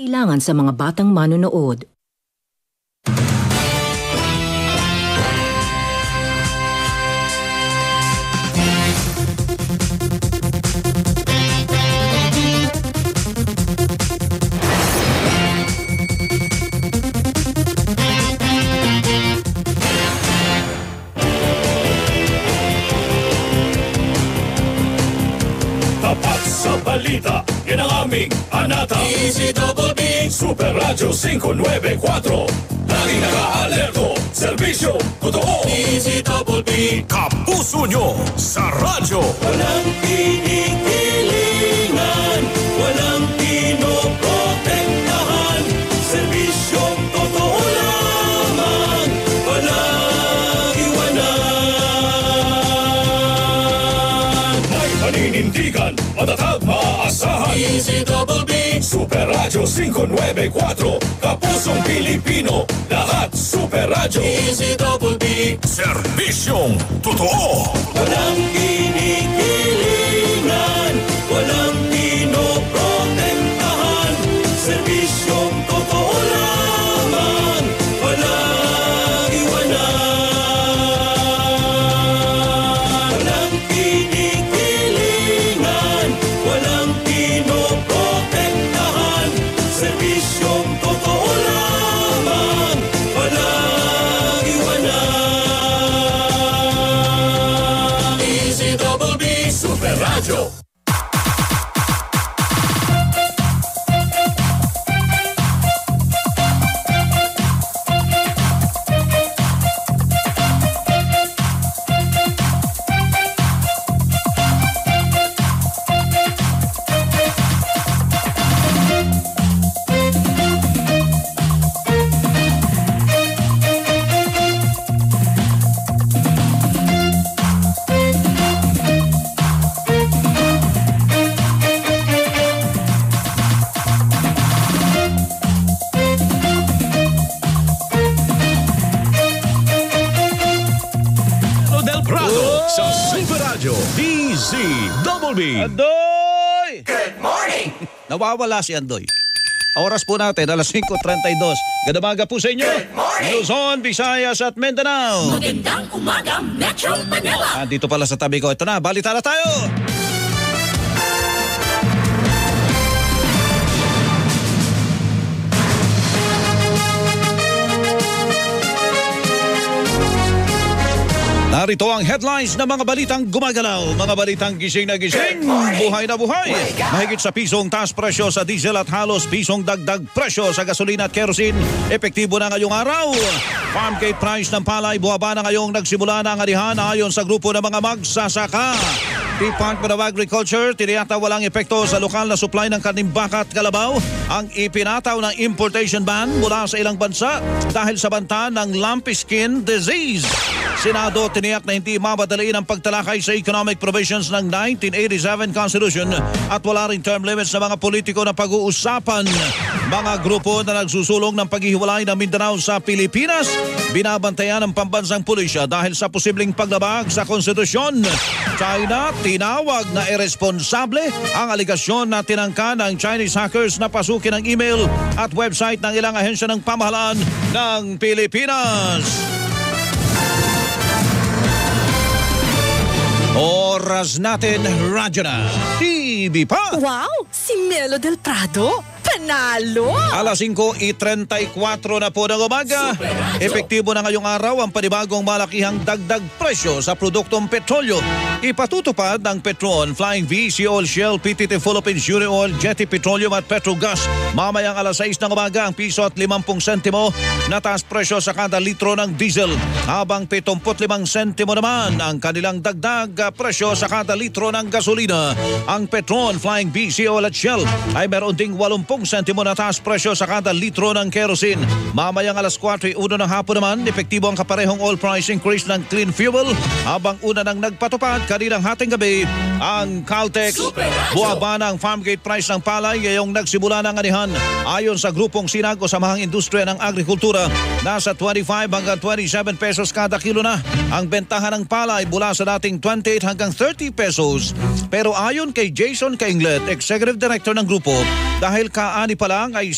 Kailangan sa mga batang manonood. Sa balita, yan ang aming anata. DZBB Super Radyo 594. Laging naka-alerto, serbisyo, totoo. DZBB Kapuso nyo sa radyo. Walang kinikilingan, walang pinoprotektahan, serbisyong totoo lamang, walang iwanan. May paninindigan, matatag, maaasahan. DZBB Super Radyo 594. Kapusong Pilipino, lahat Super Radyo. DZBB serbisyong totoo. Walang kinikilingan, walang pinoprotektahan, serbisyong totoo lamang, walang iwanan. Walang kinikilingan, walang pinoprotektahan, serbisyong totoo lamang, walang iwanan. DZBB Super Radyo. DZBB. Andoy! Good morning! Nawawala si Andoy. Oras po natin, alas 5:32. Gandang po sa inyo. Good morning! Luzon, Visayas at Mindanao. Magandang umaga, Metro Manila. Dito pala sa tabi ko. Ito na, balita na tayo. Narito ang headlines ng mga balitang gumagalaw, mga balitang gising na gising, buhay na buhay. Mahigit sa pisong taas presyo sa diesel at halos pisong dagdag presyo sa gasolina at kerosene. Epektibo na ngayong araw. Farm gate price ng palay buwaba na ngayong nagsimula na ang arihan ayon sa grupo ng mga magsasaka. Department of Agriculture, tiniyata walang epekto sa lokal na supply ng karning baka at kalabaw. Ang ipinataw ng importation ban mula sa ilang bansa dahil sa banta ng lumpy skin disease. Senado tiniyak na hindi mamadaliin ang pagtalakay sa economic provisions ng 1987 Constitution at wala ring term limits sa mga politiko na pag-uusapan. Mga grupo na nagsusulong ng paghihiwalay ng Mindanao sa Pilipinas, binabantayan ng pambansang pulisya dahil sa posibleng paglabag sa konstitusyon. China, tinawag na irresponsable ang aligasyon na tinangka ng Chinese hackers na pasukin ang email at website ng ilang ahensya ng pamahalaan ng Pilipinas. Oras natin, radyo na. TV pa. Wow! Si Melo del Prado, panalo! Alas 5:34 na po ng umaga. Epektibo na ngayong araw ang panibagong malakihang dagdag presyo sa produktong petrolyo. Ipatutupad ng Petron, Flying V, Sea Shell, PTT Philippines, Unioil, Jetty Petroleum at Petrogas. Mamayang alas 6 ng umaga ang piso at 50 sentimo na taas presyo sa kada litro ng diesel. Habang 75 sentimo naman ang kanilang dagdag presyo sa kada litro ng gasolina. Ang Petron, Flying V, Sea at Shell ay meron ding 80 sentimo na taas presyo sa kada litro ng kerosene. Mamayang alas 4:01 ng hapon naman, epektibo ang kaparehong oil price increase ng clean fuel. Habang una nang nagpatupad kaninang hating gabi ang Caltex. Buwaba ng farm gate price ng palay ngayong nagsimula ng anihan. Ayon sa grupong Sinag o Samahang Industriya ng Agrikultura, nasa 25 hanggang 27 pesos kada kilo na ang bentahan ng palay mula sa dating 28 hanggang 30 pesos. Pero ayon kay Jason Kainglet, Executive Director ng grupo, dahil ani pa lang ay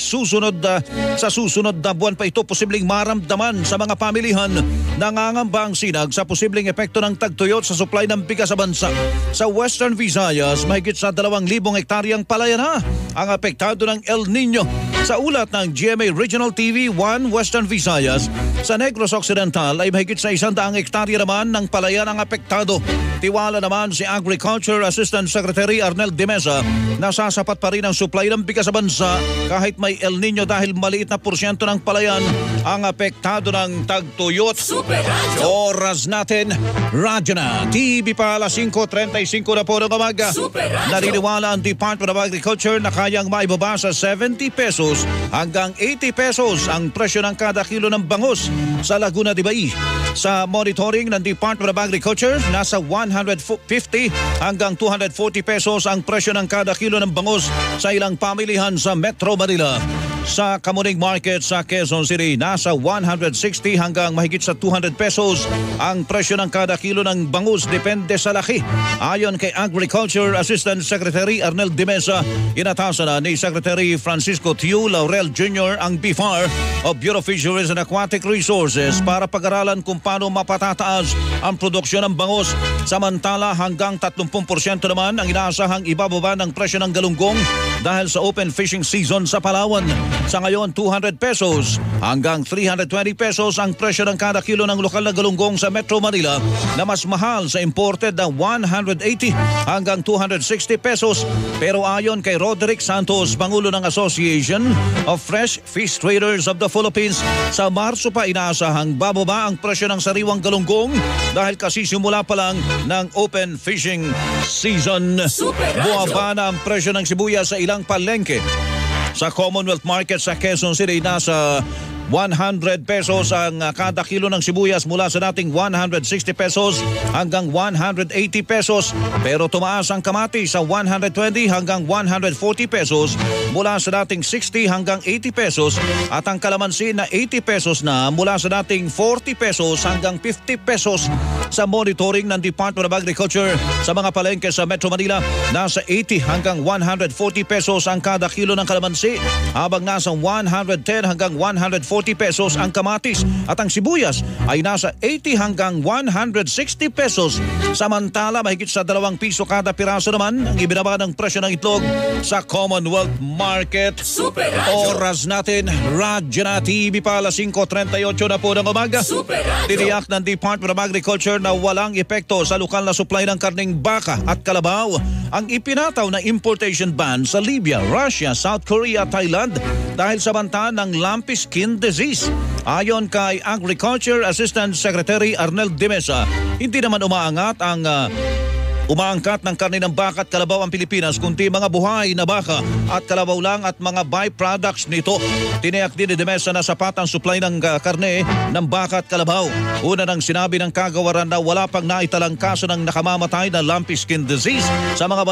sa susunod na buwan pa ito posibleng maramdaman sa mga pamilihan. Nangangamba ang sinag sa posibleng epekto ng tagtuyot sa supply ng bigas sa bansa. Sa Western Visayas, mahigit sa 2,000 hektaryang palaya na ang apektado ng El Nino. Sa ulat ng GMA Regional TV 1 Western Visayas, sa Negros Occidental ay mahigit sa 100 hektarya naman ng palaya ang apektado. Tiwala naman si Agriculture Assistant Secretary Arnel de Mesa na sasapat pa rin ang supply ng bigas sa bansa kahit may El Nino dahil maliit na porsyento ng palayan ang apektado ng tagtuyot. Oras natin, radyo na. TV pa alas 5:35 na po ng umaga. Naniniwala ang Department of Agriculture na kayang maibaba sa 70 pesos hanggang 80 pesos ang presyo ng kada kilo ng bangus sa Laguna de Bay. Sa monitoring ng Department of Agriculture, nasa 150 hanggang 240 pesos ang presyo ng kada kilo ng bangus sa ilang pamilihan sa Metro Manila. Sa Kamuning Market sa Quezon City, nasa 160 hanggang mahigit sa 200 pesos ang presyo ng kada kilo ng bangus depende sa laki. Ayon kay Agriculture Assistant Secretary Arnel de Mesa, inatasan na ni Secretary Francisco Tiu Laurel Jr. ang BIFAR o Bureau of Fisheries and Aquatic Resources para pag-aralan kung paano mapatataas ang produksyon ng bangus. Samantala, hanggang 30% naman ang inaasahang ibababa ng presyo ng galunggong dahil sa open fishing season sa Palawan. Sa ngayon, 200 pesos hanggang 320 pesos ang presyo ng kada kilo ng lokal na galunggong sa Metro Manila na mas mahal sa imported na 180 hanggang 260 pesos. Pero ayon kay Roderick Santos, Pangulo ng Association of Fresh Fish Traders of the Philippines, sa Marso pa inaasahang bababa ang presyo ng sariwang galunggong dahil kasisimula pa lang ng open fishing season. Buwaba na ang presyo ng sibuyas sa ilang palengke. Sa Commonwealth Market sa Quezon City, nasa 100 pesos ang kada kilo ng sibuyas mula sa dating 160 pesos hanggang 180 pesos. Pero tumaas ang kamatis sa 120 hanggang 140 pesos mula sa dating 60 hanggang 80 pesos at ang kalamansi na 80 pesos na mula sa dating 40 pesos hanggang 50 pesos. Sa monitoring ng Department of Agriculture sa mga palengke sa Metro Manila, nasa 80 hanggang 140 pesos ang kada kilo ng kalamansi habang nasa 110 hanggang 140 pesos ang kamatis at ang sibuyas ay nasa 80 hanggang 160 pesos. Samantala, mahigit sa 2 piso kada piraso naman ang ibinaba ng presyo ng itlog sa Commonwealth Market. Oras natin, radyo na. TV pa alas 5:38 na po ng umaga. Tiniyak ng Department of Agriculture na walang epekto sa lokal na supply ng karneng baka at kalabaw ang ipinataw na importation ban sa Libya, Russia, South Korea, Thailand dahil sa banta ng lumpy skin disease. Ayon kay Agriculture Assistant Secretary Arnel de Mesa, hindi naman umaangkat ng karne ng baka at kalabaw ang Pilipinas kundi mga buhay na baka at kalabaw lang at mga byproducts nito. Tiniyak din ni de Mesa na sapat ang supply ng karne ng baka at kalabaw. Una nang sinabi ng kagawaran na wala pang naitalang kaso ng nakamamatay na lumpy skin disease sa mga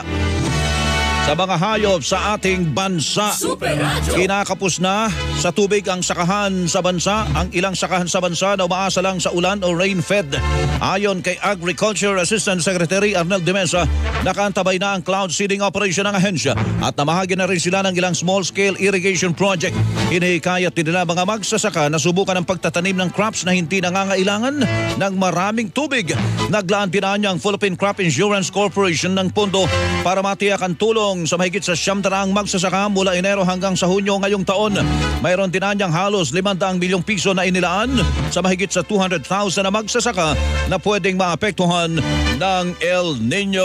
hayop sa ating bansa. Kinakapos na sa tubig ang sakahan sa bansa. Ang ilang sakahan sa bansa na umaasa lang sa ulan o rain-fed. Ayon kay Agriculture Assistant Secretary Arnel de Mesa, nakaantabay na ang cloud seeding operation ng ahensya at namahagi na rin sila ng ilang small-scale irrigation project. Hinihikayat din nila mga magsasaka na subukan ang pagtatanim ng crops na hindi nangangailangan ng maraming tubig. Naglaan din niya ang Philippine Crop Insurance Corporation ng pondo para matiyak ang tulong sa mahigit sa 700 magsasaka mula Enero hanggang sa Hunyo ngayong taon. Mayroon din niyang halos 500 milyong piso na inilaan sa mahigit sa 200,000 na magsasaka na pwedeng maapektuhan ng El Nino.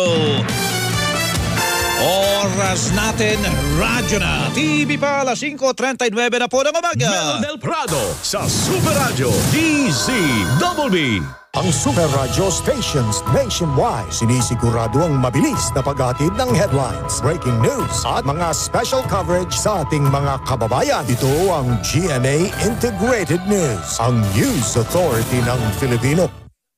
Oras natin, radyo na. TV pa alas 5:39 na po ng umaga. Mel Del Prado sa Super Radio DZBB. Ang Super Radio stations nationwide sinisigurado ang mabilis na paghatid ng headlines, breaking news at mga special coverage sa ating mga kababayan. Ito ang GMA Integrated News, ang news authority ng Filipino.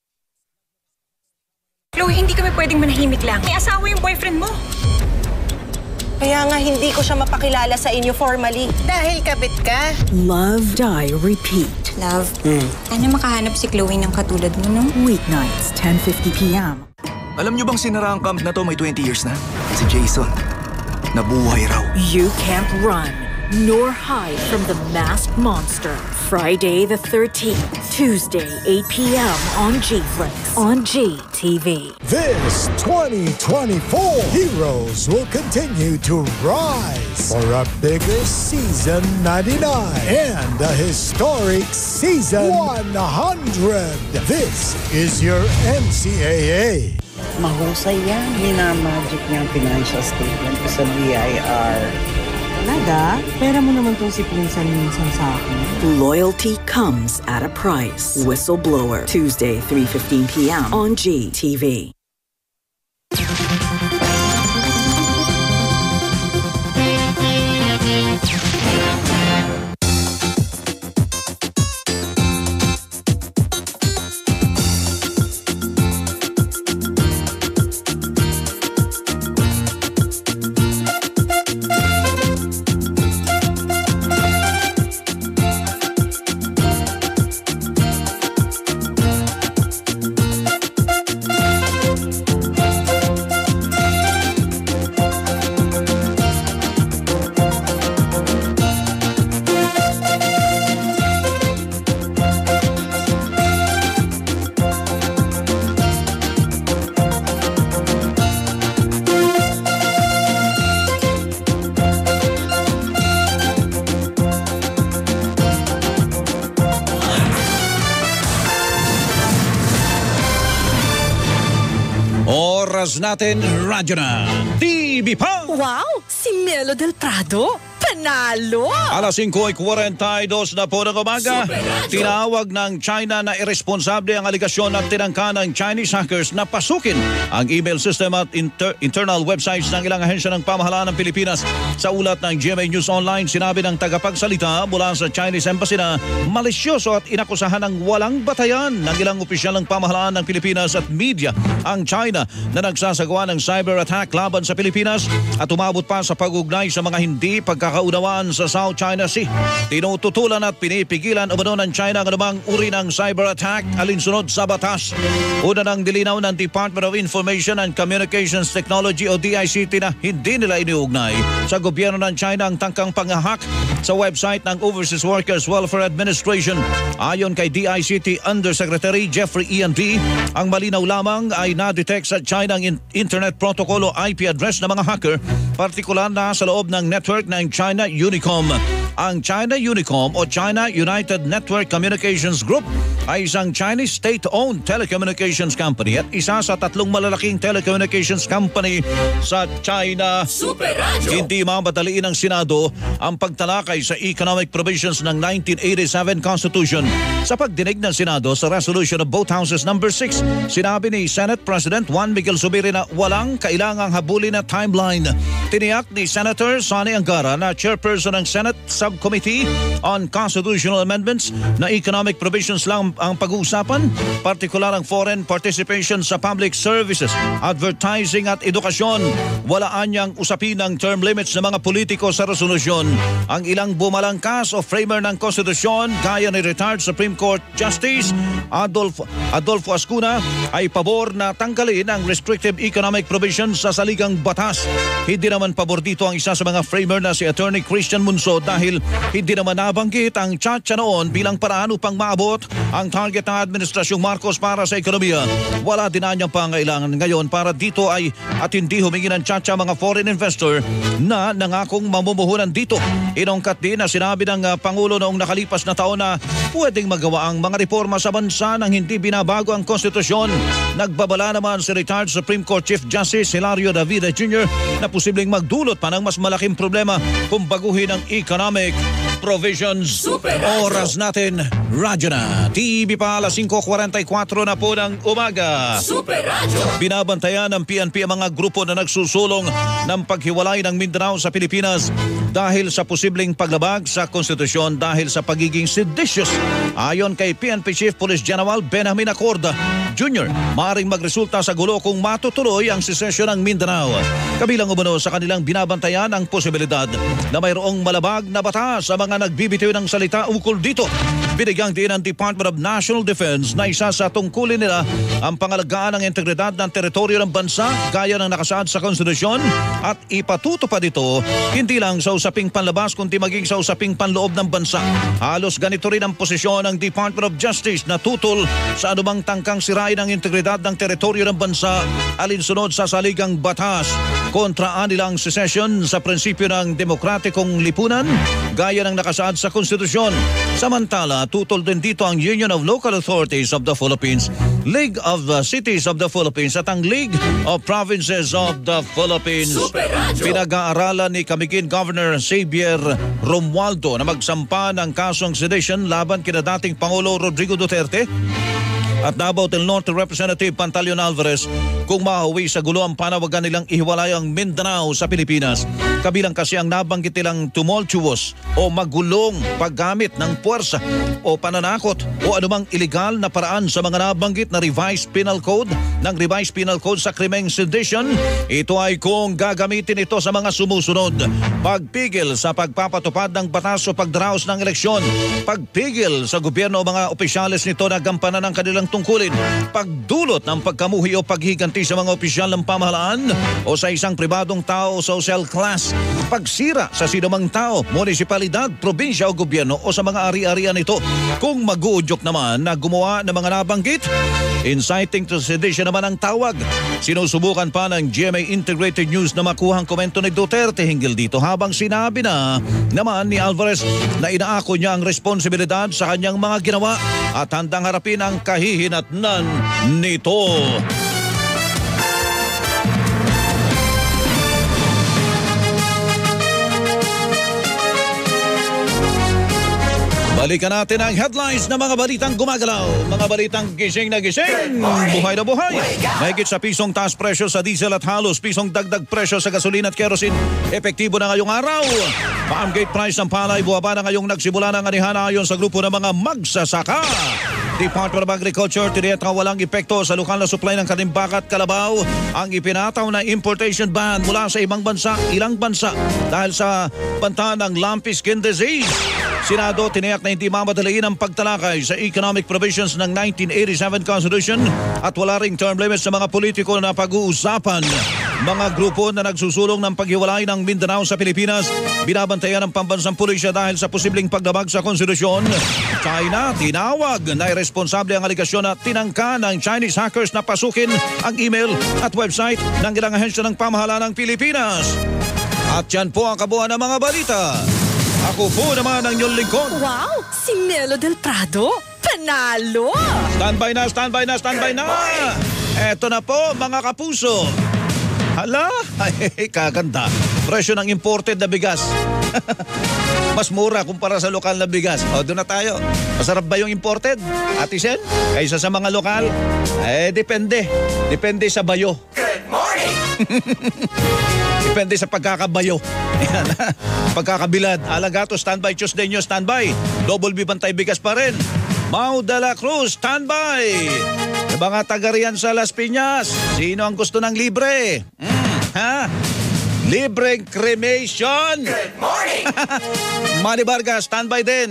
Chloe, hindi kami pwedeng manahimik lang. May asawa yung boyfriend mo. Kaya nga hindi ko siya mapakilala sa inyo formally. Dahil kabit ka. Love, Die, Repeat. Love, ano makahanap si Chloe ng katulad mo, no? Weeknights, 10:50 p.m. Alam niyo bang sinara ang camp na to may 20 years na? Si Jason. nabuhay raw. You can't run nor hide from the masked monster. Friday the 13th, Tuesday 8 p.m. on G-Flix on GTV. This 2024, heroes will continue to rise for a bigger season 99 and a historic season 100. This is your NCAA. Mahusay yan. Minamagic niyang financial statement ko sa BIR. Nada, pera mo naman tong si Pinsan minsan sa akin. Loyalty comes at a price. Whistleblower, Tuesday 3:15 p.m. on GTV. Oras natin, radyo na. TV pa! Wow! Si Melo del Prado, panalo! Alas 5:42 na po ng umaga. Tinawag ng China na irresponsable ang aligasyon at tinangka ng Chinese hackers na pasukin ang email system at internal websites ng ilang ahensya ng pamahalaan ng Pilipinas. Sa ulat ng GMA News Online, sinabi ng tagapagsalita mula sa Chinese Embassy na malisyoso at inakusahan ng walang batayan ng ilang opisyal ng pamahalaan ng Pilipinas at media ang China na nagsasagawa ng cyber attack laban sa Pilipinas at umabot pa sa pag-ugnay sa mga hindi pagkakaunawaan sa South China Sea. Tinututulan at pinipigilan umano ng China ang anumang uri ng cyber attack alinsunod sa batas. Una ng dilinaw ng Department of Information and Communications Technology o DICT na hindi nila iniugnay sa gobyerno ng China ang tangkang pang-hack sa website ng Overseas Workers Welfare Administration. Ayon kay DICT Undersecretary Jeffrey Ian D., ang malinaw lamang ay na-detect sa China ang Internet Protocol o IP address ng mga hacker, partikular na sa loob ng network ng China Unicom. Ang China Unicom o China United Network Communications Group ay isang Chinese state-owned telecommunications company at isa sa tatlong malalaking telecommunications company sa China. Hindi mamadaliin ng Senado ang pagtalakay sa economic provisions ng 1987 Constitution. Sa pagdinig ng Senado sa resolution of both houses number 6, sinabi ni Senate President Juan Miguel Zubiri na walang kailangang habulin na timeline. Tiniyak ni Senator Sonny Angara na chairperson ng Senate Subcommittee on Constitutional Amendments na economic provisions lang ang pag-uusapan, partikular ang foreign participation sa public services, advertising at edukasyon. Walaan niyang usapin ang term limits ng mga politiko sa resolusyon. Ang ilang bumalangkas o framer ng konstitusyon gaya ni retired Supreme Court Justice Adolfo Ascuna ay pabor na tanggalin ang restrictive economic provisions sa saligang batas. Hindi naman pabor dito ang isa sa mga framer na si Attorney Christian Munso dahil hindi naman nabanggit ang tsa-tsa noon bilang paraan upang maabot ang target ng Administrasyong Marcos para sa ekonomiya. Wala din niyang pangailangan ngayon para dito ay at hindi humingi ng tsa-tsa mga foreign investor na nangakong mamumuhunan dito. Inungkat din na sinabi ng Pangulo noong nakalipas na taon na pwedeng magawa ang mga reforma sa bansa nang hindi binabago ang konstitusyon. Nagbabala naman si retired Supreme Court Chief Justice Hilario Davida Jr. na posibleng magdulot pa ng mas malaking problema kung baguhin ang economic provisions. Oras natin, radyo na. TV pa, alas 5:44 na po ng umaga. Binabantayan ng PNP ang mga grupo na nagsusulong ng paghiwalay ng Mindanao sa Pilipinas dahil sa posibleng paglabag sa konstitusyon dahil sa pagiging seditious. Ayon kay PNP Chief Police General Benjamin Acorda Jr., maaaring magresulta sa gulo kung matutuloy ang secession ng Mindanao. Kabilang umano sa kanilang binabantayan ang posibilidad na mayroong malabag na batas sa mga nagbibitiw ng salita ukol dito. Binigyang din ng Department of National Defense na isa sa tungkulin nila ang pangalagaan ng integridad ng teritoryo ng bansa gaya ng nakasaad sa konstitusyon at ipatutupad ito hindi lang sa usaping panlabas kundi maging sa usaping panloob ng bansa. Halos ganito rin ang posisyon ng Department of Justice na tutol sa anumang tangkang sirain ang integridad ng teritoryo ng bansa alinsunod sa saligang batas kontra anilang secession sa prinsipyo ng demokratikong lipunan gaya ng nakasaad sa konstitusyon. Samantala, tutol din dito ang Union of Local Authorities of the Philippines, League of Cities of the Philippines at ang League of Provinces of the Philippines. Pinag-aaralan ni Camiguin Governor Xavier Romualdo na magsampa ng kasong sedition laban kina dating Pangulo Rodrigo Duterte at Davao del Norte Representative Pantaleon Alvarez kung mahuwi sa gulo ang panawagan nilang ihiwalay ang Mindanao sa Pilipinas. Kabilang kasi ang nabanggit nilang tumultuous o magulong paggamit ng puwersa o pananakot o anumang iligal na paraan sa mga nabanggit na Revised Penal Code sa krimeng sedition. Ito ay kung gagamitin ito sa mga sumusunod: pagpigil sa pagpapatupad ng batas o pagdaraos ng eleksyon, pagpigil sa gobyerno o mga opisyales nito na gampanan ng kanilang tungkulin, pagdulot ng pagkamuhi o paghiganti sa mga opisyal ng pamahalaan o sa isang pribadong tao o social class, pagsira sa sinumang tao, munisipalidad, probinsya o gobyerno o sa mga ari-arian nito. Kung mag-uudyok naman na gumawa ng mga nabanggit, inciting to sedition naman ang tawag. Sinusubukan pa ng GMA Integrated News na makuhang komento ni Duterte hinggil dito habang sinabi na naman ni Alvarez na inaako niya ang responsibilidad sa kanyang mga ginawa at handang harapin ang kahihinatnan nito. Balikan natin ang headlines ng mga balitang gumagalaw, mga balitang gising na gising, buhay na buhay. Mahigit sa pisong taas presyo sa diesel at halos pisong dagdag presyo sa gasolina at kerosene. Epektibo na ngayong araw. Farm gate price ng palay buwaba na ngayong nagsimula ng anihan ayon sa grupo ng mga magsasaka. Department of Agriculture tiniyata walang epekto sa lokal na supply ng kanimbaka at kalabaw ang ipinataw na importation ban mula sa ilang bansa dahil sa banta ng lumpy skin disease. Senado tiniyak na hindi mamadaliin ang pagtalakay sa economic provisions ng 1987 Constitution at wala ring term limits sa mga politiko na pag-uusapan. Mga grupo na nagsusulong ng paghiwalay ng Mindanao sa Pilipinas binabantayan ng pambansang pulisya dahil sa posibleng paglabag sa konstitusyon. China tinawag na irresponsable ang aligasyon na tinangka ng Chinese hackers na pasukin ang email at website ng ilang ahensya ng pamahalaan ng Pilipinas. At yan po ang kabuuan ng mga balita. Ako po naman ang inyong lingkod. Wow! Si Melo del Prado! Panalo! Standby na! Eto na po mga kapuso. Hala, ay kaganda. Presyo ng imported na bigas. Mas mura kumpara sa lokal na bigas. O, doon na tayo. Masarap ba yung imported, Ate Sen? Kaysa sa mga lokal? Depende. Depende sa bayo. Good morning! Depende sa pagkakabayo. Pagkakabilad. Alagato, standby. Tuesday nyo, standby. Double B Bantay bigas pa rin. Mau de la Cruz, standby. Sa mga taga riyan sa Las Piñas, sino ang gusto ng libre? Libreng cremation. Good morning! Manny Vargas, standby din.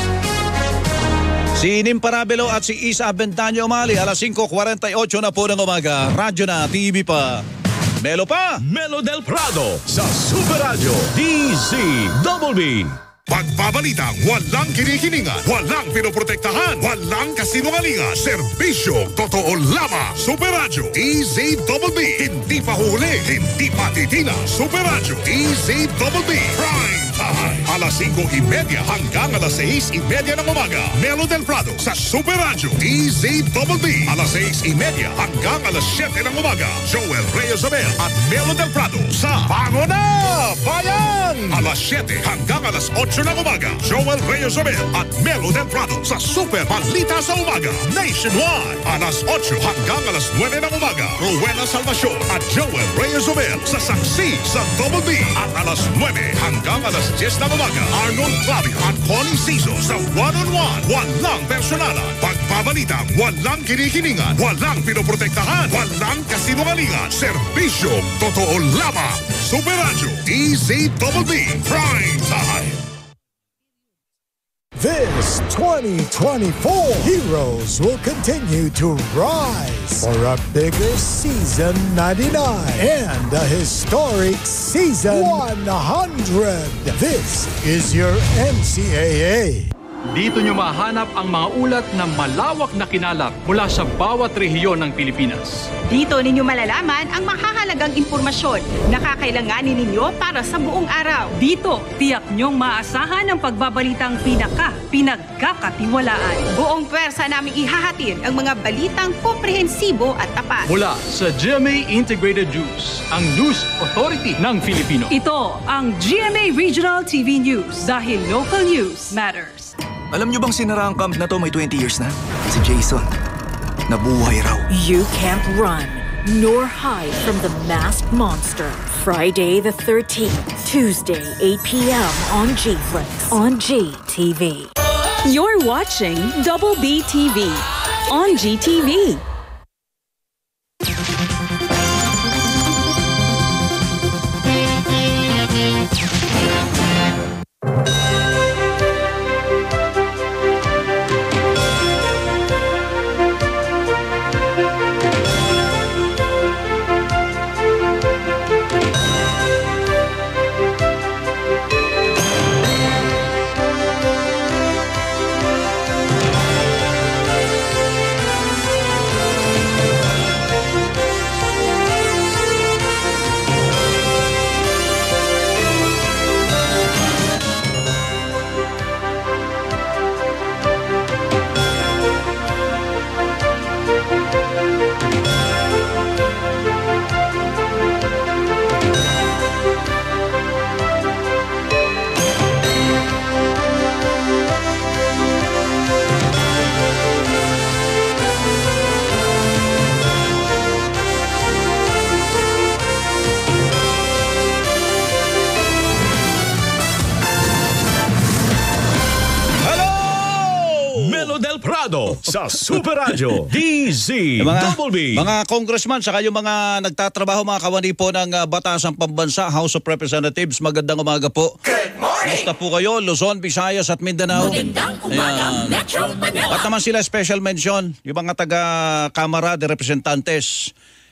Si Nim Parabelo at si Isa Aventaño umali alas 5:48 na po ng umaga. Radyo na, TV pa. Melo pa. Melo del Prado sa Super Radio DZBB. Pagbabalitang walang kinikiningan, walang pinoprotektahan, walang kasinungalingan, serbisyo totoo lamang. Super Radio DZBB. Hindi pa huli, hindi pa titina. Super Radio DZBB Prime Time. Alas 5:30 hanggang alas 6:30 ng umaga. Melo del Prado sa Super Radio DZBB. Alas 6:30 hanggang alas 7 ng umaga. Joel Reyes-Abel at Melo del Prado sa Bango na Bayan. Alas 7 hanggang alas 8 ng umaga. Joel Reyes-Abel at Melo del Prado sa Super Balita sa Umaga Nationwide. Alas 8 hanggang alas 9 ng umaga. Rowena Salvacion at Joel Reyes-Abel sa Saksi sa Double B. At alas 9 hanggang alas 10 ng umaga. Arnold Clavio at Connie Cizo sa One-on-One. Walang personalan. Pagpabalitang walang kinikiningan, walang pinoprotektahan, walang kasinungalingan. Serbisyo totoo lamang. Super Radio DZBB Prime Time. This 2024, heroes will continue to rise for a bigger season 99 and a historic season 100. This is your NCAA. Dito nyo mahanap ang mga ulat na malawak na kinalap mula sa bawat rehiyon ng Pilipinas. Dito ninyo malalaman ang mahahalagang impormasyon na kakailanganin ninyo para sa buong araw. Dito, tiyak nyong maasahan ang pagbabalitang pinagkakatiwalaan. Buong pwersa naming ihahatid ang mga balitang komprehensibo at tapat. Mula sa GMA Integrated News, ang News Authority ng Filipino. Ito ang GMA Regional TV News dahil local news matters. Alam nyo bang sinara ang camp na to may 20 years na? Si Jason. Nabuhay raw. You can't run nor hide from the masked monster. Friday the 13th, Tuesday 8 p.m. on G-Flix on GTV. You're watching Double B TV on GTV. Sa Super Radio DZ Double B. Mga congressman saka yung mga nagtatrabaho, mga kawani po ng Batasang Pambansa, House of Representatives, magandang umaga po. Good morning! Kumusta po kayo, Luzon, Visayas at Mindanao? Magandang umaga, Metro Manila. At naman sila special mention, yung mga taga-Kamara de Representantes.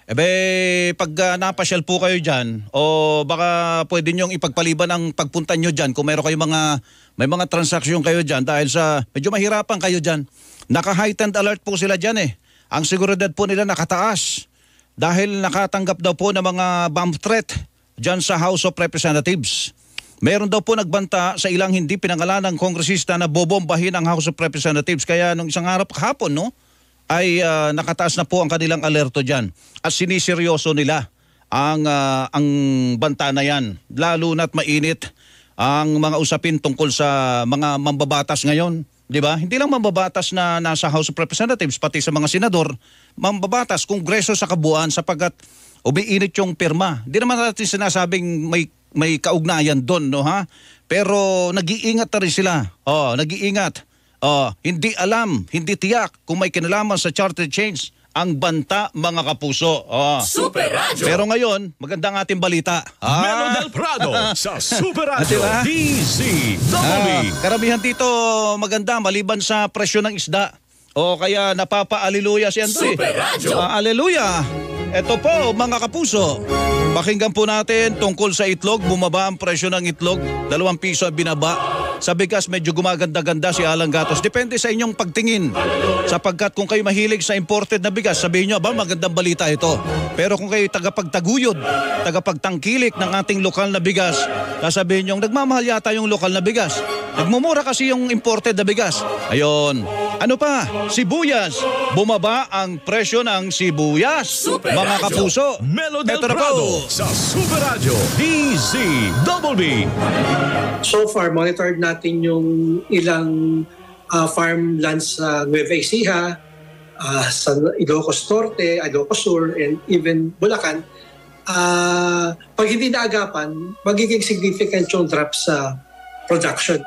Pag napasyal po kayo dyan, o baka pwede nyong ipagpaliban ang pagpunta nyo dyan kung meron kayo may mga transaksyon kayo dyan dahil sa medyo mahirapan kayo dyan. Naka-heightened alert po sila dyan eh. Ang seguridad po nila nakataas dahil nakatanggap daw po ng mga bomb threat dyan sa House of Representatives. Meron daw po nagbanta sa ilang hindi pinangalanang kongresista na bobombahin ang House of Representatives. Kaya nung isang araw kahapon, no, ay nakataas na po ang kanilang alerto dyan. At siniseryoso nila ang banta na yan. Lalo na't mainit ang mga usapin tungkol sa mga mambabatas ngayon. Di ba? Hindi lang mambabatas na nasa House of Representatives, pati sa mga senador, mambabatas, kongreso sa kabuuan sapagkat umiinit yung pirma. Hindi naman natin sinasabing may kaugnayan doon, no ha? Pero nag-iingat na rin sila. Nag-iingat. Hindi alam, hindi tiyak kung may kinalaman sa charter change ang banta, mga kapuso. Super Radio. Pero ngayon, magandang ating balita. Melo del Prado sa Super Radio DZ Double B. Karamihan dito maganda maliban sa presyo ng isda. O kaya napapa-aleluya si Andre. Super Radio. Aleluya. Ito po, mga kapuso. Pakinggan po natin tungkol sa itlog. Bumaba ang presyo ng itlog. 2 piso ang binaba. Sa bigas, medyo gumaganda-ganda si Alang Gatos. Depende sa inyong pagtingin. Sapagkat kung kayo mahilig sa imported na bigas, sabihin nyo, magandang balita ito. Pero kung kayo tagapagtaguyod, tagapagtangkilik ng ating lokal na bigas, sasabihin nyo, nagmamahal yata yung lokal na bigas. Nagmumura kasi yung imported na bigas. Ayun. Ano pa? Sibuyas. Bumaba ang presyo ng sibuyas. Super mga Radio. kapuso. Melo del Prado sa Super Radio DZ Double B. So far, monitored natin yung ilang farmlands sa Nueva Ecija, sa Ilocos Norte, Ilocos Sur, and even Bulacan. Pag hindi naagapan, magiging significant yung drop sa production.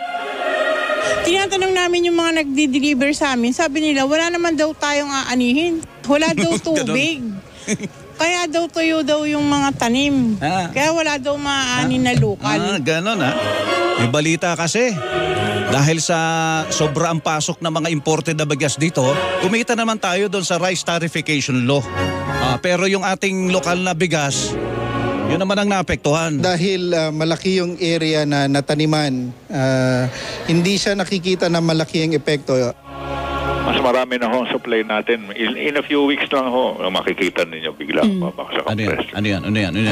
Tinatanong namin yung mga nagdi-deliver sa amin, sabi nila, wala naman daw tayong aanihin. Wala daw tubig. Kaya daw tuyo daw yung mga tanim. Kaya wala daw maaanin na lokal. Ganon May balita kasi. Dahil sa sobra ang pasok ng mga imported na bigas dito, kumita naman tayo doon sa rice tarification law. Pero yung ating lokal na bigas, yun naman ang naapektuhan. Dahil malaki yung area na nataniman, hindi siya nakikita na malaki ang epekto. Mas marami na ho ang supply natin. In a few weeks lang ho, makikita ninyo biglang babaksak ang presyo. Ano yan?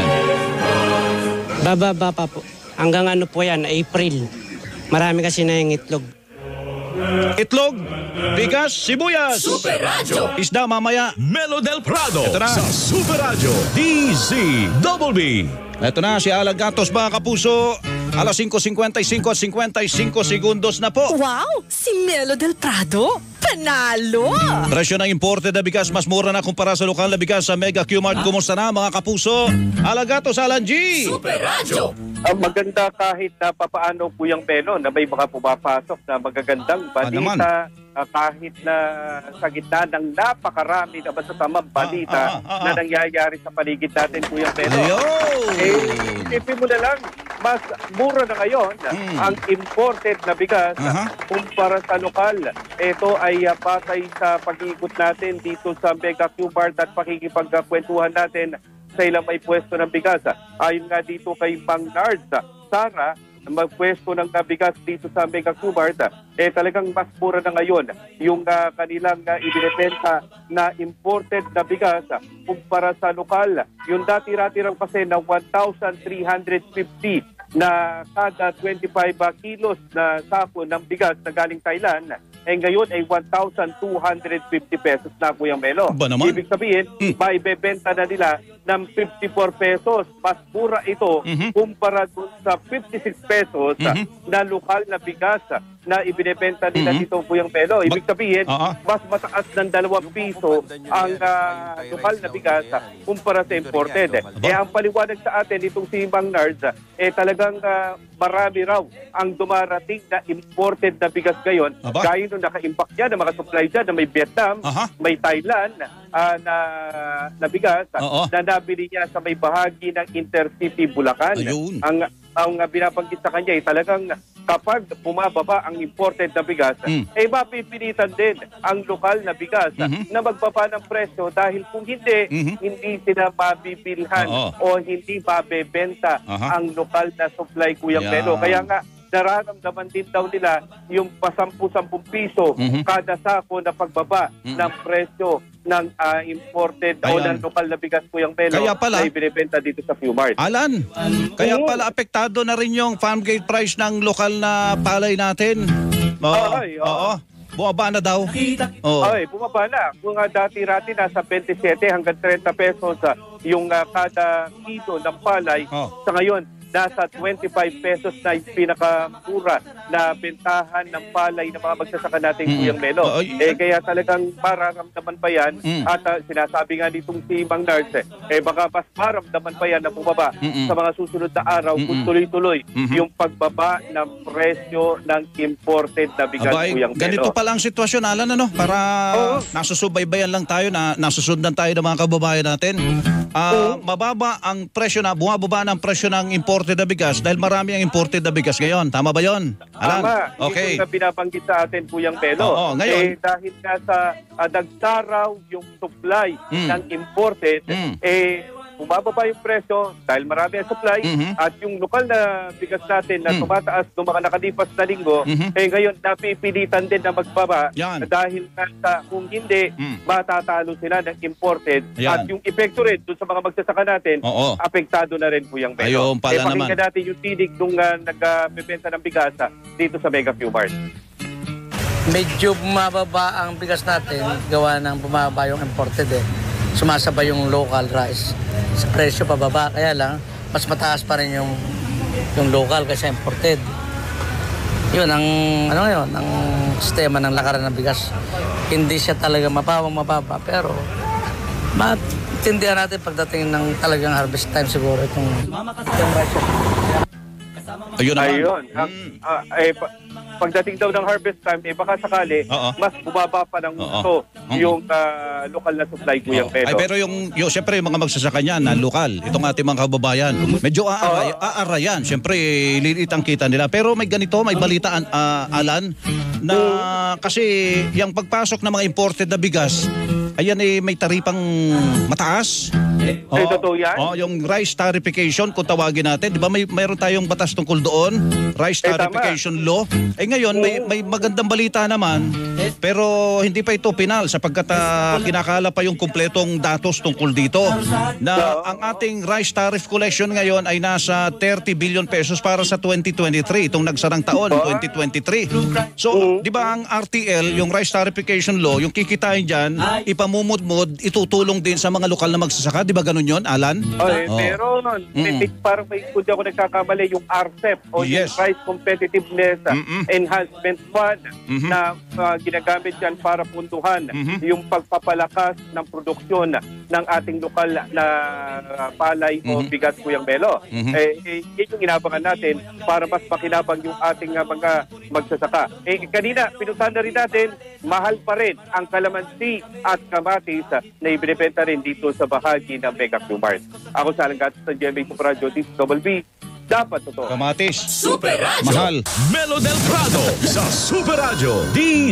Bababa pa po. Hanggang ano po yan, April. Marami kasi na yung itlog. Itlog, bigas, sibuyas. Super Radio. Isda mamaya. Melo del Prado Ito na. sa Super Radio DZBB. Ito na si Alan Gatos, mga kapuso. Alas 5:55 at 55 segundos na po. Wow! Si Melo del Prado, panalo! Presyo ng imported na bigas mas mura na kumpara sa lokal na bigas sa Mega Q-Mart. Kumusta na, mga kapuso? Alan Gatos, Alan G. Super Radio. Maganda kahit na papaano po yung Melo na may mga pumapasok na magagandang balita, kahit na sa gitna ng napakarami na masasamang balita na nangyayari sa paligid natin po yung Melo. Isipin mo na lang, mas mura na ngayon ang imported na bigas kumpara sa lokal. Ito ay patay sa pag-iikot natin dito sa Mega Q-Mart at pakikipagkwentuhan natin sa ilang may pwesto ng bigas. Ayon nga dito kay Mang Nards, Sara, magpwesto ng bigas dito sa Mega Q-Mart, talagang mas mura na ngayon yung kanilang ibinebenta na imported na bigas kumpara sa lokal. Yung dati-ratirang kasi na 1,350 na kada 25 kilos na sako ng bigas na galing Thailand, ngayon ay 1,250 pesos na, Kuya Melo. Ibig sabihin, maibebenta na nila ng 54 pesos. Mas mura ito kumpara dun sa 56 pesos na lokal na bigas na ibinebenta nila dito, Kuya Melo. Ibig sabihin, mas mataas ng 2 piso ang lokal na bigas kumpara sa imported. Ang paliwanag sa atin itong si Mang Nards, talagang marami raw ang dumarating na imported na bigas ngayon. Gaya nung naka-impact yan, na mga supply dyan, na may Vietnam, may Thailand na bigas na nabili niya sa may bahagi ng Intercity Bulacan. Ang binabanggit sa kanya ay talagang kapag bumababa ang imported na bigas, mapipilitan din ang lokal na bigas na magbaba ng presyo dahil kung hindi, hindi sila mabibilhan o hindi mabebenta ang lokal na supply, Kuya Melo. Kaya nga, nararamdaman din daw nila yung 10-10 piso kada sako na pagbaba ng presyo ng imported o ng lokal na bigas, Kuya Melo, na ibinibenta dito sa Q-Mart. Alan, kaya pala apektado na rin yung farm gate price ng lokal na palay natin. Bumaba na daw. Bumaba na. Kung dati-rati nasa 27 hanggang 30 pesos yung kada kilo ng palay, sa ngayon nasa 25 pesos na yung pinakamura na bentahan ng palay ng mga magsasaka natin, Kuya Melo. Kaya talagang mararamdaman pa yan at sinasabi nga nitong si Mang Nards, baka mas maramdaman pa yan na bumaba sa mga susunod na araw kung tuloy-tuloy yung pagbaba ng presyo ng imported na bigas, Kuya Melo. Ganito pala ang sitwasyon, Alan, ano? Para nasusubaybayan lang tayo, na nasusundan tayo ng mga kababayan natin. Mababa ang presyo na, bumababa ng presyo ng imported na bigas dahil marami ang imported na bigas ngayon. Tama ba yon, Alan? Tama. Okay. Ito na binabanggit sa atin, Kuya Melo. Ngayon, dahil nga sa nagsaraw yung supply ng imported, bumababa yung presyo dahil marami ang supply at yung lokal na bigas natin na tumataas noong mga nakalipas na linggo, ngayon napipilitan din na magbaba dahil kung hindi, matatalo sila ng imported. At yung epekto rin doon sa mga magsasaka natin, apektado na rin po yung Melo. Pakinggan natin yung tinig nung nagbebenta ng bigas dito sa Mega Q-Mart. Medyo bumababa ang bigas natin gawa ng bumababa yung imported sumasabay yung local rice sa presyo pababa, kaya lang mas mataas pa rin yung local kasi imported. Yun ang ang sistema ng lakaran ng bigas. Hindi siya talaga mababa pero maintindihan natin pagdating ng talagang harvest time siguro itong rice. Ayun naman. Ayun. Pagdating daw ng harvest time, baka sakali, mas bumaba pa ng gusto yung lokal na supply, Kuya Melo. Ay, pero siyempre yung mga magsasaka niyan na lokal, itong ating mga kababayan, medyo aarayan. Siyempre, lilit ang kita nila. Pero may ganito, may balitaan, Alan, na kasi yung pagpasok ng mga imported na bigas, ayan may taripang mataas. Totoo yan? Yung rice tarification, kung tawagin natin. Di ba mayroon tayong batas tungkol doon? Rice tarification law. Ngayon, may magandang balita naman, pero hindi pa ito pinal sapagkat kinakala pa yung kumpletong datos tungkol dito. Na ang ating rice tariff collection ngayon ay nasa 30 billion pesos para sa 2023, itong nagsarang taon, 2023. So, di ba ang RTL, yung rice tarification law, yung kikitain dyan, ipamumudmud, itutulong din sa mga lokal na magsasaka. Di ba ganun yun, Alan? Pero parang may kung di ako nagkakamali, yung RCEP o yung Rice Competitiveness Enhancement Fund na ginagamit yan para puntuhan yung pagpapalakas ng produksyon ng ating lokal na palay o bigas, Kuya Melo. Yun yung inabangan natin para mas makinabang yung ating mga magsasaka. Kanina, pinuntahan na rin natin, mahal pa rin ang kalamansi at kamatis na ibinibenta rin dito sa bahagi ng Mega Q-Mart. Ako sa Alangat sa GMA Super Radio, DCWB, dapat totoo. Kamatis. Super Radio. Mahal. Melo del Prado sa Super Radio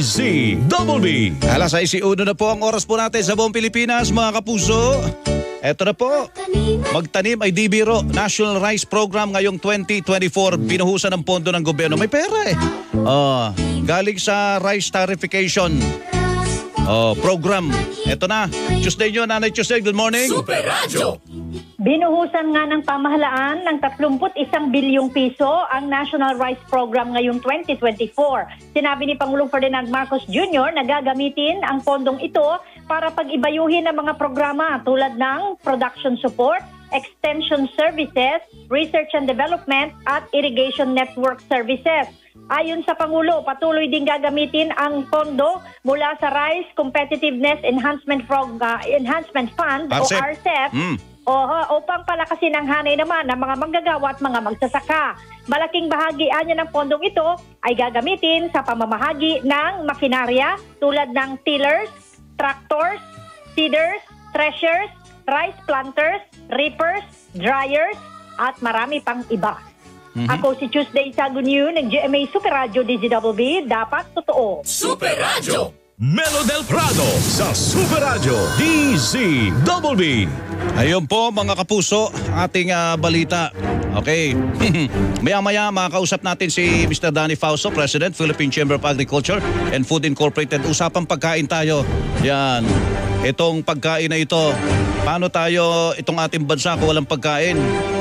DZWB. Alas 6:01 na po ang oras po natin sa buong Pilipinas, mga kapuso. Eto na po. Magtanim ay di biro. National Rice Program ngayong 2024. Binuhusan ng pondo ng gobyerno. May pera galing sa rice tarification program. Eto na. Tuesday nyo, Nanay Tuesday. Good morning. Super Radio. Binuhusan nga ng pamahalaan ng 31 bilyong piso ang National Rice Program ngayong 2024. Sinabi ni Pangulong Ferdinand Marcos Jr. na gagamitin ang pondong ito para pag-ibayuhin ang mga programa tulad ng production support, extension services, research and development at irrigation network services. Ayon sa Pangulo, patuloy din gagamitin ang pondo mula sa Rice Competitiveness Enhancement Fund o RCEP upang palakasin ang hanay naman ng mga manggagawa at mga magsasaka. Malaking bahagi ng pondong ito ay gagamitin sa pamamahagi ng makinarya tulad ng tillers, tractors, seeders, threshers, rice planters, reapers, dryers at marami pang iba. Ako si Tuesday Sagunyo ng GMA Super Radio DZWB, dapat totoo. Super Radio. Melo del Prado sa Super Radio DZWB. Ayun po mga kapuso, ating balita. Okay. Maya-maya makakausap natin si Mr. Danny Fausto, President, Philippine Chamber of Agriculture and Food Incorporated. Usapang pagkain tayo. Yan. Itong pagkain na ito, paano tayo itong ating bansa kung walang pagkain?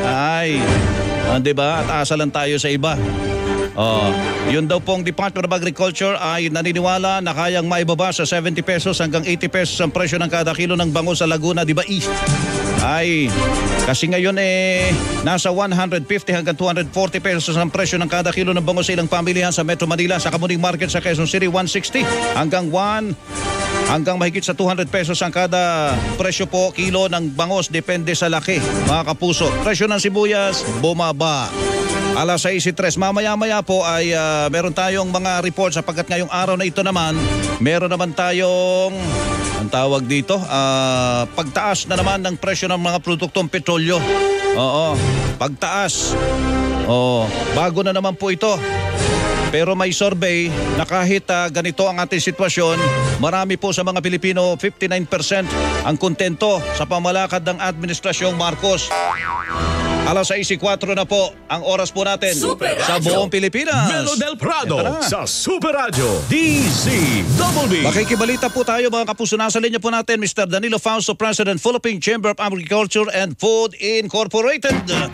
Diba? At asa lang tayo sa iba. Yun daw pong Department of Agriculture ay naniniwala na kayang maibaba sa 70 pesos hanggang 80 pesos ang presyo ng kada kilo ng bangus sa Laguna, Diba East. Kasi ngayon nasa 150 hanggang 240 pesos ang presyo ng kada kilo ng bangus sa ilang pamilihan sa Metro Manila. Sa Kamuning Market sa Quezon City, 160 hanggang mahigit sa 200 pesos ang kada presyo po kilo ng bangus, depende sa laki, mga kapuso. Presyo ng sibuyas bumaba. Alas 6:03. Mamaya-maya po ay meron tayong mga report sapagkat ngayong araw na ito naman, meron naman tayong ang tawag dito, pagtaas na naman ng presyo ng mga produktong petrolyo. Pagtaas. Bago na naman po ito. Pero may survey na kahit ganito ang ating sitwasyon, marami po sa mga Pilipino, 59% ang kontento sa pamalakad ng Administrasyong Marcos. Alas 6:04 na po ang oras po natin sa buong Pilipinas. Melo del Prado sa Super Radio DZWB. Makikibalita po tayo mga kapuso. Nasa linya po natin Mr. Danilo Fausto, President, Philippine Chamber of Agriculture and Food Incorporated.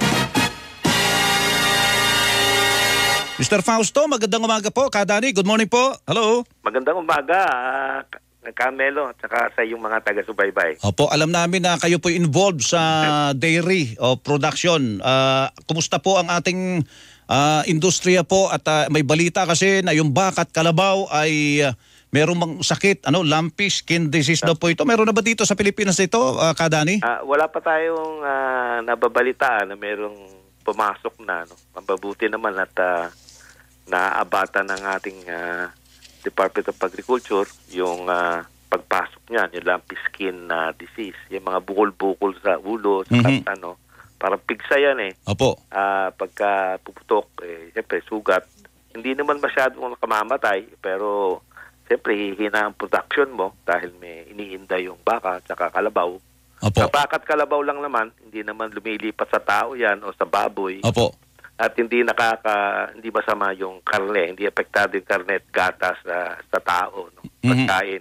Mr. Fausto, magandang umaga po. Kadani, good morning po. Hello. Magandang umaga, Camelo, at saka sa iyong mga taga-subaybay. Opo, alam namin na kayo po involved sa dairy o production. Kumusta po ang ating industriya po? At may balita kasi na yung baka at kalabaw ay merong mang sakit, lumpy skin disease daw po ito. Meron na ba dito sa Pilipinas ito, Kadani? Wala pa tayong nababalitaan na merong pumasok na. No? Mabuti naman at naaabatan ng ating Department of Agriculture yung pagpasok niyan, yung lumpy skin disease, yung mga bukol-bukol sa ulo, sa parang pigsa yan eh. Opo. Pagka puputok, siyempre sugat. Hindi naman masyadong kamamatay, pero siyempre hihina ang production mo dahil may iniinda yung baka at saka kalabaw. Opo. Sa baka at kalabaw lang naman, hindi naman lumilipat sa tao yan o sa baboy. Opo. At hindi masama yung karne, hindi apektado yung karne at gatas sa tao, no? Pagkain.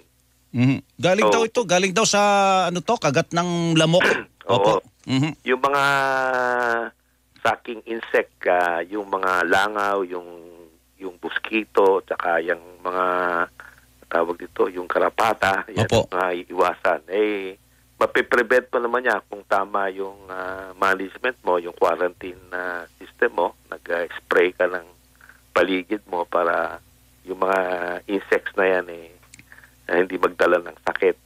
Galing daw sa kagat ng lamok. Opo. Yung mga sucking insect, yung mga langaw, yung mosquito, tsaka yung mga tawag dito, yung karapata, yan ang mga iiwasan. Mapiprevent mo naman niya kung tama yung management mo, yung quarantine system mo, nag-spray ka ng paligid mo para yung mga insects na yan hindi magdala ng sakit.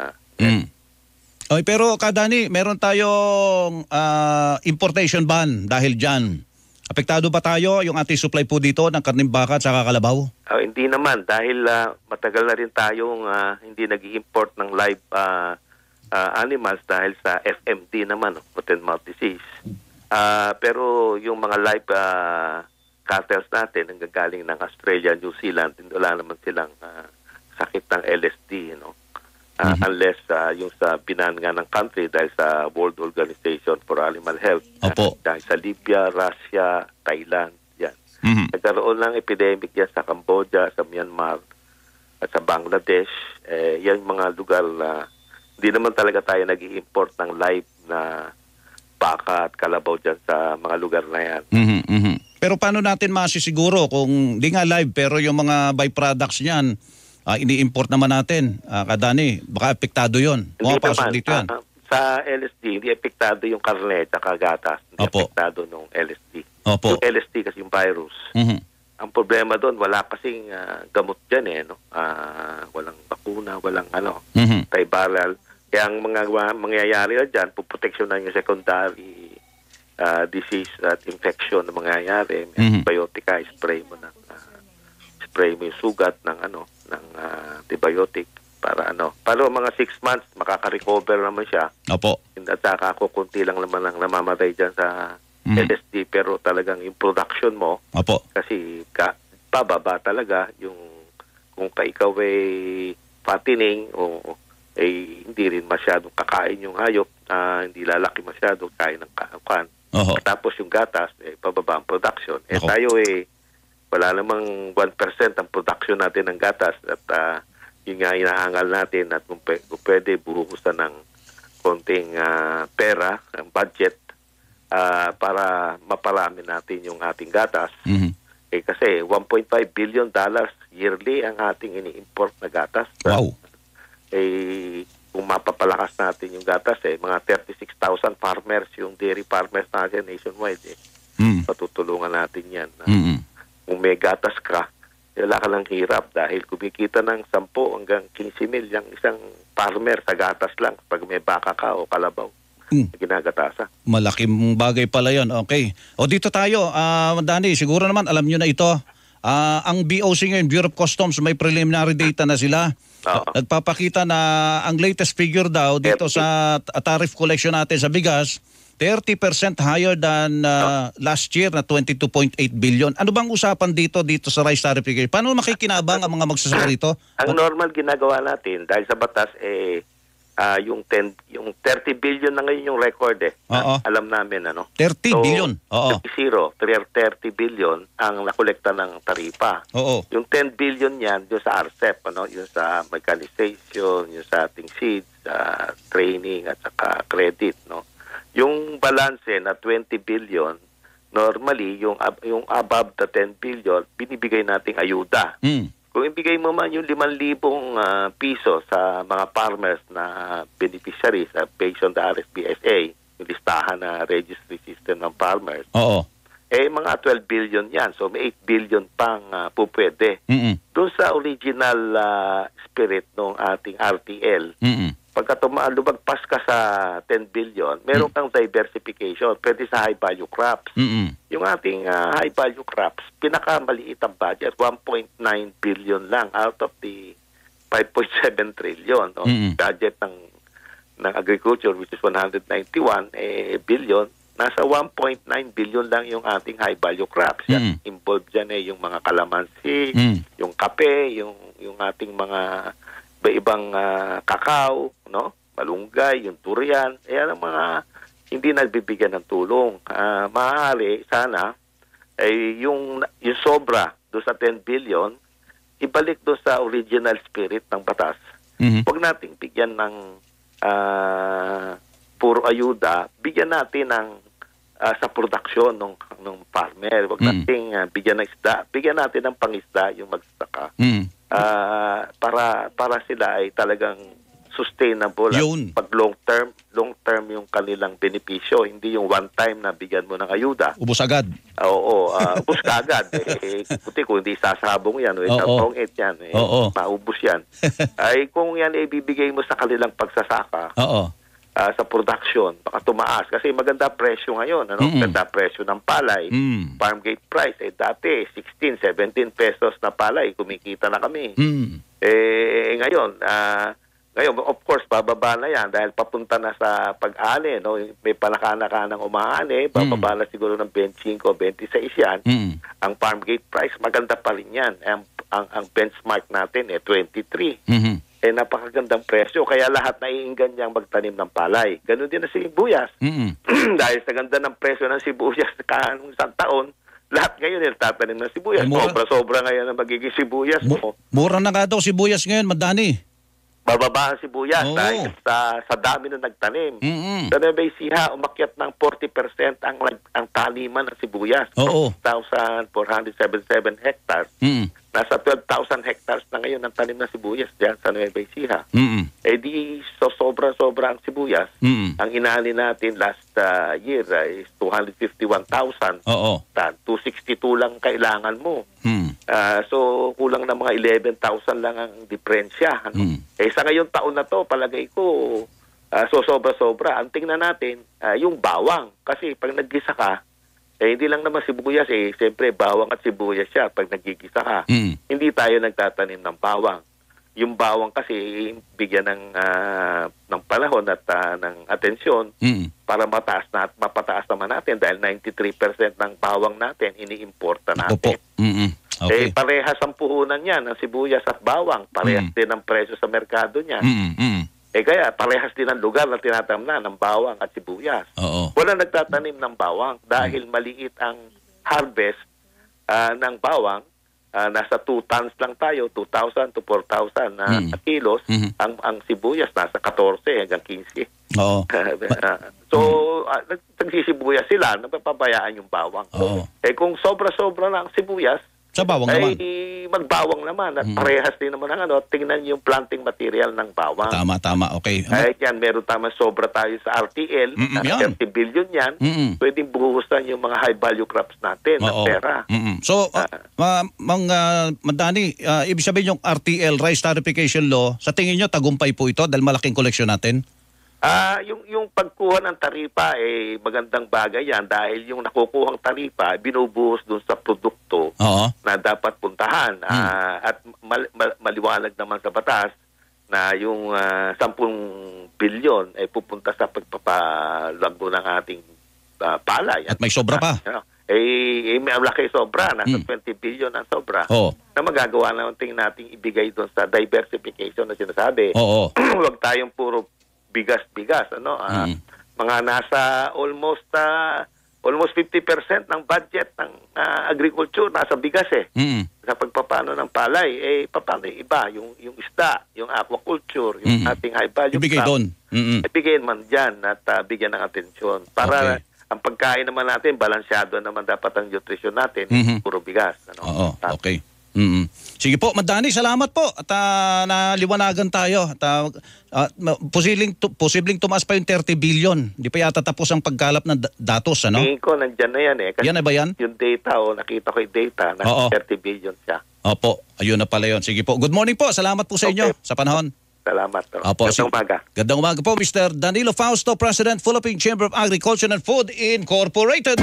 Okay, pero Kadani, meron tayong importation ban dahil dyan. Apektado ba tayo yung ating supply po dito ng karning baka at saka kalabaw? Hindi naman dahil matagal na rin tayong hindi nag-i-import ng live animals dahil sa FMD naman, foot and mouth disease. Pero yung mga live cattle natin ang gagaling ng Australia, New Zealand, wala naman silang sakit ng LSD, unless yung sa binan nga ng country dahil sa World Organization for Animal Health. Dahil sa Libya, Russia, Thailand, yan. Nagkaroon ng epidemic yan sa Cambodia, sa Myanmar, at sa Bangladesh. Yan mga lugar na hindi naman talaga tayo nag-i-import ng live na baka at kalabaw dyan sa mga lugar na yan. Pero paano natin masisiguro kung di nga live pero yung mga byproducts niyan, ini-import naman natin, Kadani, baka apektado yun. Pumapasok dito yan. Sa LSD, hindi apektado yung karne at gatas. Hindi apektado ng LSD. Yung LSD kasi yung virus. Ang problema doon, wala kasing gamot dyan walang bakuna, walang antiviral. Kaya ang mga mangyayari na dyan, puproteksyonan yung secondary disease at infection na mangyayari. May antibiotica, spray mo yung sugat ng antibiotic para mga 6 months makaka-recover naman siya. Opo. At saka kukunti lang naman ang namamatay dyan sa LSD, pero talagang yung production mo, kasi pababa talaga yung kung ikaw ay fattening o hindi rin masyadong kakain yung hayop, hindi lalaki masyado, kain ng kan. Tapos yung gatas, pababa ang production. Tayo wala namang 1% ang production natin ng gatas at yun nga inaangal natin at kung pwede buhusan ng konting pera, ng budget para maparami natin yung ating gatas. Kasi $1.5 billion yearly ang ating ini-import na gatas. Wow. Kung mapapalakas natin yung gatas, mga 36,000 farmers, yung dairy farmers natin nationwide, patutulungan natin yan. Kung may gatas ka, wala ka lang hirap dahil kumikita ng 10 hanggang 15 mil yung isang farmer sa gatas lang pag may baka ka o kalabaw. Ginagatasa. Malaking bagay pala yun. Okay. O dito tayo, Dani, siguro naman alam nyo na ito. Ang BOC ngayon, Bureau of Customs, may preliminary data na sila. Nagpapakita na ang latest figure daw dito sa tariff collection natin sa bigas, 30% higher than last year na 22.8 billion. Ano bang usapan dito sa rice tariff figure? Paano makikinabang ang mga magsasaka dito? Ang normal ginagawa natin dahil sa batas yung 30 billion na ngayon yung record alam namin 30 billion. 30 billion ang nakolekta ng taripa. Yung 10 billion yan yung sa RCEP, yung sa mechanization, yung sa ating seeds, training at saka credit, Yung balance na 20 billion, normally yung above the 10 billion, binibigay nating ayuda. Kung ibigay mo man yung 5,000 piso sa mga farmers na beneficiaries based on the RSPSA, yung listahan na registry system ng farmers, mga 12 billion yan. So may 8 billion pang pupwede. Doon sa original spirit ng ating RTL, pagka lumagpas ka sa 10 billion, meron kang diversification. Pwede sa high value crops. Yung ating high value crops, pinakamaliit ang budget, 1.9 billion lang out of the 5.7 trillion. No? Budget ng agriculture, which is 191 billion, nasa 1.9 billion lang yung ating high value crops. Yan, involved dyan yung mga kalamansi, yung kape, yung ating mga ibang kakao, no? Malunggay, yung durian. Ayan ang mga hindi nagbibigyan ng tulong. Maaari, sana, ay yung sobra doon sa 10 billion, ibalik doon sa original spirit ng batas. Huwag nating bigyan ng puro ayuda, bigyan natin ng sa produksyon ng farmer. Huwag nating bigyan ng isda, bigyan natin ng pangisda yung magsasaka. Para sila ay talagang sustainable at pag long term yung kanilang benepisyo, hindi yung one time na bigyan mo ng ayuda. Ubus agad. Oo, ubus ka agad. Kung hindi sasabong yan, yan, maubos yan. Ay kung yan ibibigay mo sa kanilang pagsasaka, sa production, baka tumaas. Kasi maganda presyo ngayon. Maganda presyo ng palay. Farm gate price, dati 16, 17 pesos na palay, kumikita na kami. Ngayon, of course, bababa na yan dahil papunta na sa pag-ani. No? May panakanakanang umaani, bababa na siguro ng 25 o 26 yan. Ang farm gate price, maganda pa rin yan. Ang benchmark natin, 23. Napakagandang presyo. Kaya lahat naiinggan niyang magtanim ng palay. Ganon din na sibuyas. Dahil sa ganda ng presyo ng sibuyas kanong isang taon, lahat ngayon tatanim ng sibuyas. Sobra-sobra ngayon ang magiging sibuyas mo. Mura na nga daw sibuyas ngayon, Madani. Bababa ang sibuyas dahil sa dami na nagtanim. Sa Nueva Ecija, umakyat ng 40% ang taniman ng sibuyas. 1,477 hectares. Nasa 12,000 hectares na ngayon ang tanim ng sibuyas diyan sa Nueva Ecija. Di sobra-sobra ang sibuyas. Ang inani natin last year is 251,000. 262 lang kailangan mo. So kulang na mga 11,000 lang ang diferensya. Sa ngayong taon na to, palagay ko sobra-sobra. Ang tingnan natin yung bawang. Kasi pag naggisa ka, hindi lang naman sibuyas siyempre bawang at sibuyas siya pag nagigisa ka. Hindi tayo nagtatanim ng bawang. Yung bawang kasi bigyan ng panahon at ng atensyon para mapataas naman natin dahil 93% ng bawang natin iniimporta natin. Parehas ang puhunan niya ng sibuyas at bawang. Parehas din ang presyo sa merkado niya. Kaya parehas din ang lugar na tinatamnan ng bawang at sibuyas. Wala nagtatanim ng bawang dahil maliit ang harvest ng bawang. Nasa 2 tons lang tayo, 2,000 to 4,000 kilos. Ang sibuyas nasa 14 hanggang 15. So, nagsisibuyas sila, napapabayaan yung bawang. Kung sobra-sobra na ang sibuyas, sa bawang naman. Magbawang naman. At parehas din naman ang tingnan yung planting material ng bawang. Tama. Okay. Yan, meron tama sobra tayo sa RTL. 30 billion yan. Pwedeng buhusan yung mga high value crops natin ng pera. So, Madani, ibig sabihin yung RTL, Rice Tarification Law, sa tingin nyo, tagumpay po ito dahil malaking koleksyon natin? Yung pagkuha ng taripa magandang bagay yan dahil yung nakukuhang taripa binubuhos dun sa produkto na dapat puntahan at maliwanag naman sa batas na yung 10 bilyon ay pupunta sa pagpapalago ng ating palay. At may sobra pa. May laki sobra, nasa 20 billion ang sobra na magagawa natin ibigay doon sa diversification na sinasabi. Huwag tayong puro bigas-bigas, mga nasa almost 50% ng budget ng agriculture nasa bigas sa pagpapano ng palay. Paano yung iba, yung isda, yung aquaculture, yung ating high value ibigay doon. Ibigay man dyan at bigyan ng atensyon para ang pagkain naman natin, balansyado naman dapat ang nutrition natin, puro bigas. Okay. Sige po, Madani, salamat po at naliwanagan tayo at posibleng tumaas pa yung 30 billion. Di pa yata tapos ang pagkalap ng datos, Tingin ko nandyan na yan Kasi yan na ba yan? Yung data, nakita ko yung data, nasa 30 billion siya. Opo, ayun na pala yun. Sige po, good morning po, salamat po sa inyo sa panahon. Salamat. Opo, Gandang umaga. Gandang umaga po, Mr. Danilo Fausto, President, Philippine Chamber of Agriculture and Food Incorporated.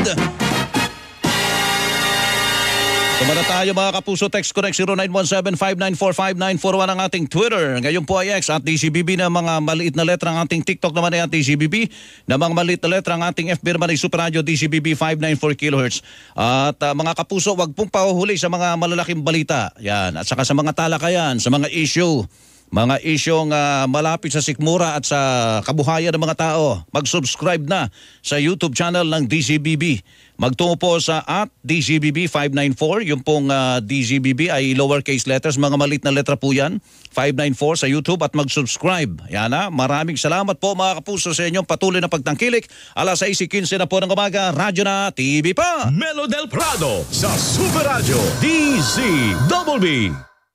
Tumala tayo mga kapuso, text connect 0917-594-5941 ang ating Twitter. Ngayon po ay X at DCBB na mga maliit na letra ang ating TikTok naman ay at DCBB. Na mga maliit na letra ang ating FB naman ay Super Radio DCBB 594 kHz. At mga kapuso, wag pong pahuhuli sa mga malalaking balita. Yan. At saka sa mga talakayan, sa mga issue. Mga isyong malapit sa sikmura at sa kabuhayan ng mga tao. Mag-subscribe na sa YouTube channel ng DCBB. Magtungo po sa at DCBB 594. Yung pong DCBB ay lowercase letters. Mga maliit na letra po yan. 594 sa YouTube at mag-subscribe. Yan na. Maraming salamat po mga kapuso sa inyong patuloy na pagtangkilik. Alas 6:15 na po ng umaga. Radyo na TV pa. Melo del Prado sa Super Radio DZBB.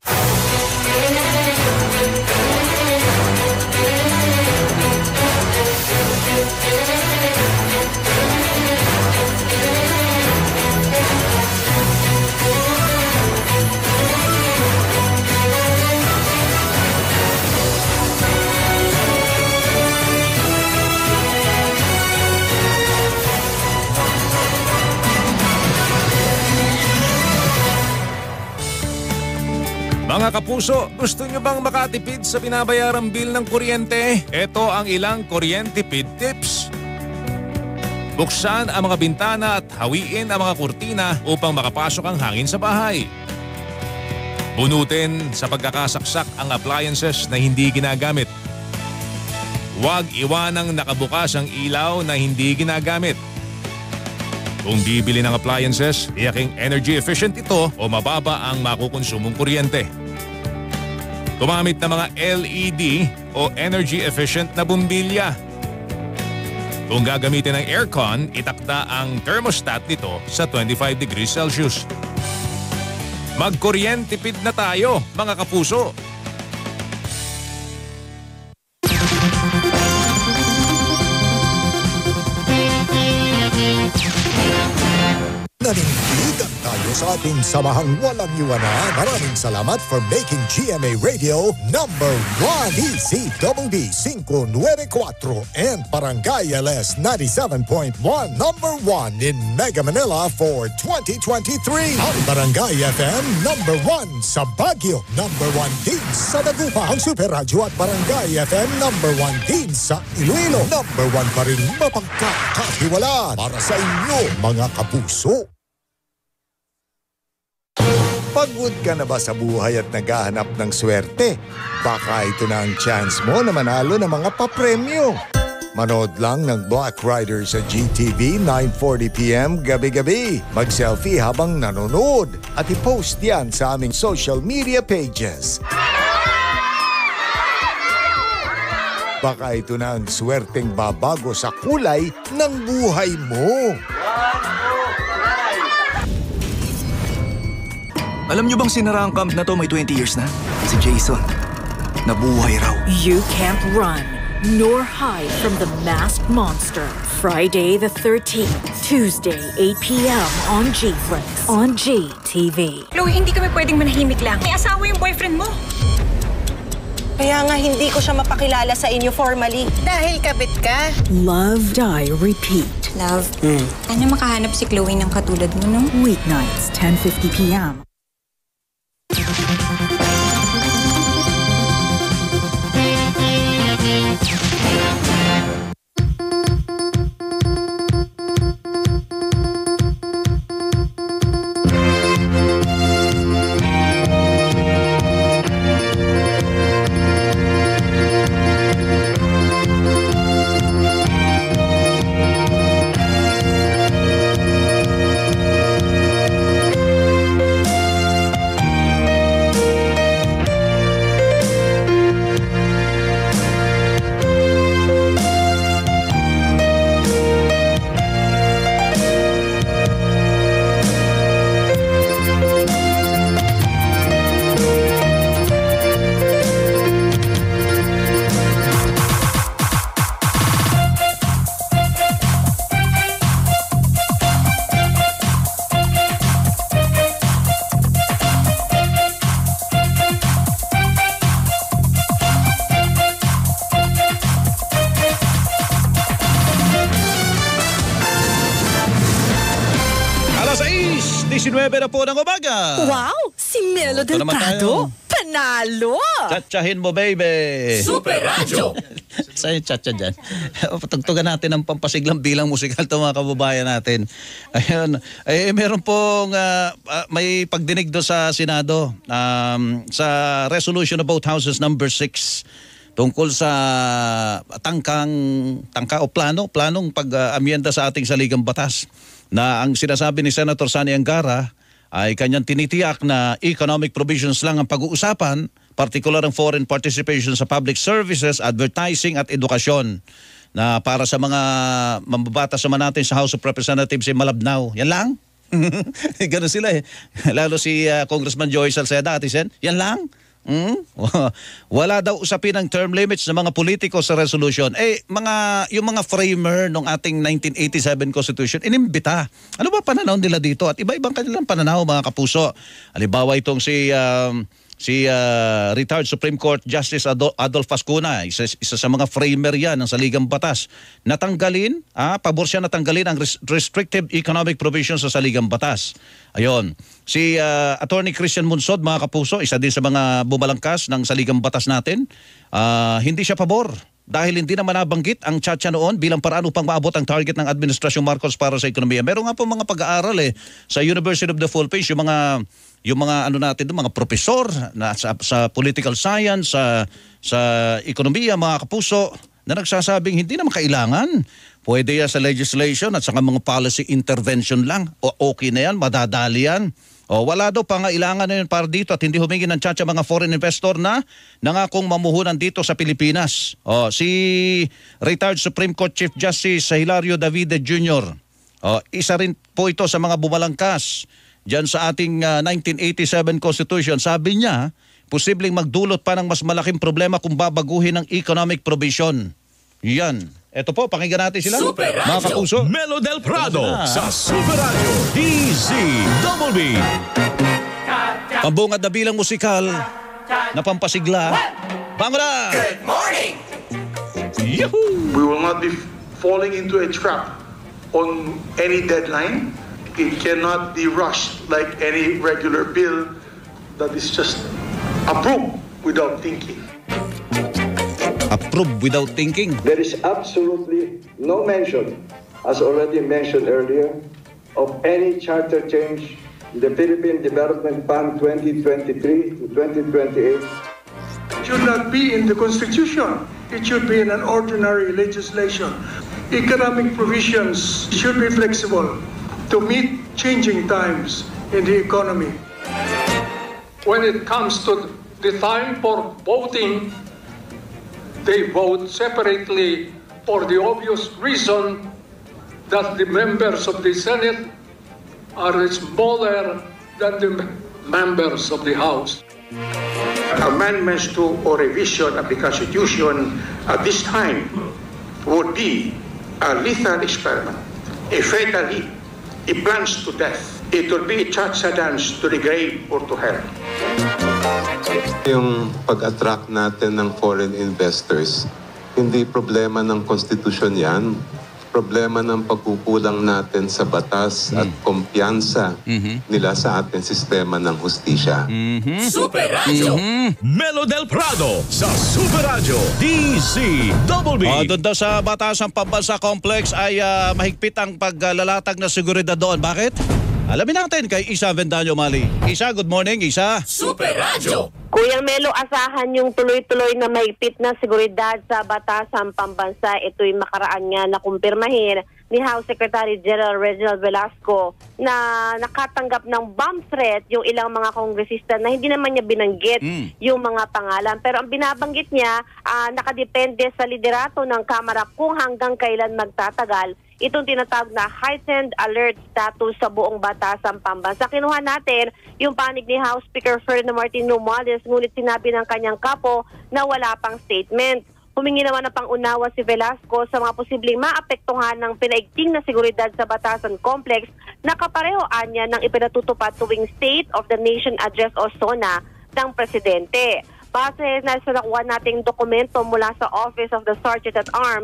Mga kapuso, gusto nyo bang makatipid sa binabayarang bill ng kuryente? Ito ang ilang kuryente-tipid tips. Buksan ang mga bintana at hawiin ang mga kurtina upang makapasok ang hangin sa bahay. Bunutin sa pagkakasaksak ang appliances na hindi ginagamit. Huwag iwanang nakabukas ang ilaw na hindi ginagamit. Kung bibili ng appliances, tiyaking energy efficient ito o mababa ang makukonsumong kuryente. Gumamit ng mga LED o energy efficient na bumbilya. Kung gagamitin ng aircon, itakda ang thermostat nito sa 25 degrees Celsius. Magkuryentipid na tayo, mga kapuso! Nanindigan tayo sa ating samahang walang iwanan. Maraming salamat for making GMA Radio number 1. DZBB 594 and Barangay LS 97.1 number 1 in Mega Manila for 2023. Ang Barangay FM number 1 sa Baguio, number 1 din sa Dagupa. Ang Super Radio at Barangay FM number 1 din sa Iloilo. Number 1 pa rin mapagkakatiwalaan para sa inyo, mga kapuso. Pagod ka na ba sa buhay at naghahanap ng swerte? Baka ito na ang chance mo na manalo ng mga papremyo. Manood lang ng Black Rider sa GTV 9:40 p.m. gabi-gabi. Mag-selfie habang nanonood at i-post yan sa aming social media pages. Baka ito na ang swerteng babago sa kulay ng buhay mo. Alam nyo bang sinara ang camp na to may 20 years na? Si Jason. Nabuhay raw. You can't run nor hide from the masked monster. Friday the 13th, Tuesday 8 p.m. on G-Flix, on GTV. Chloe, hindi kami pwedeng manahimik lang. May asawa yung boyfriend mo. Kaya nga hindi ko siya mapakilala sa inyo formally. Dahil kabit ka. Love, Die, Repeat. Love, ano makahanap si Chloe ng katulad mo, no? Weeknights, 10:50 p.m. 19 na po ng umaga. Wow! Si Melo Del Prado, panalo! Tsatsahin mo, baby! Super Radyo! Sa'yo tsatsa dyan. Patugtugan natin ang pampasiglang bilang musikal ito mga kababayan natin. Ayun. Meron pong may pagdinig do sa Senado sa resolution about Houses number 6 tungkol sa planong pag-amyenda sa ating saligang batas na ang sinasabi ni Senator Sani Angara ay kanyang tinitiyak na economic provisions lang ang pag-uusapan, partikular ang foreign participation sa public services, advertising at edukasyon na para sa mga mambabatas naman natin sa House of Representatives ay malabnaw. Yan lang? Ganun sila eh. Lalo si Congressman Joey Salceda, Ate Sen. Yan lang? Wala daw usapin ang term limits ng mga politiko sa resolution. Yung mga framer ng ating 1987 Constitution, inimbita. Ano ba pananaw nila dito? At iba-ibang kanilang pananaw, mga kapuso. Halimbawa itong si retired Supreme Court Justice Adolf Pascuna, isa sa mga framer yan ng saligang batas. Natanggalin, pabor siya natanggalin ang restrictive economic provisions sa saligang batas. Ayun. Si Attorney Christian Munsod, mga kapuso, isa din sa mga bumalangkas ng saligang batas natin, hindi siya pabor. Dahil hindi naman nabanggit ang tsatsa noon bilang paraan upang maabot ang target ng Administrasyong Marcos para sa ekonomiya. Meron nga po mga pag-aaral sa University of the Philippines, yung mga ano natin, mga profesor na sa political science, sa ekonomiya, mga kapuso, na nagsasabing hindi naman kailangan. Pwede yan sa legislation at saka mga policy intervention lang. O okay na yan, madadali yan. Wala daw pangailangan na yun para dito at hindi humingi ng tsatsa mga foreign investor na nangakong mamuhunan dito sa Pilipinas. Si retired Supreme Court Chief Justice Hilario Davide Jr. Isa rin po ito sa mga bumalangkas dyan sa ating 1987 Constitution. Sabi niya, posibleng magdulot pa ng mas malaking problema kung babaguhin ang economic provision. Yan. Ito po, pakinggan natin sila. Super mga kapuso. Melo Del Prado sa Super Radio DZBB. Pambungad na bilang musikal na pampasigla. Bango na! Good morning! Yahoo! We will not be falling into a trap on any deadline. It cannot be rushed like any regular bill that is just approved without thinking. Approved without thinking. There is absolutely no mention, as already mentioned earlier, of any charter change in the Philippine Development Fund 2023 to 2028. It should not be in the Constitution. It should be in an ordinary legislation. Economic provisions should be flexible to meet changing times in the economy. When it comes to the time for voting, they vote separately for the obvious reason that the members of the Senate are smaller than the members of the House. Amendments to or revision of the Constitution at this time would be a lethal experiment, a fatal leap, a plunge to death. It will be a cha-cha dance to the grave or to hell. Yung pag-attract natin ng foreign investors, hindi problema ng konstitusyon yan. Problema ng pagkukulang natin sa batas at kumpiyansa nila sa ating sistema ng hustisya. Super Radio Melo Del Prado sa Super Radio DZBB. Doon daw sa Batasang Pambansa Complex ay mahigpit ang paglalatatag na seguridad doon. Bakit? Alamin natin kay Isa Vendaño Mali. Isa, good morning, Isa. Super Radio. Kuyang Melo, asahan yung tuloy-tuloy na mahigpit na seguridad sa Batasang Pambansa. Ito'y makaraan nga na kumpirmahin ni House Secretary General Reginald Velasco na nakatanggap ng bomb threat yung ilang mga kongresista na hindi naman niya binanggit yung mga pangalan. Pero ang binabanggit niya, nakadepende sa liderato ng Kamara kung hanggang kailan magtatagal itong tinatawag na heightened alert status sa buong Batasang Pambansa. Kinuha natin yung panig ni House Speaker Ferdinand Martin Romualdez, ngunit sinabi ng kanyang kapo na wala pang statement. Humingi naman ng pangunawa si Velasco sa mga posibleng maapektuhan ng pinaigting na seguridad sa Batasan Complex na kaparehoan niya ng ipinatutupad tuwing State of the Nation Address o SONA ng Presidente. Base na sa nakuha nating dokumento mula sa Office of the Sergeant at Arms,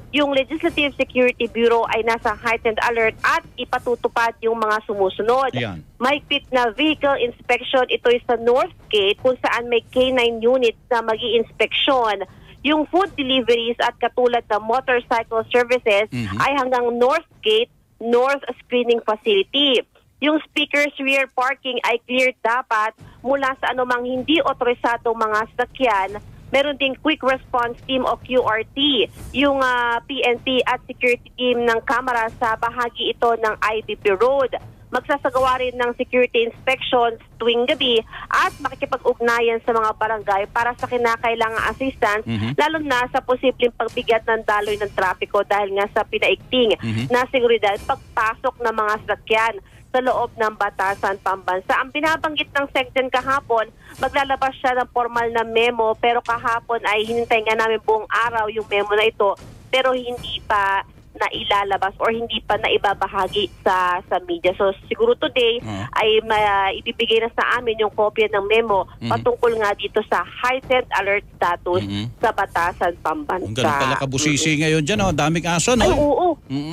yung Legislative Security Bureau ay nasa heightened alert at ipatutupad yung mga sumusunod. Yan. Mahigpit na vehicle inspection, ito sa North Gate kung saan may K9 units na mag-i-inspeksyon. Yung food deliveries at katulad ng motorcycle services ay hanggang North Gate, North Screening Facility. Yung speakers rear parking ay cleared dapat mula sa anumang hindi otorisadong mga sasakyan. Meron ding quick response team o QRT, yung PNP at security team ng kamera sa bahagi ito ng IBP Road. Magsasagawa rin ng security inspections tuwing gabi at makikipag-ugnayan sa mga barangay para sa kinakailangang assistance, lalo na sa posibleng pagbigat ng daloy ng trapiko dahil nga sa pinaigting na seguridad pagpasok ng mga sasakyan sa loob ng Batasan Pambansa. Ang binabanggit ng SecGen kahapon, maglalabas siya ng formal na memo, pero kahapon ay hinintay nga namin buong araw yung memo na ito, pero hindi pa na ilalabas or hindi pa na ibabahagi sa media. So siguro today ay ibibigay na sa amin yung kopya ng memo patungkol nga dito sa heightened alert status sa Batasan Pambansa. Ang ganun pala kabusisi ngayon dyan, daming aso, no? Ay, oo.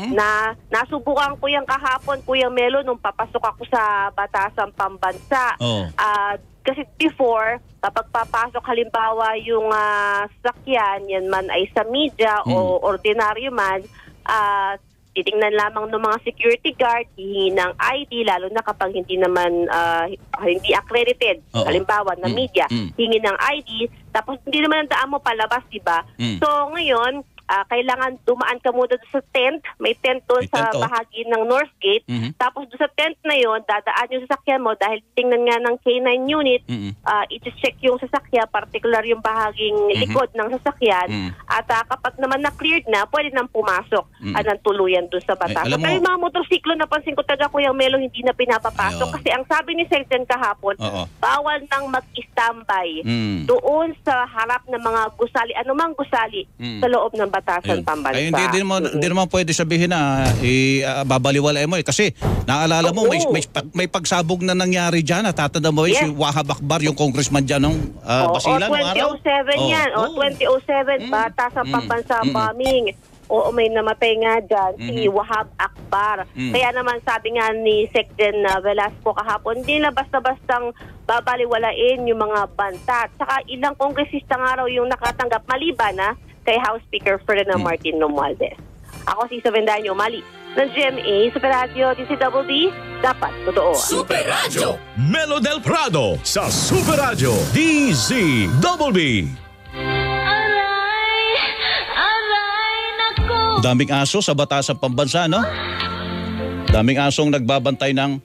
Nasubukan ko yung kahapon, Kuya Melo, nung papasok ako sa Batasan Pambansa. Kasi before, kapag papasok halimbawa yung sasakyan, yan man ay sa media o ordinaryo man, titingnan lamang ng mga security guard, hihingi ng ID, lalo na kapag hindi naman hindi accredited, halimbawa na media, hingi ng ID, tapos hindi naman ang daan mo palabas, diba? So ngayon, kailangan dumaan ka muna sa tent. May tent doon sa bahagi ng North Gate. Tapos doon sa tent na yon, dadaan yung sasakyan mo dahil tingnan nga ng K9 unit, i-check yung sasakyan, particular yung bahaging likod ng sasakyan. At kapag naman na-cleared na, pwede nang pumasok ng tuluyan doon sa Batasan. Pero yung mga motorsiklo, napansin ko taga Kuya Melo, hindi na pinapapasok. Kasi ang sabi ni SecGen kahapon, bawal nang mag-standby doon sa harap ng mga gusali, anumang gusali sa loob ng Batasan Pambansa. Ay, hindi naman pwede sabihin na babaliwalay mo kasi naalala mo may pagsabog na nangyari diyan, natatanda mo si Wahab Akbar, yung congressman diyan ng Basilan ng araw. 2007 yan. 2007 Batasan Pambansa bombing. Oo, may namatay nga dyan, si Wahab Akbar. Kaya naman sabi nga ni SecGen Velasco kahapon, hindi na basta-bastang babaliwalain yung mga banta. Saka ilang kongresista nga raw yung nakatanggap maliban kay House Speaker Ferdinand Martin Romualdez. Ako si Savendaño Mali ng GMA Super Radio DCWD, dapat totoo. Super Radio Melo del Prado sa Super Radio DCWD. Daming aso sa Batasan Pambansa, no? Daming asong nagbabantay ng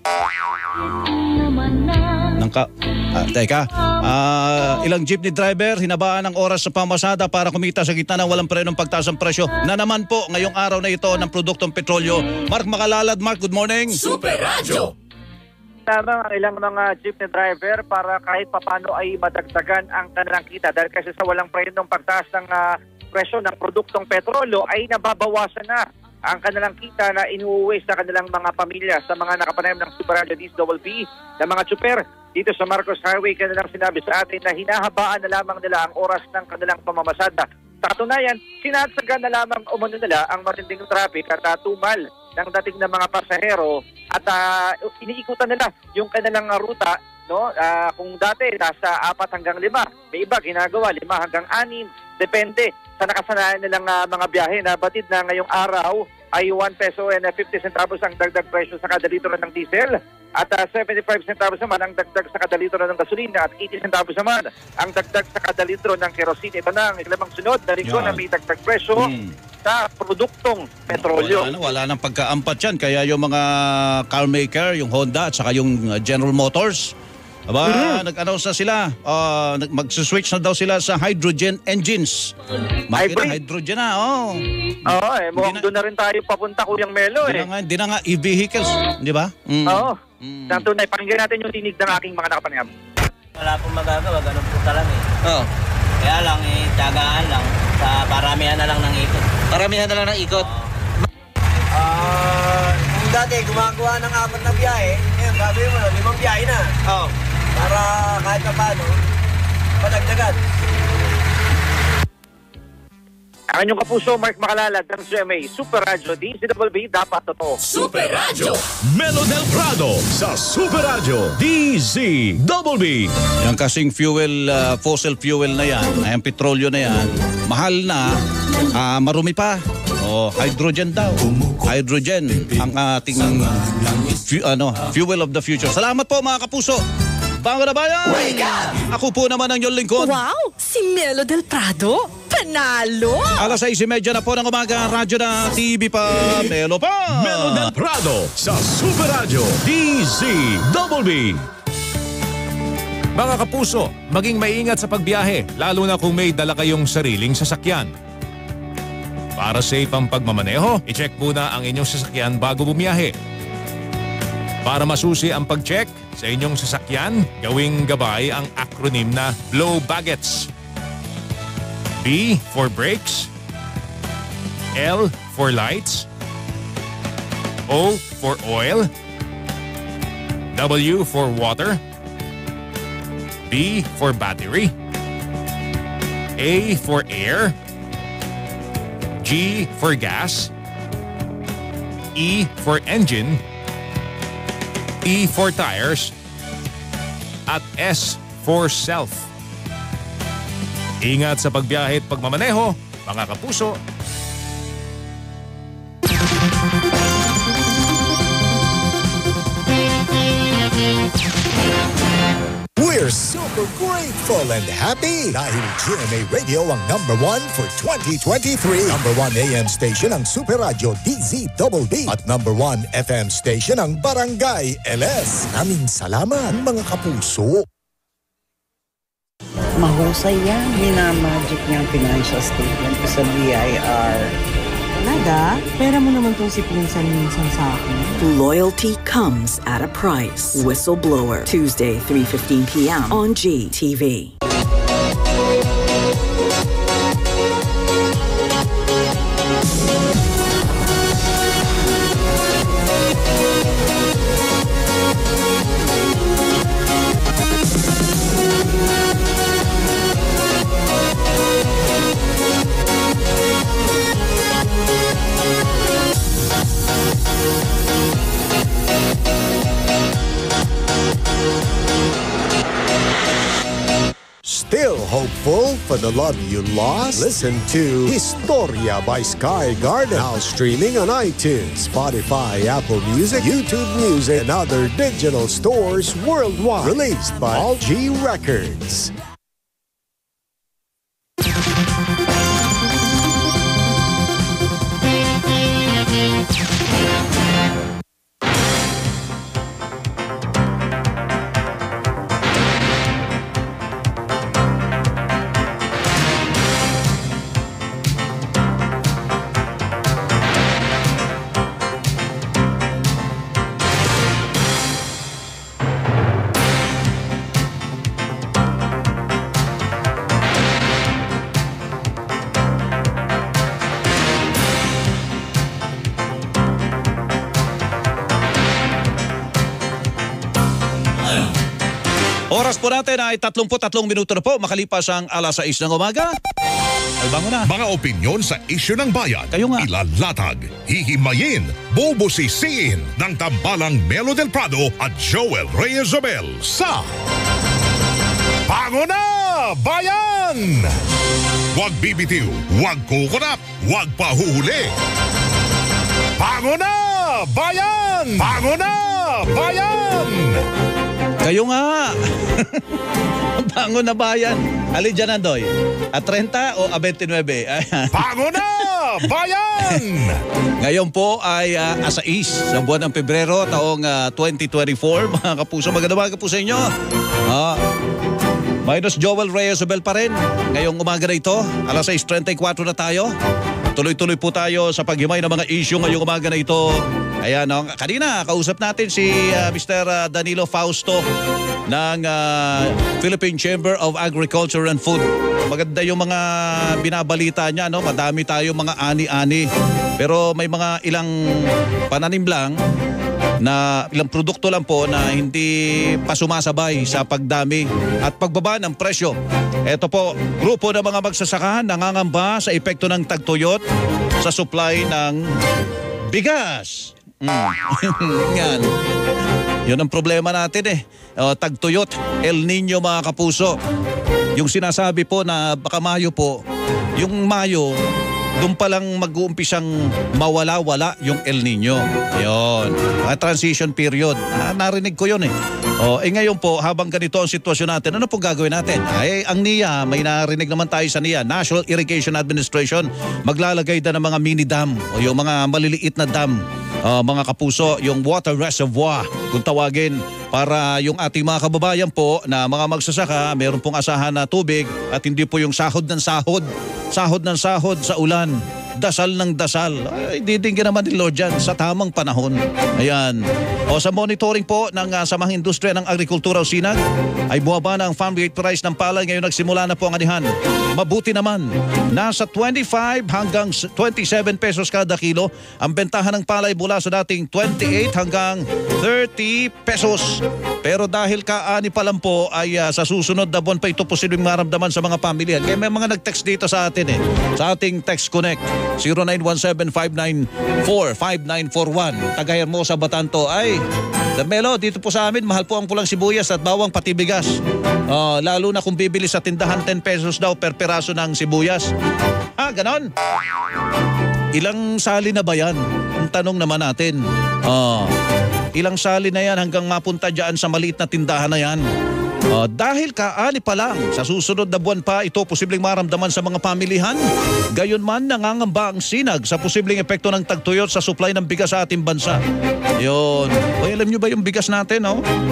ilang jeepney driver hinabaan ng oras sa pamasada para kumita sa gitna ng walang prenong pagtaas ng presyo na naman po ngayong araw na ito ng produktong petrolyo. Mark Makalalad. Mark, good morning. Super Radio. Tama ang ilang mga jeepney driver para kahit papano ay madagdagan ang kanilang kita dahil kasi sa walang prenong pagtaas ng presyo ng produktong petrolyo ay nababawasan na ang kanilang kita na inuuwi sa kanilang mga pamilya. Sa mga nakapanayam ng Super Radio DCWD na mga tsuper dito sa Marcos Highway, kanilang sinabi sa atin na hinahabaan na lamang nila ang oras ng kanilang pamamasada. Sa katunayan, sinatsaga na lamang umano nila ang matinding traffic at tumal ng dating ng mga pasahero at iniikutan nila yung kanilang ruta. No? Kung dati nasa 4 hanggang 5, may iba ginagawa 5 hanggang 6, depende sa nakasanayan nilang mga biyahe na batid na ngayong araw ay 1 peso and 50 centavos ang dagdag presyo sa kada litro ng diesel at 75 centavos naman ang dagdag sa kada litro ng gasolina at 80 centavos naman ang dagdag sa kada litro ng kerosene. Ito na ang ilang sunod na linggo na may dagdag presyo sa produktong petrolyo. Wala nang pagkaampat yan. Kaya yung mga car maker, yung Honda at saka yung General Motors, nag-announce na sila, mag-switch na daw sila sa hydrogen engines. Hydrogen na, mukhang doon na rin tayo papunta, Kuyang Melo. Hindi na nga e-vehicles, di ba? Oo. Tanto na, pakinggan natin yung tinig ng aking mga nakapanayam. Wala pong magagawa, ganun po talaga Kaya lang, tiyagaan lang, sa paramihan na lang ng ikot. Paramihan na lang ng ikot? Kung dati gumagawa ng 4 na biyahe, ngayon gagawin mo 5 biyahe na. Para kahit na paano, padagdagan. Ang inyong kapuso, Mark Macalalag ng GMA Super Radio DZBB, dapat totoo. Super Radio Melo del Prado sa Super Radio DZBB. Yung kasing fuel, fossil fuel na yan, yung petrolyo na yan, mahal na, marumi pa. Hydrogen daw. Hydrogen ang ating fuel of the future. Salamat po mga kapuso. Bango na bayan! Ako po naman ang iyong lingkod. Wow! Si Melo del Prado? Panalo! Alas 6:30 na po ng umaga, radyo na, TV pa, Melo pa! Melo del Prado sa Super Radio DZBB. Mga kapuso, maging maingat sa pagbiyahe, lalo na kung may dala kayong sariling sasakyan. Para safe ang pagmamaneho, i-check muna ang inyong sasakyan bago bumiyahe. Para masusi ang pag-check sa inyong sasakyan, gawing gabay ang acronym na Blow Baggets. B for brakes, L for lights, O for oil, W for water, B for battery, A for air, G for gas, E for engine, T for tires, at S for self. Ingat sa pagbiyahe at pagmamaneho, mga kapuso. We're super grateful and happy dahil GMA Radio ang number 1 for 2023. Number 1 AM station ang Super Radio DZBB at number 1 FM station ang Barangay LS. Maraming salamat mga kapuso. Mahusay yan. Minamagic niya ang financial statement ko sa BIR. Nada, pera mo naman tong si Pinsan minsan sa akin. Loyalty comes at a price. Whistleblower, Tuesday, 3:15 p.m. on GTV. Still hopeful for the love you lost? Listen to Historia by Sky Garden. Now streaming on iTunes, Spotify, Apple Music, YouTube Music, and other digital stores worldwide. Released by All G Records. Oras po natin ay 33 minuto na po makalipas ang alas 6 ng umaga. Ay bango na. Mga opinyon sa isyu ng bayan, ilalatag, hihimayin, bubusisiin ng tambalang Melo del Prado at Joel Reyes-Abel sa Bango na Bayan! Huwag bibitiw, huwag kukurap, huwag pahuhuli. Bango na Bayan! Bango na Bayan! Kayo nga! Bango na Bayan. Alin dyan, Andoy? A 30 o a 29? Bango na Bayan! Ngayon po ay asa 6 sa buwan ng Pebrero taong 2024. Mga kapuso, magandang umaga po sa inyo. Minus Joel Reyes-Abel pa rin. Ngayong umaga na ito, alas 6:34 na tayo. Tuloy-tuloy po tayo sa paghimay ng mga issue ngayong umaga na ito. Ayan, kanina kausap natin si Mr. Danilo Fausto ng Philippine Chamber of Agriculture and Food. Maganda yung mga binabalita niya, no? Madami tayo mga ani-ani. Pero may mga ilang pananim lang na ilang produkto lang po na hindi pa sumasabay sa pagdami at pagbaba ng presyo. Ito po, grupo ng mga magsasaka nangangamba sa epekto ng tagtuyot sa supply ng bigas. Yan. Yun ang problema natin eh. Tagtuyot, El Nino mga kapuso. Yung sinasabi po na baka Mayo po, yung Mayo, doon palang mag-uumpisang mawala-wala yung El Nino. Ayun. Transition period. Narinig ko yun eh. Ngayon po, habang ganito ang sitwasyon natin, ano pong gagawin natin? Ang NIA, may narinig naman tayo sa NIA, National Irrigation Administration, maglalagay na ng mga mini dam o yung mga maliliit na dam. Mga kapuso, yung water reservoir kung tawagin, para yung ating mga kababayan po na mga magsasaka, meron pong asahan na tubig at hindi po yung sahod ng sahod sa ulan, dasal ng dasal. Ay, didinggin naman ni Lord dyan sa tamang panahon. Ayan. Sa monitoring po ng Samahang Industriya ng Agrikultura o SINAG, ay bumaba na ang farm gate price ng palay. Ngayon nagsimula na po ang anihan. Mabuti naman. Nasa 25 hanggang 27 pesos kada kilo ang bentahan ng palay mula sa dating 28 hanggang 30 pesos. Pero dahil kaani pa lang po ay sa susunod na buwan pa ito posibleng maramdaman sa mga pamilya. Kaya may mga nag-text dito sa atin sa ating Text Connect 0917-594-5941. Taga-Hermosa, Batanto. Ay, Melo, dito po sa amin mahal po ang pulang sibuyas at bawang pati bigas. Lalo na kung bibili sa tindahan 10 pesos daw per peraso ng sibuyas. Ganon. Ilang sali na ba yan? Ang tanong naman natin. Ilang sali na yan hanggang mapunta dyan sa maliit na tindahan na yan? Dahil kaani pa lang, sa susunod na buwan pa ito posibleng maramdaman sa mga pamilihan. Gayon man, nangangamba ang SINAG sa posibleng epekto ng tagtuyot sa supply ng bigas sa ating bansa. Yun. Alam nyo ba yung bigas natin?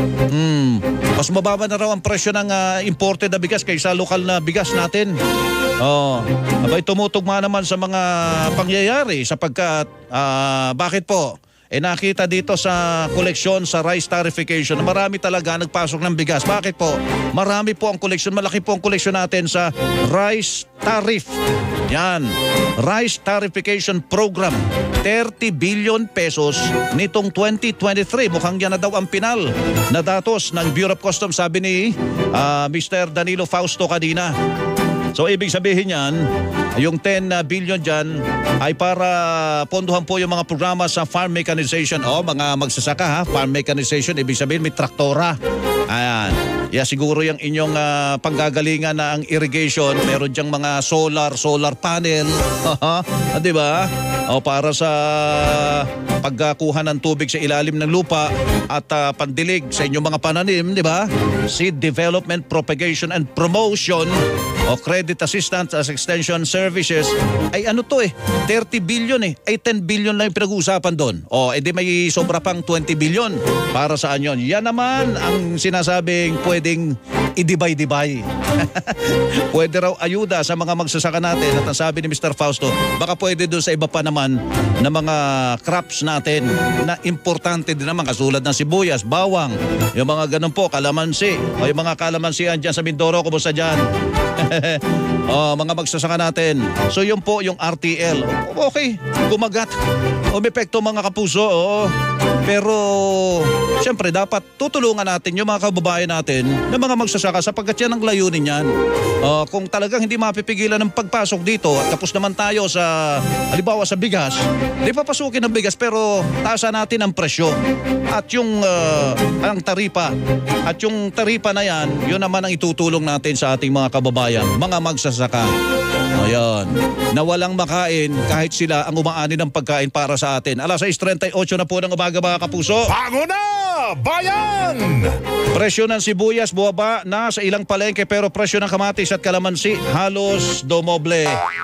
Mas mababa na raw ang presyo ng imported na bigas kaysa lokal na bigas natin. Abay, tumutugma naman sa mga pangyayari sapagkat bakit po? Nakita dito sa koleksyon sa rice tarification, marami talaga nagpasok ng bigas. Bakit po? Marami po ang koleksyon, malaki po ang koleksyon natin sa rice tariff. Yan, rice tarification program. 30 billion pesos nitong 2023. Mukhang yan na daw ang pinal na datos ng Bureau of Customs, sabi ni Mr. Danilo Fausto kanina. So ibig sabihin yan, yung 10 billion dyan ay para pondohan po yung mga programa sa farm mechanization. Mga magsasaka farm mechanization, ibig sabihin may traktora. Ayan. Siguro yung inyong panggagalingan na ang irrigation, meron dyang mga solar panel. Di ba? Para sa pagkuha ng tubig sa ilalim ng lupa at pandilig sa inyong mga pananim, di ba? Seed development, propagation and promotion o credit assistance as extension services ay 30 billion ay 10 billion lang yung pinag-uusapan doon. Edi may sobra pang 20 billion para saan yon? Yan naman ang sinasabing pwedeng idibay-dibay. Pwede raw ayuda sa mga magsasaka natin at ang sabi ni Mr. Fausto, baka pwede doon sa iba pa naman na mga crops natin na importante din naman kasulad ng sibuyas, bawang, yung mga ganun po, kalamansi, o yung mga kalamansian dyan sa Mindoro, kumusta dyan? Mga magsasaka natin. So yun po yung RTL. Okay, gumagat. Umepekto mga kapuso. Pero siyempre dapat tutulungan natin yung mga kababayan natin na mga magsasaka sapagkat yan ang layunin yan. Kung talagang hindi mapipigilan ng pagpasok dito at tapos naman tayo sa halimbawa sa bigas, di papasukin ang bigas pero taasan natin ang presyo at yung ang taripa. At yung taripa na yan, yun naman ang itutulong natin sa ating mga kababayan, mga magsasaka. Ayan, na walang makain kahit sila ang umaani ng pagkain para sa atin. 6:38 na po ng umaga mga kapuso. Bago na, bayan! Presyo ng sibuyas bumaba na sa ilang palengke pero presyo ng kamatis at kalamansi halos domoble.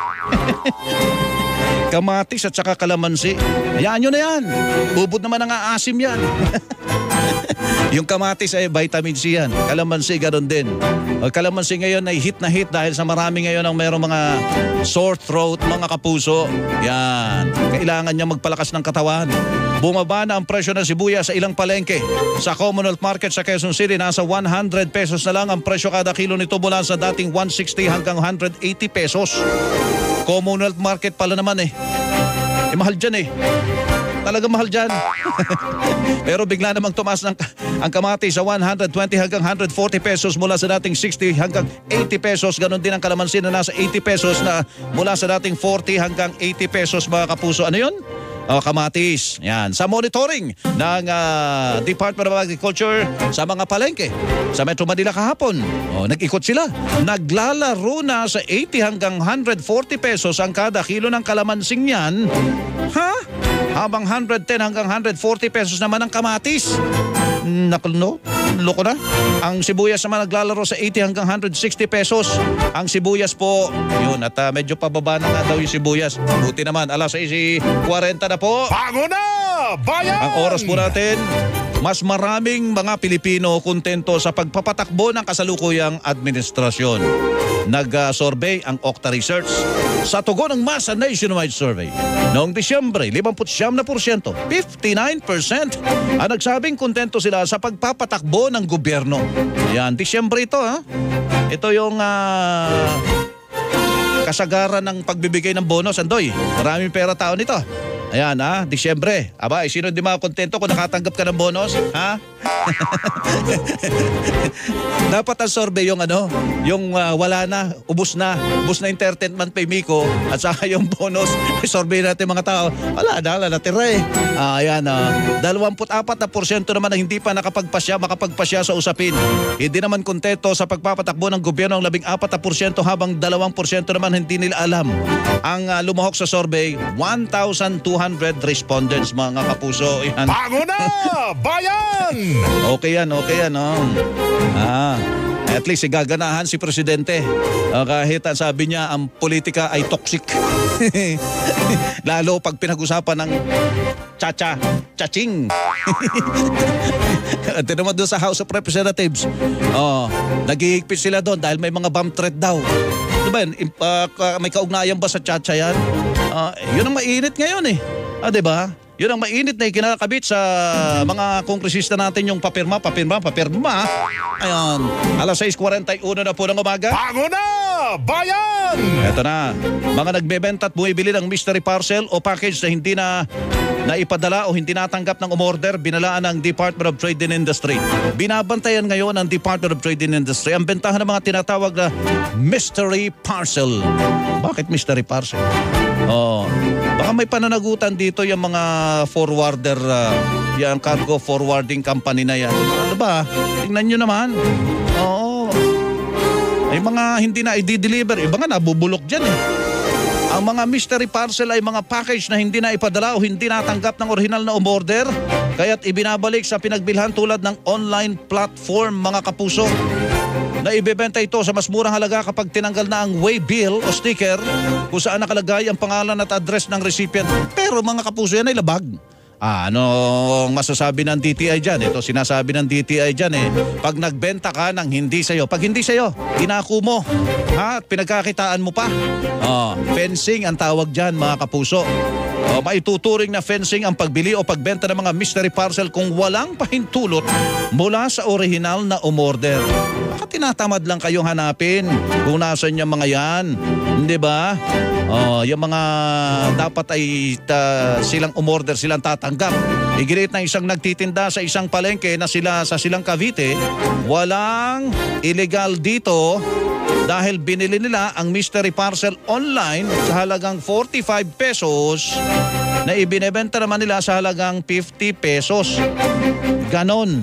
Kamatis at saka kalamansi. Yan nyo na yan. Ubod naman ang aasim yan. Yung kamatis ay vitamin C yan. Kalamansi, ganoon din. Kalamansi ngayon ay hit na hit dahil sa marami ngayon ang merong mga sore throat, mga kapuso. Yan. Kailangan niya magpalakas ng katawan. Bumaba na ang presyo ng sibuyas sa ilang palengke. Sa Commonwealth Market sa Quezon City, nasa 100 pesos na lang ang presyo kada kilo nito mula sa dating 160 hanggang 180 pesos. Commonwealth Market pala naman mahal dyan Talagang mahal dyan. Pero bigla namang tumaas ang kamatis sa 120 hanggang 140 pesos mula sa dating 60 hanggang 80 pesos. Ganon din ang kalamansi na nasa 80 pesos na mula sa dating 40 hanggang 80 pesos mga kapuso. Ano yun? Kamatis. Yan. Sa monitoring ng Department of Agriculture sa mga palengke sa Metro Manila kahapon. Nag-ikot sila. Naglalaro na sa 80 hanggang 140 pesos ang kada kilo ng kalamansing yan. Habang 110 hanggang 140 pesos naman ang kamatis. Loko na. Ang sibuyas naman naglalaro sa 80 hanggang 160 pesos. Ang sibuyas po, yun, at medyo pababa na nga daw yung sibuyas. Buti naman, 6:40 na po. Bago na, bayan! Ang oras po natin, mas maraming mga Pilipino kontento sa pagpapatakbo ng kasalukuyang administrasyon. Nag-survey ang Okta Research sa tugon ng Masa Nationwide Survey. Noong Disyembre, 59%, 59% ang nagsabing kontento sila sa pagpapatakbo ng gobyerno. Yan, Disyembre ito ha. Ito yung kasagaran ng pagbibigay ng bonus, Andoy. Maraming pera tao nito. Ayan Disyembre. Aba, sino di makakontento kung nakatanggap ka ng bonus? Ha? Dapat ang survey yung wala na, ubos na entertainment pay Miko at saka yung bonus. Survey natin mga tao, wala na, natira eh. Ayan 24% naman ang hindi pa makapagpasya sa usapin. Hindi naman kontento sa pagpapatakbo ng gobyerno ang 14% habang 2% naman hindi nila alam. Ang lumahok sa survey, 1,200 respondents mga kapuso. Yan. Bago na, bayan! Okay yan. At least gaganahan si Presidente. Kahit sabi niya ang politika ay toxic. Lalo pag pinag-usapan ng chaching. At naman doon sa House of Representatives, nagihigpit sila doon dahil may mga bomb threat daw. Diba yan? May kaugnayan ba sa chacha yan? Yun ang mainit ngayon eh. Diba? Yun ang mainit na ikinakabit sa mga kongresista natin yung papirma. Ayan, 6:41 na po ng umaga. Bago na, bayan! Eto na, mga nagbebenta at bumibili ng mystery parcel o package na hindi na ipadala o hindi natanggap ng umorder, binalaan ng Department of Trade and Industry. Binabantayan ngayon ng Department of Trade and Industry ang bentahan ng mga tinatawag na mystery parcel. Bakit mystery parcel? Baka may pananagutan dito yung mga forwarder, yung cargo forwarding company na yan. Ano ba? Tingnan nyo naman. Ay mga hindi na i-deliver. Iba nga nabubulok dyan eh. Ang mga mystery parcel ay mga package na hindi na ipadala o hindi natanggap ng original na umorder, kaya't ibinabalik sa pinagbilhan tulad ng online platform mga kapuso. Na ibebenta ito sa mas murang halaga kapag tinanggal na ang waybill o sticker kung saan nakalagay ang pangalan at address ng recipient. Pero mga kapuso, yan ay labag. Anong masasabi ng DTI dyan? Ito sinasabi ng DTI dyan eh. Pag nagbenta ka ng hindi sa'yo, pag hindi sa'yo, inako mo. At pinagkakitaan mo pa. Fencing ang tawag dyan mga kapuso. Maituturing na fencing ang pagbili o pagbenta ng mga mystery parcel kung walang pahintulot mula sa original na umorder. Baka tinatamad lang kayong hanapin kung nasan yung mga yan. Hindi ba? Yung mga dapat ay silang umorder, silang tatanggap. Iginit ng isang nagtitinda sa isang palengke na sa Silang Cavite, walang illegal dito dahil binili nila ang mystery parcel online sa halagang 45 pesos na ibinebenta naman nila sa halagang 50 pesos. Ganon.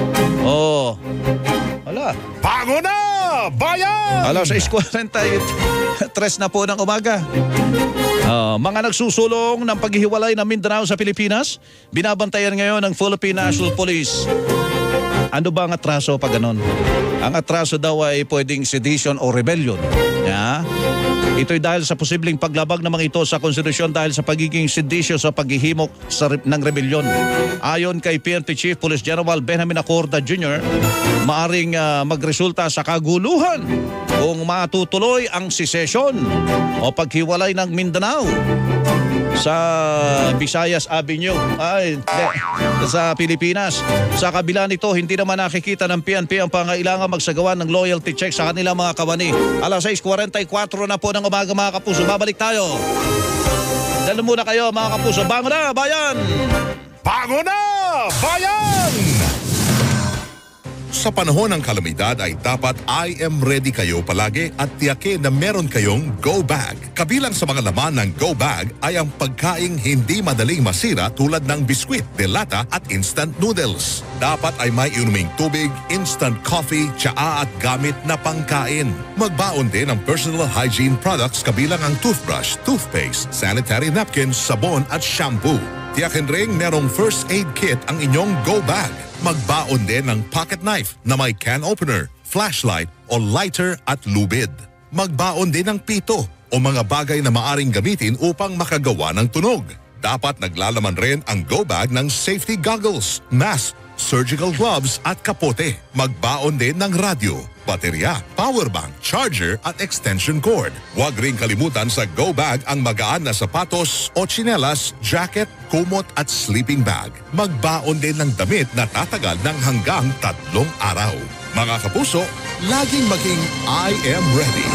Wala. Bago na, bayan! 6:43 na po ng umaga. Mga nagsusulong ng paghihiwalay ng Mindanao sa Pilipinas, binabantayan ngayon ng Philippine National Police. Ano ba ang atraso pag ganon? Ang atraso daw ay pwedeng sedition o rebellion. Ito'y dahil sa posibleng paglabag ng mga ito sa konstitusyon dahil sa pagiging seditious o paghihimok ng rebellion. Ayon kay PNP Chief Police General Benjamin Acorda Jr., maaring magresulta sa kaguluhan kung matutuloy ang secession o paghiwalay ng Mindanao sa Visayas Avenue sa Pilipinas. Sa kabila nito, hindi naman nakikita ng PNP ang pangailangan magsagawa ng loyalty check sa kanilang mga kawani. 6:44 na po ng umaga mga kapuso. Babalik tayo. Diyan muna kayo mga kapuso. Bango na, bayan! Bango na, bayan! Sa panahon ng kalamidad ay dapat I am ready kayo palagi at tiyakin na meron kayong Go Bag. Kabilang sa mga laman ng Go Bag ay ang pagkaing hindi madaling masira tulad ng biskwit, delata at instant noodles. Dapat ay may inuming tubig, instant coffee, tsaa at gamit na pangkain. Magbaon din ng personal hygiene products kabilang ang toothbrush, toothpaste, sanitary napkins, sabon at shampoo. Tiyakin ring merong first aid kit ang inyong Go Bag. Magbaon din ng pocket knife na may can opener, flashlight o lighter at lubid. Magbaon din ng pito o mga bagay na maaring gamitin upang makagawa ng tunog. Dapat naglalaman rin ang Go Bag ng safety goggles, mask, surgical gloves at kapote. Magbaon din ng radyo, baterya, power bank, charger at extension cord. Huwag ring kalimutan sa Go Bag ang magaan na sapatos o tsinelas, jacket, kumot at sleeping bag. Magbaon din ng damit na tatagal ng hanggang 3 araw. Mga kapuso, laging maging I am ready.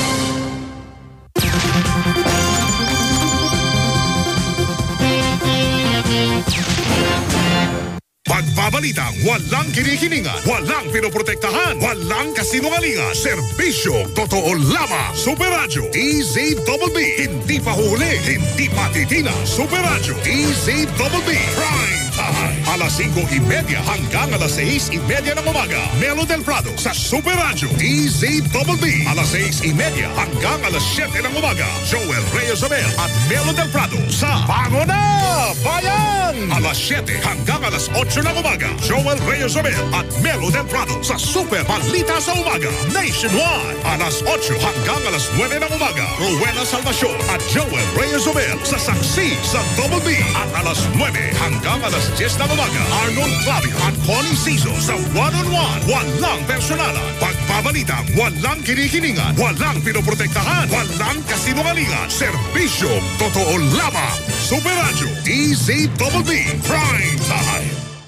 Pagbabalitang walang kinikiningan, walang pinoprotektahan, walang kasinungalingan, serbisyo totoo lamang. Super Radyo DZBB. Hindi pa huli, hindi matitina. Super Radyo DZBB Prime Time. Alas 5:30 hanggang alas 6:30 ng umaga. Melo del Prado sa Super Radyo DZBB. Alas 6:30 hanggang alas 7 ng umaga. Joel Reyes Abel at Melo del Prado sa Bango na, Bayan! Alas 7 hanggang alas 8 ng umaga. Joel Reyes Abel at Melo del Prado sa Super Balita sa Umaga Nationwide. Alas 8 hanggang alas 9 ng umaga. Rowena Salvacion at Joel Reyes Abel sa Saksi sa Double B. At alas 9 hanggang alas 10 ng umaga. Arnold Flavio at Connie Cizo sa One-on-One. Walang personalan. Pagpabalitang walang kinikiningan, walang pinoprotektahan, walang kasinungalingan. Serbisyo totoo lamang. Super Radyo DZBB Prime Time.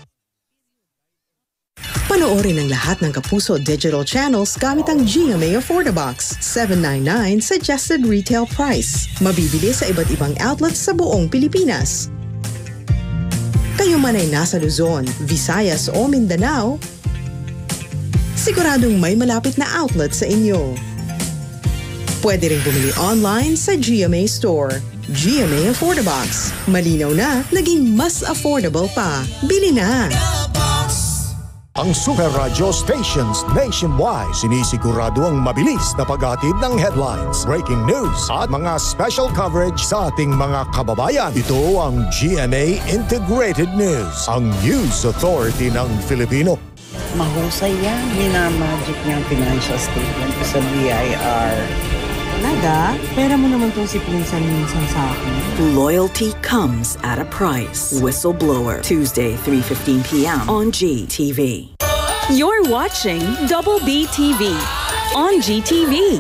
Panoorin ang lahat ng Kapuso digital channels gamit ang GMA Affordabox. $7.99 suggested retail price. Mabibili sa iba't ibang outlets sa buong Pilipinas. Kayo man ay nasa Luzon, Visayas o Mindanao, siguradong may malapit na outlet sa inyo. Pwede rin bumili online sa GMA Store. GMA Affordabox. Malinaw na, naging mas affordable pa. Bili na! Ang Super Radyo stations nationwide sinisigurado ang mabilis na paghatid ng headlines, breaking news at mga special coverage sa ating mga kababayan. Ito ang GMA Integrated News, ang news authority ng Filipino. Mahusay yan. Minamagic niyang financial statement sa BIR. Talaga? Pera mo naman tong si Pinsan minsan sa akin. Loyalty comes at a price. Whistleblower. Tuesday, 3:15 p.m. on GTV. You're watching Double B TV on GTV.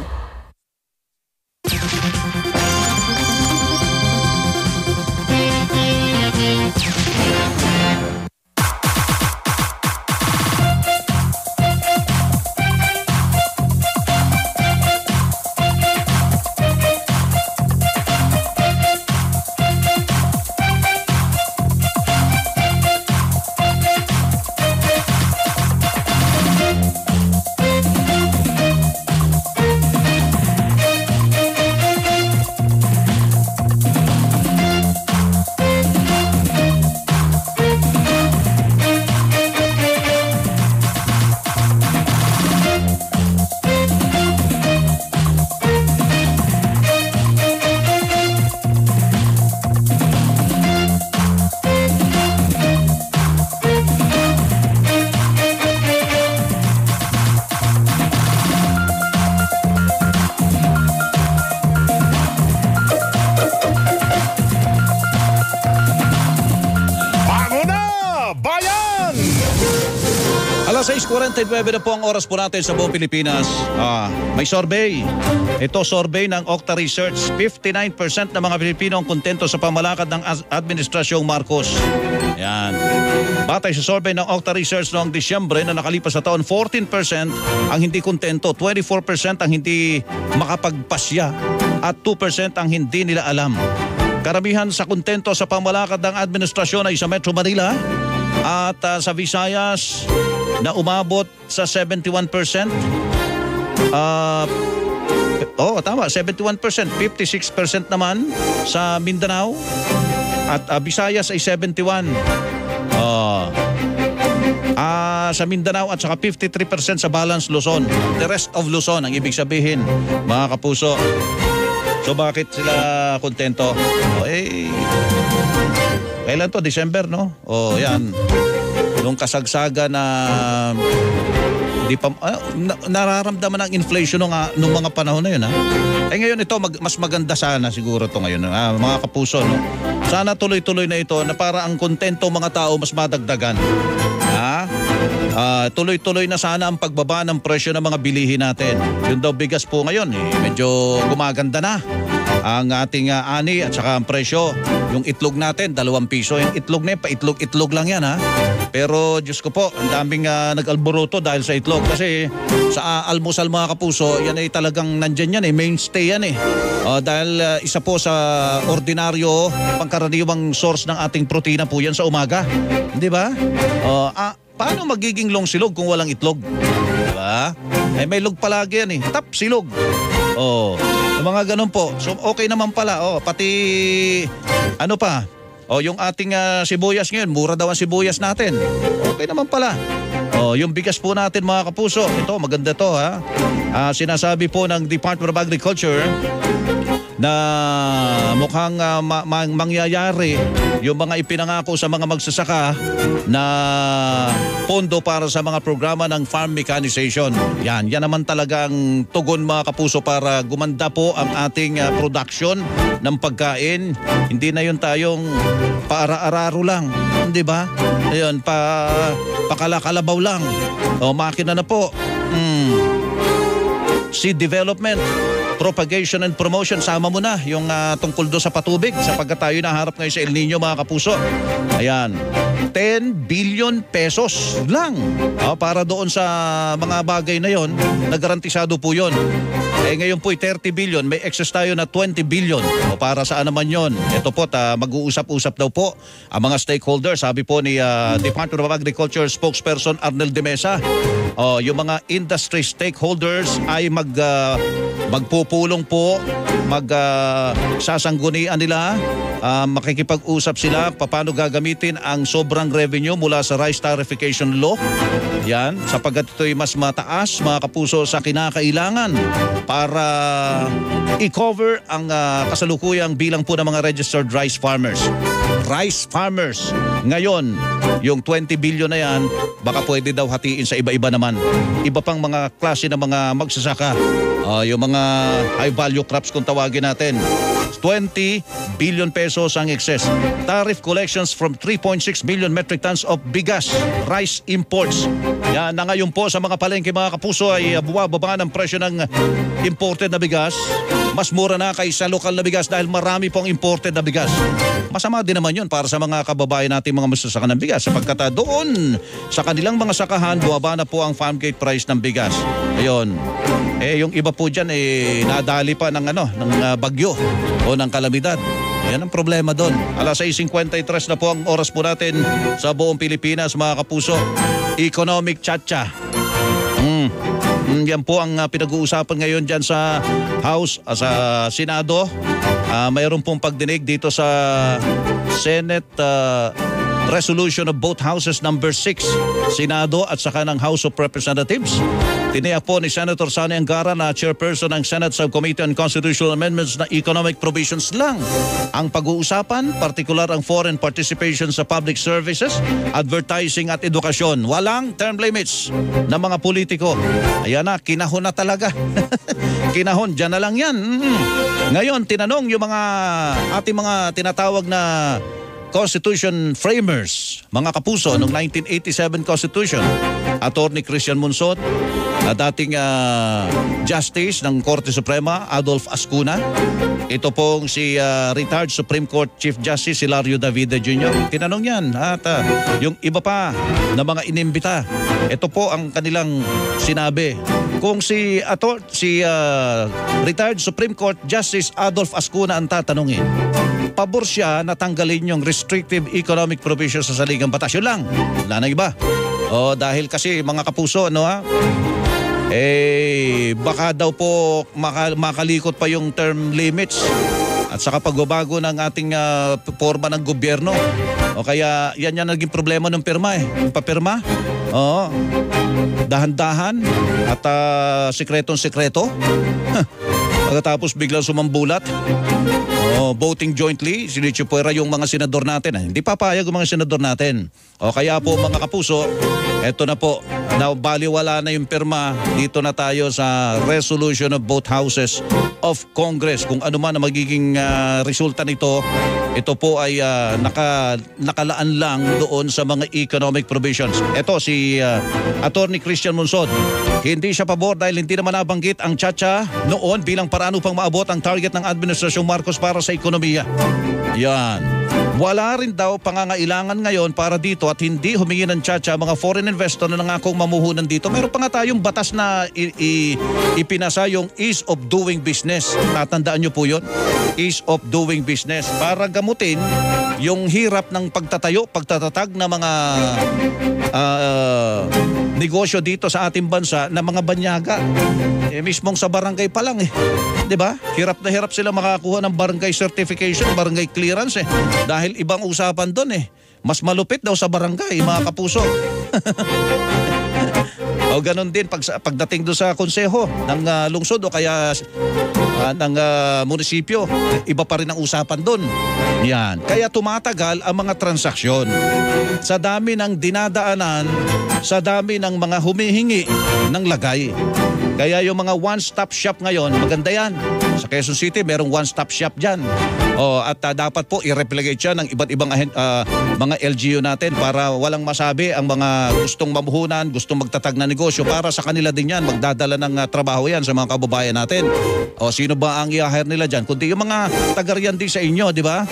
Alas 6:49 na po ang oras po natin sa buong Pilipinas. May survey. Ito survey ng Okta Research. 59% ng mga Pilipino ang kontento sa pamalakad ng Administrasyong Marcos. Yan. Batay sa survey ng Okta Research noong Disyembre na nakalipas sa taon, 14% ang hindi kontento, 24% ang hindi makapagpasya at 2% ang hindi nila alam. Karamihan sa kontento sa pamalakad ng administrasyon ay sa Metro Manila at sa Visayas na umabot sa 71%. Tama, 71%. 56% naman sa Mindanao at Visayas ay 71%. Sa Mindanao at saka 53% sa Balance Luzon. The rest of Luzon ang ibig sabihin, mga kapuso. So bakit sila kontento? Kailan to? December, no? Yan. Nung kasagsaga na di pa nararamdaman ang inflation nung mga panahon na yun, ha? Ngayon ito mas maganda sana siguro to ngayon, mga kapuso, no? Sana tuloy-tuloy na ito na para ang kontento mga tao mas madagdagan. Tuloy-tuloy na sana ang pagbaba ng presyo ng mga bilihin natin. Yun daw bigas po ngayon, medyo gumaganda na ang ating ani at saka ang presyo. Yung itlog natin, 2 piso. Yung itlog na yun, pa-itlog lang yan, ha? Pero Diyos ko po, ang daming nag-alboroto dahil sa itlog. Kasi sa almusal mga kapuso, yan ay talagang nandyan yan, mainstay yan, dahil isa po sa ordinaryo, pangkaraniwang source ng ating protina po yan sa umaga. Di ba? Paano magiging long silog kung walang itlog? Diba? May log palagi yan, tap silog. Mga ganun po. So okay naman pala. Pati ano pa? Yung ating sibuyas ngayon, mura daw ang sibuyas natin. Okay naman pala. Yung bigas po natin mga kapuso, ito maganda to, ha. Sinasabi po ng Department of Agriculture na mukhang mangyayari yung mga ipinangako sa mga magsasaka na pondo para sa mga programa ng farm mechanization. Yan naman talagang tugon mga kapuso para gumanda po ang ating production ng pagkain. Hindi na yun tayong para-araro lang, di ba? Ayun, pakalakalabaw lang. Makina na po. Seed development, propagation and promotion, sama mo na yung tungkol do sa patubig sapagkat tayo naharap ngayon sa El Nino mga kapuso. Ayan, 10 billion pesos lang para doon sa mga bagay na yon, nagarantisado po yon. Ngayon po 30 billion, may excess tayo na 20 billion. Para saan naman yon? Ito po, mag-uusap-usap daw po ang mga stakeholders. Sabi po ni Department of Agriculture spokesperson Arnel de Mesa, yung mga industry stakeholders ay magpupulong po, sasanggunian nila, makikipag-usap sila paano gagamitin ang sobrang revenue mula sa rice tarification law. Yan, sapagkat ito'y mas mataas mga kapuso sa kinakailangan para i-cover ang kasalukuyang bilang po ng mga registered rice farmers. Rice farmers. Ngayon, yung 20 billion na yan, baka pwede daw hatiin sa iba-iba naman. Iba pang mga klase ng mga magsasaka. Yung mga high value crops kung tawagin natin. 20 billion pesos ang excess. Tariff collections from 3.6 million metric tons of bigas, rice imports. Yan na ngayon po sa mga palengke mga kapuso ay bumababa ng presyo ng imported na bigas. Mas mura na kaysa lokal na bigas dahil marami pong imported na bigas. Masama din naman yun para sa mga kababayan natin mga magsasaka ng bigas sapagkat doon sa kanilang mga sakahan bumaba na po ang farm gate price ng bigas. Ayun. Yung iba po dyan nadali pa ng bagyo o ng kalamidad. Yan ang problema doon. 6:53 na po ang oras po natin sa buong Pilipinas mga kapuso. Economic Chacha. Yan po ang pinag-uusapan ngayon dyan sa House, sa Senado. Mayroon pong pagdinig dito sa Senate Resolution of both houses number 6, Senado at saka ng House of Representatives. Tiniyak po ni Senator Sani Angara na chairperson ng Senate Subcommittee on Constitutional Amendments na economic provisions lang ang pag-uusapan, partikular ang foreign participation sa public services, advertising at edukasyon. Walang term limits ng mga politiko. Ayan na, kinahon na talaga. Kinahon, dyan na lang yan. Ngayon, tinanong yung mga ating mga tinatawag na Constitution framers, mga kapuso, noong 1987 Constitution, Attorney Christian Munsot, dating Justice ng Korte Suprema, Adolf Ascuna, ito pong si retired Supreme Court Chief Justice Hilario Davide Jr. Tinanong yan at yung iba pa na mga inimbita, ito po ang kanilang sinabi. Kung si retired Supreme Court Justice Adolf Ascuna ang tatanungin, pabor siya na tanggalin yung restrictive economic provisions sa saligang batas. Yun lang. Wala na iba. Dahil kasi mga kapuso, baka daw po makalikot pa yung term limits at saka pagbabago ng ating forma ng gobyerno. Kaya yan naging problema ng pirma yung papirma. Dahan-dahan at sikretong-sikreto. Pagkatapos biglang sumambulat. Voting jointly, sinitsupwera yung mga senador natin. Hindi papayag yung mga senador natin. Kaya po mga kapuso, eto na po, baliwala na yung pirma. Dito na tayo sa resolution of both houses of Congress. Kung ano man ang magiging resulta nito, ito po ay nakalaan lang doon sa mga economic provisions. Ito si Attorney Christian Monsod. Hindi siya pabor dahil hindi naman nabanggit ang tsa-tsa noon bilang paraan upang maabot ang target ng Administrasyong Marcos para sa ekonomiya. Yan. Wala rin daw pangangailangan ngayon para dito at hindi humingi ng tsa-tsa mga foreign investor na nangakong mamuhunan dito. Meron pa nga tayong batas na ipinasa yung ease of doing business. Tatandaan nyo po yun? Ease of doing business. Para gamutin yung hirap ng pagtatatag na mga negosyo dito sa ating bansa na mga banyaga. Mismong sa barangay pa lang 'Di ba? Hirap na hirap sila makakuha ng barangay certification, barangay clearance Dahil ibang usapan doon Mas malupit daw sa barangay, mga kapuso. Ganon din pagdating doon sa konseho ng lungsod o kaya ng munisipyo, iba pa rin ang usapan doon. Yan. Kaya tumatagal ang mga transaksyon. Sa dami ng dinadaanan, sa dami ng mga humihingi ng lagay. Kaya yung mga one-stop shop ngayon, maganda yan. Sa Quezon City, merong one-stop shop dyan. At dapat po i-replicate siya ng iba't ibang mga LGU natin para walang masabi ang mga gustong mamuhunan, gustong magtatag na negosyo para sa kanila din yan. Magdadala ng trabaho yan sa mga kababayan natin. Sino ba ang i-hire nila dyan? Kundi yung mga taga-riyan din sa inyo, di ba?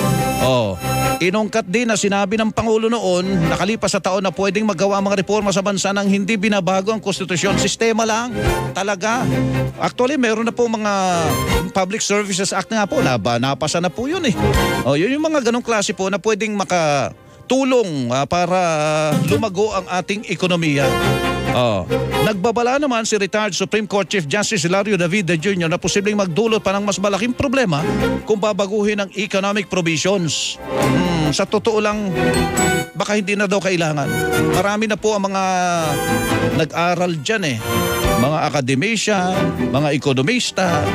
Inungkat din na sinabi ng Pangulo noon, nakalipas sa taon na pwedeng magawa ang mga reforma sa bansa nang hindi binabago ang konstitusyon. Sistema lang. Talaga. Actually, meron na po mga Public Services Act nga po. Napasa na po yun yun yung mga ganong klase po na pwedeng makatulong para lumago ang ating ekonomiya. Nagbabala naman si retired Supreme Court Chief Justice Hilario David Jr. na posibleng magdulot pa ng mas malaking problema kung babaguhin ang economic provisions. Sa totoo lang, baka hindi na daw kailangan. Marami na po ang mga nag-aral dyan mga akademisa, mga ekonomista.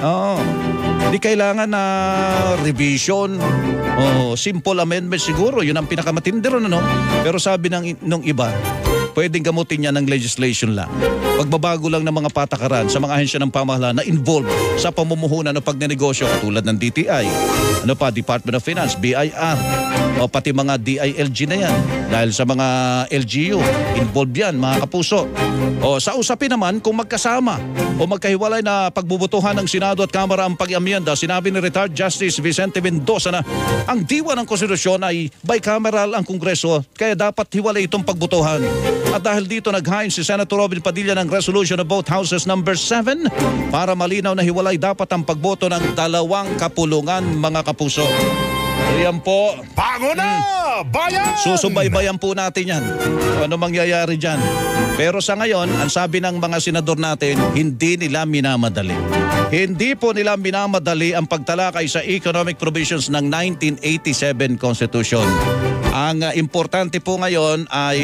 Hindi kailangan na revision o simple amendment siguro. Yun ang pinakamatindi ron, Pero sabi ng iba, pwedeng gamutin niya ng legislation lang. Pagbabago lang ng mga patakaran sa mga ahensya ng pamahalaan na involved sa pamumuhunan ng pagnenegosyo tulad ng DTI, Department of Finance, BIR, o pati mga DILG na yan. Dahil sa mga LGU, involved yan, mga kapuso. Sa usapin naman, kung magkasama o magkahiwalay na pagbubutuhan ng Senado at Kamara ang pag-amyenda, sinabi ni retired Justice Vicente Mendoza na ang diwa ng konstitusyon ay bicameral ang Kongreso, kaya dapat hiwalay itong pagbutuhan. At dahil dito naghain si Senator Robin Padilla ng resolution of both houses number 7 para malinaw na hiwalay dapat ang pagboto ng 2 kapulungan, mga kapuso. Ayan po. Bago na! Bayan! Susubaybayan po natin yan. Ano mangyayari dyan. Pero sa ngayon, ang sabi ng mga senador natin, hindi nila minamadali. Hindi po nila minamadali ang pagtalakay sa economic provisions ng 1987 Constitution. Ang importante po ngayon ay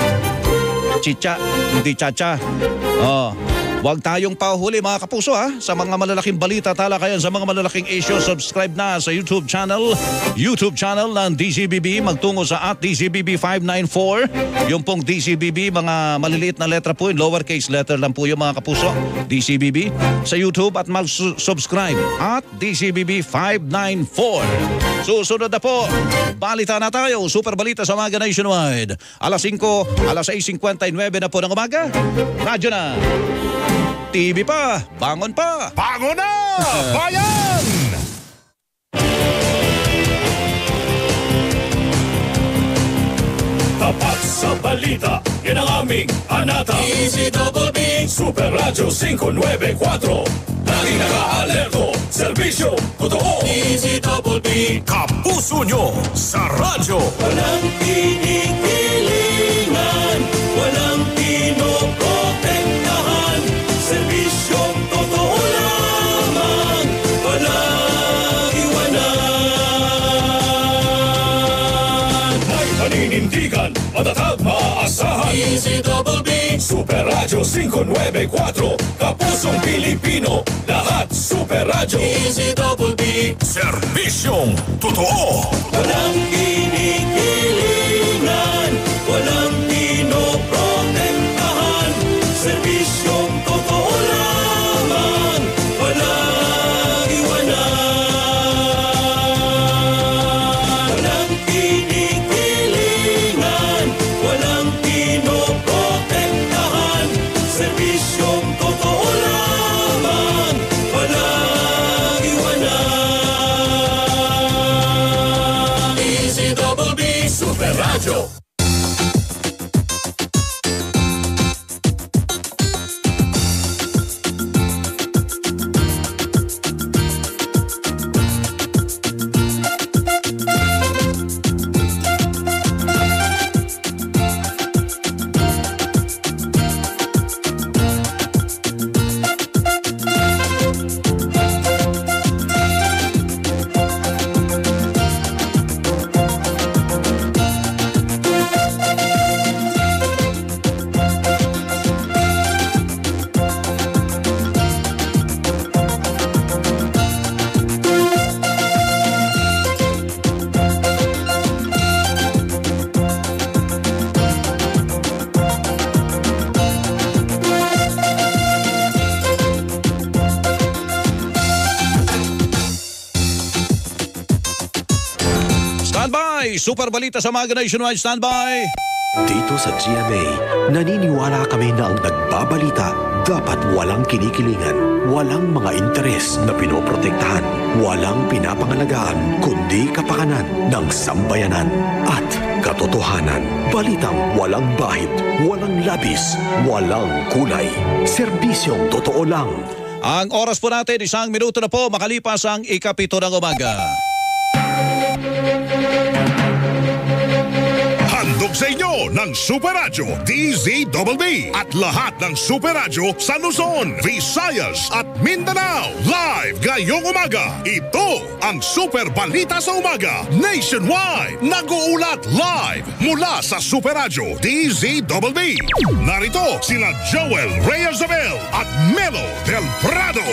chicha, hindi chacha. Huwag tayong pahuli, mga kapuso, sa mga malalaking balita, talakayan sa mga malalaking issue. Subscribe na sa YouTube channel ng DCBB. Magtungo sa @DCBB594. Yung pong DCBB, mga maliliit na letra po, lowercase letter lang po yung mga kapuso. DCBB sa YouTube at mag-subscribe @DCBB594. Susunod na po, balita na tayo. Super balita sa mga nationwide. Alas 5, alas 6:59 na po ng umaga. Radyo na. TV pa, bangon pa. Bangon na, bayan! Tapat sa balita, yan ang aming anata. DZBB Super Radio 594. Lagi naka-alerto, serbisyo, totoo. DZBB, kapuso nyo sa radyo. Walang kinikilingan, walang pinoprotektahan. Serbisyong totoo lamang, walang iwanan. May paninindigan, matatag, maaasahan. DZBB, Super Radio 594, kapusong Pilipino, lahat Super Radio. DZBB, serbisyong totoo. Walang kinikilingan, walang pinoprotektahan. Serbisyong totoo lamang, walang iwanan. Walang kinikilingan, walang pinoprotektahan. Serbisyong totoo lamang, walang iwanan. DZBB, Super Radio. Super Balita sa mga Nationwide, standby! Dito sa GMA, naniniwala kami na ang nagbabalita dapat walang kinikilingan, walang mga interes na pinoprotektahan, walang pinapangalagaan, kundi kapakanan ng sambayanan at katotohanan. Balitang walang bahid, walang labis, walang kulay. Serbisyong totoo lang. Ang oras po natin, 1 minuto na po makalipas ang 7 ng umaga. Handog sa inyo ng Super Radio DZBB at lahat ng Super Radio sa Luzon, Visayas at Mindanao. Live ngayong umaga. Ito ang Super Balita sa Umaga Nationwide. Nag-uulat live mula sa Super Radio DZBB. Narito sina Joel Reyes-Abel at Melo Del Prado.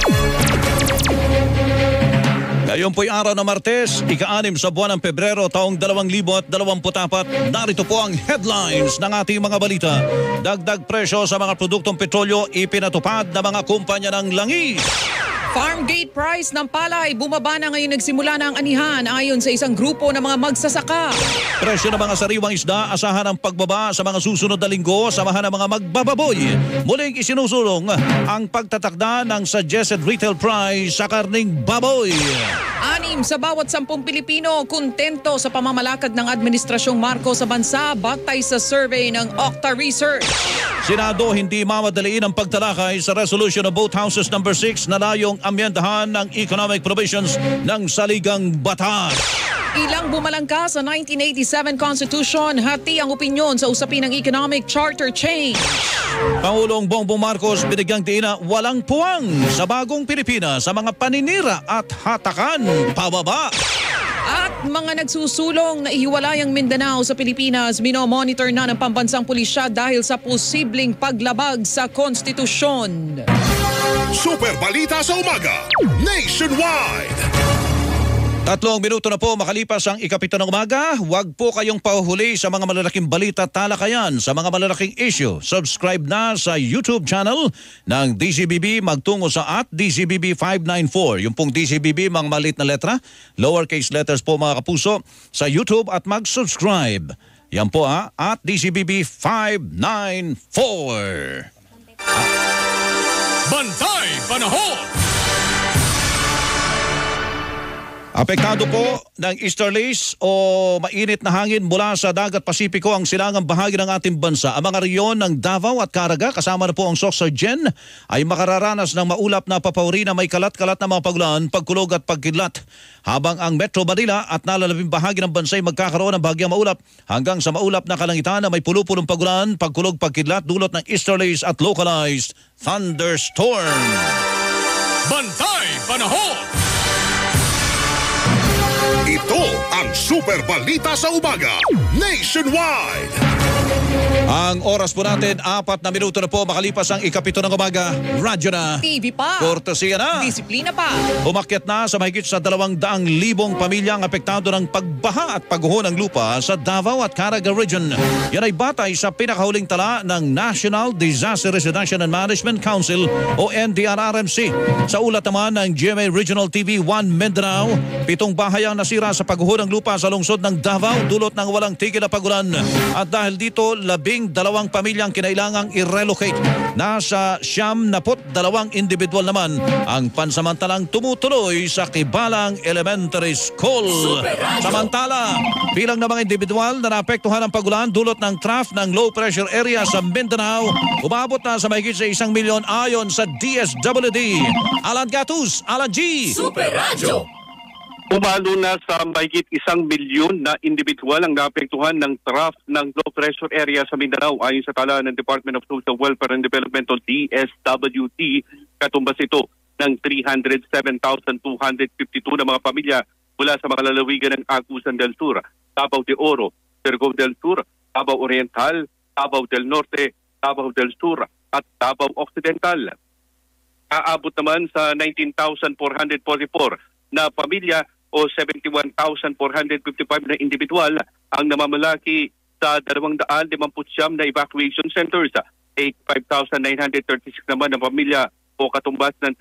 Ngayon po'y araw na Martes, ika-6 sa buwan ng Pebrero taong 2024. Narito po ang headlines ng ating mga balita. Dagdag presyo sa mga produktong petrolyo ipinatupad ng mga kumpanya ng langis. Farm gate price ng palay bumaba na ngayon nagsimula na ang anihan ayon sa isang grupo ng mga magsasaka. Presyo ng mga sariwang isda, asahan ang pagbaba sa mga susunod na linggo, samahan ng mga magbababoy. Muling isinusulong ang pagtatakda ng suggested retail price sa karning baboy. 6 sa bawat 10 Pilipino kontento sa pamamalakad ng Administrasyong Marcos sa bansa batay sa survey ng Octa Research. Senado hindi mamadaliin ang pagtalakay sa resolution of both houses number 6 na layong amyendahan ng economic provisions ng saligang batas. Ilang bumalangka sa 1987 Constitution, hati ang opinyon sa usapin ng economic charter change. Pangulong Bongbong Marcos binigyang diin na walang puwang sa bagong Pilipinas sa mga paninira at hatakan pababa. At mga nagsusulong na ihiwalay ang Mindanao sa Pilipinas, minomonitor na ng pambansang pulisya dahil sa posibleng paglabag sa konstitusyon. Super Balita sa Umaga Nationwide. 3 minuto na po makalipas ang 7 ng umaga. Huwag po kayong pahuhuli sa mga malalaking balita at talakayan sa mga malalaking issue. Subscribe na sa YouTube channel ng DZBB magtungo sa @DZBB 594. Yung pong DZBB, mga maliit na letra, lowercase letters po mga kapuso, sa YouTube at mag-subscribe. Yan po @DZBB 594. Bantay Panahon! Apektado po ng easterlies o mainit na hangin mula sa dagat Pasipiko ang silangang bahagi ng ating bansa. Ang mga reyon ng Davao at Caraga, kasama na po ang Sorsogen, ay makararanas ng maulap na papauri na may kalat-kalat na mga pagulan, pagkulog at pagkidlat. Habang ang Metro Manila at nalalabing bahagi ng bansa ay magkakaroon ng bahagyang maulap hanggang sa maulap na kalangitan na may pulo-pulong pagulan, pagkulog, pagkidlat, dulot ng easterlies at localized thunderstorm. Bantay Panahon! Ito ang Super Balita sa Umaga Nationwide. Ang oras po natin, 4 na minuto na po makalipas ang ikapito ng umaga. Radyo na. TV pa. Kortesiya na. Disiplina pa. Umakyat na sa mahigit sa 200,000 pamilya ang apektado ng pagbaha at pagguho ng lupa sa Davao at Caraga Region. Yan ay batay sa pinakahuling tala ng National Disaster Residential and Management Council o NDRRMC. Sa ulat naman ng GMA Regional TV 1 Mindanao, 7 bahay ang nasira sa pagguho ng lupa sa lungsod ng Davao dulot ng walang tigil na pagulan. At dahil dito, 12 pamilyang kinailangang i-relocate. Nasa 72 individual naman ang pansamantalang tumutuloy sa Kibalang Elementary School. Samantala, bilang ng mga individual na naapektuhan ng pagulan dulot ng trough ng low pressure area sa Mindanao, umabot na sa mahigit sa 1 milyon ayon sa DSWD. Alan Gatus, Alan G. Super Radio. Umalo na sa mahigit 1 milyon na individual ang naapektuhan ng trough ng low pressure area sa Mindanao ayon sa tala ng Department of Social Welfare and Development o DSWD. Katumbas ito ng 307,252 na mga pamilya mula sa mga lalawigan ng Agusan del Sur, Davao de Oro, Surigao del Sur, Davao Oriental, Davao del Norte, Davao del Sur at Davao Occidental. Aabot naman sa 19,444 na pamilya o 71,455 na individual ang namamalaki sa 259 na evacuation centers. 5,936 naman na pamilya o katumbas ng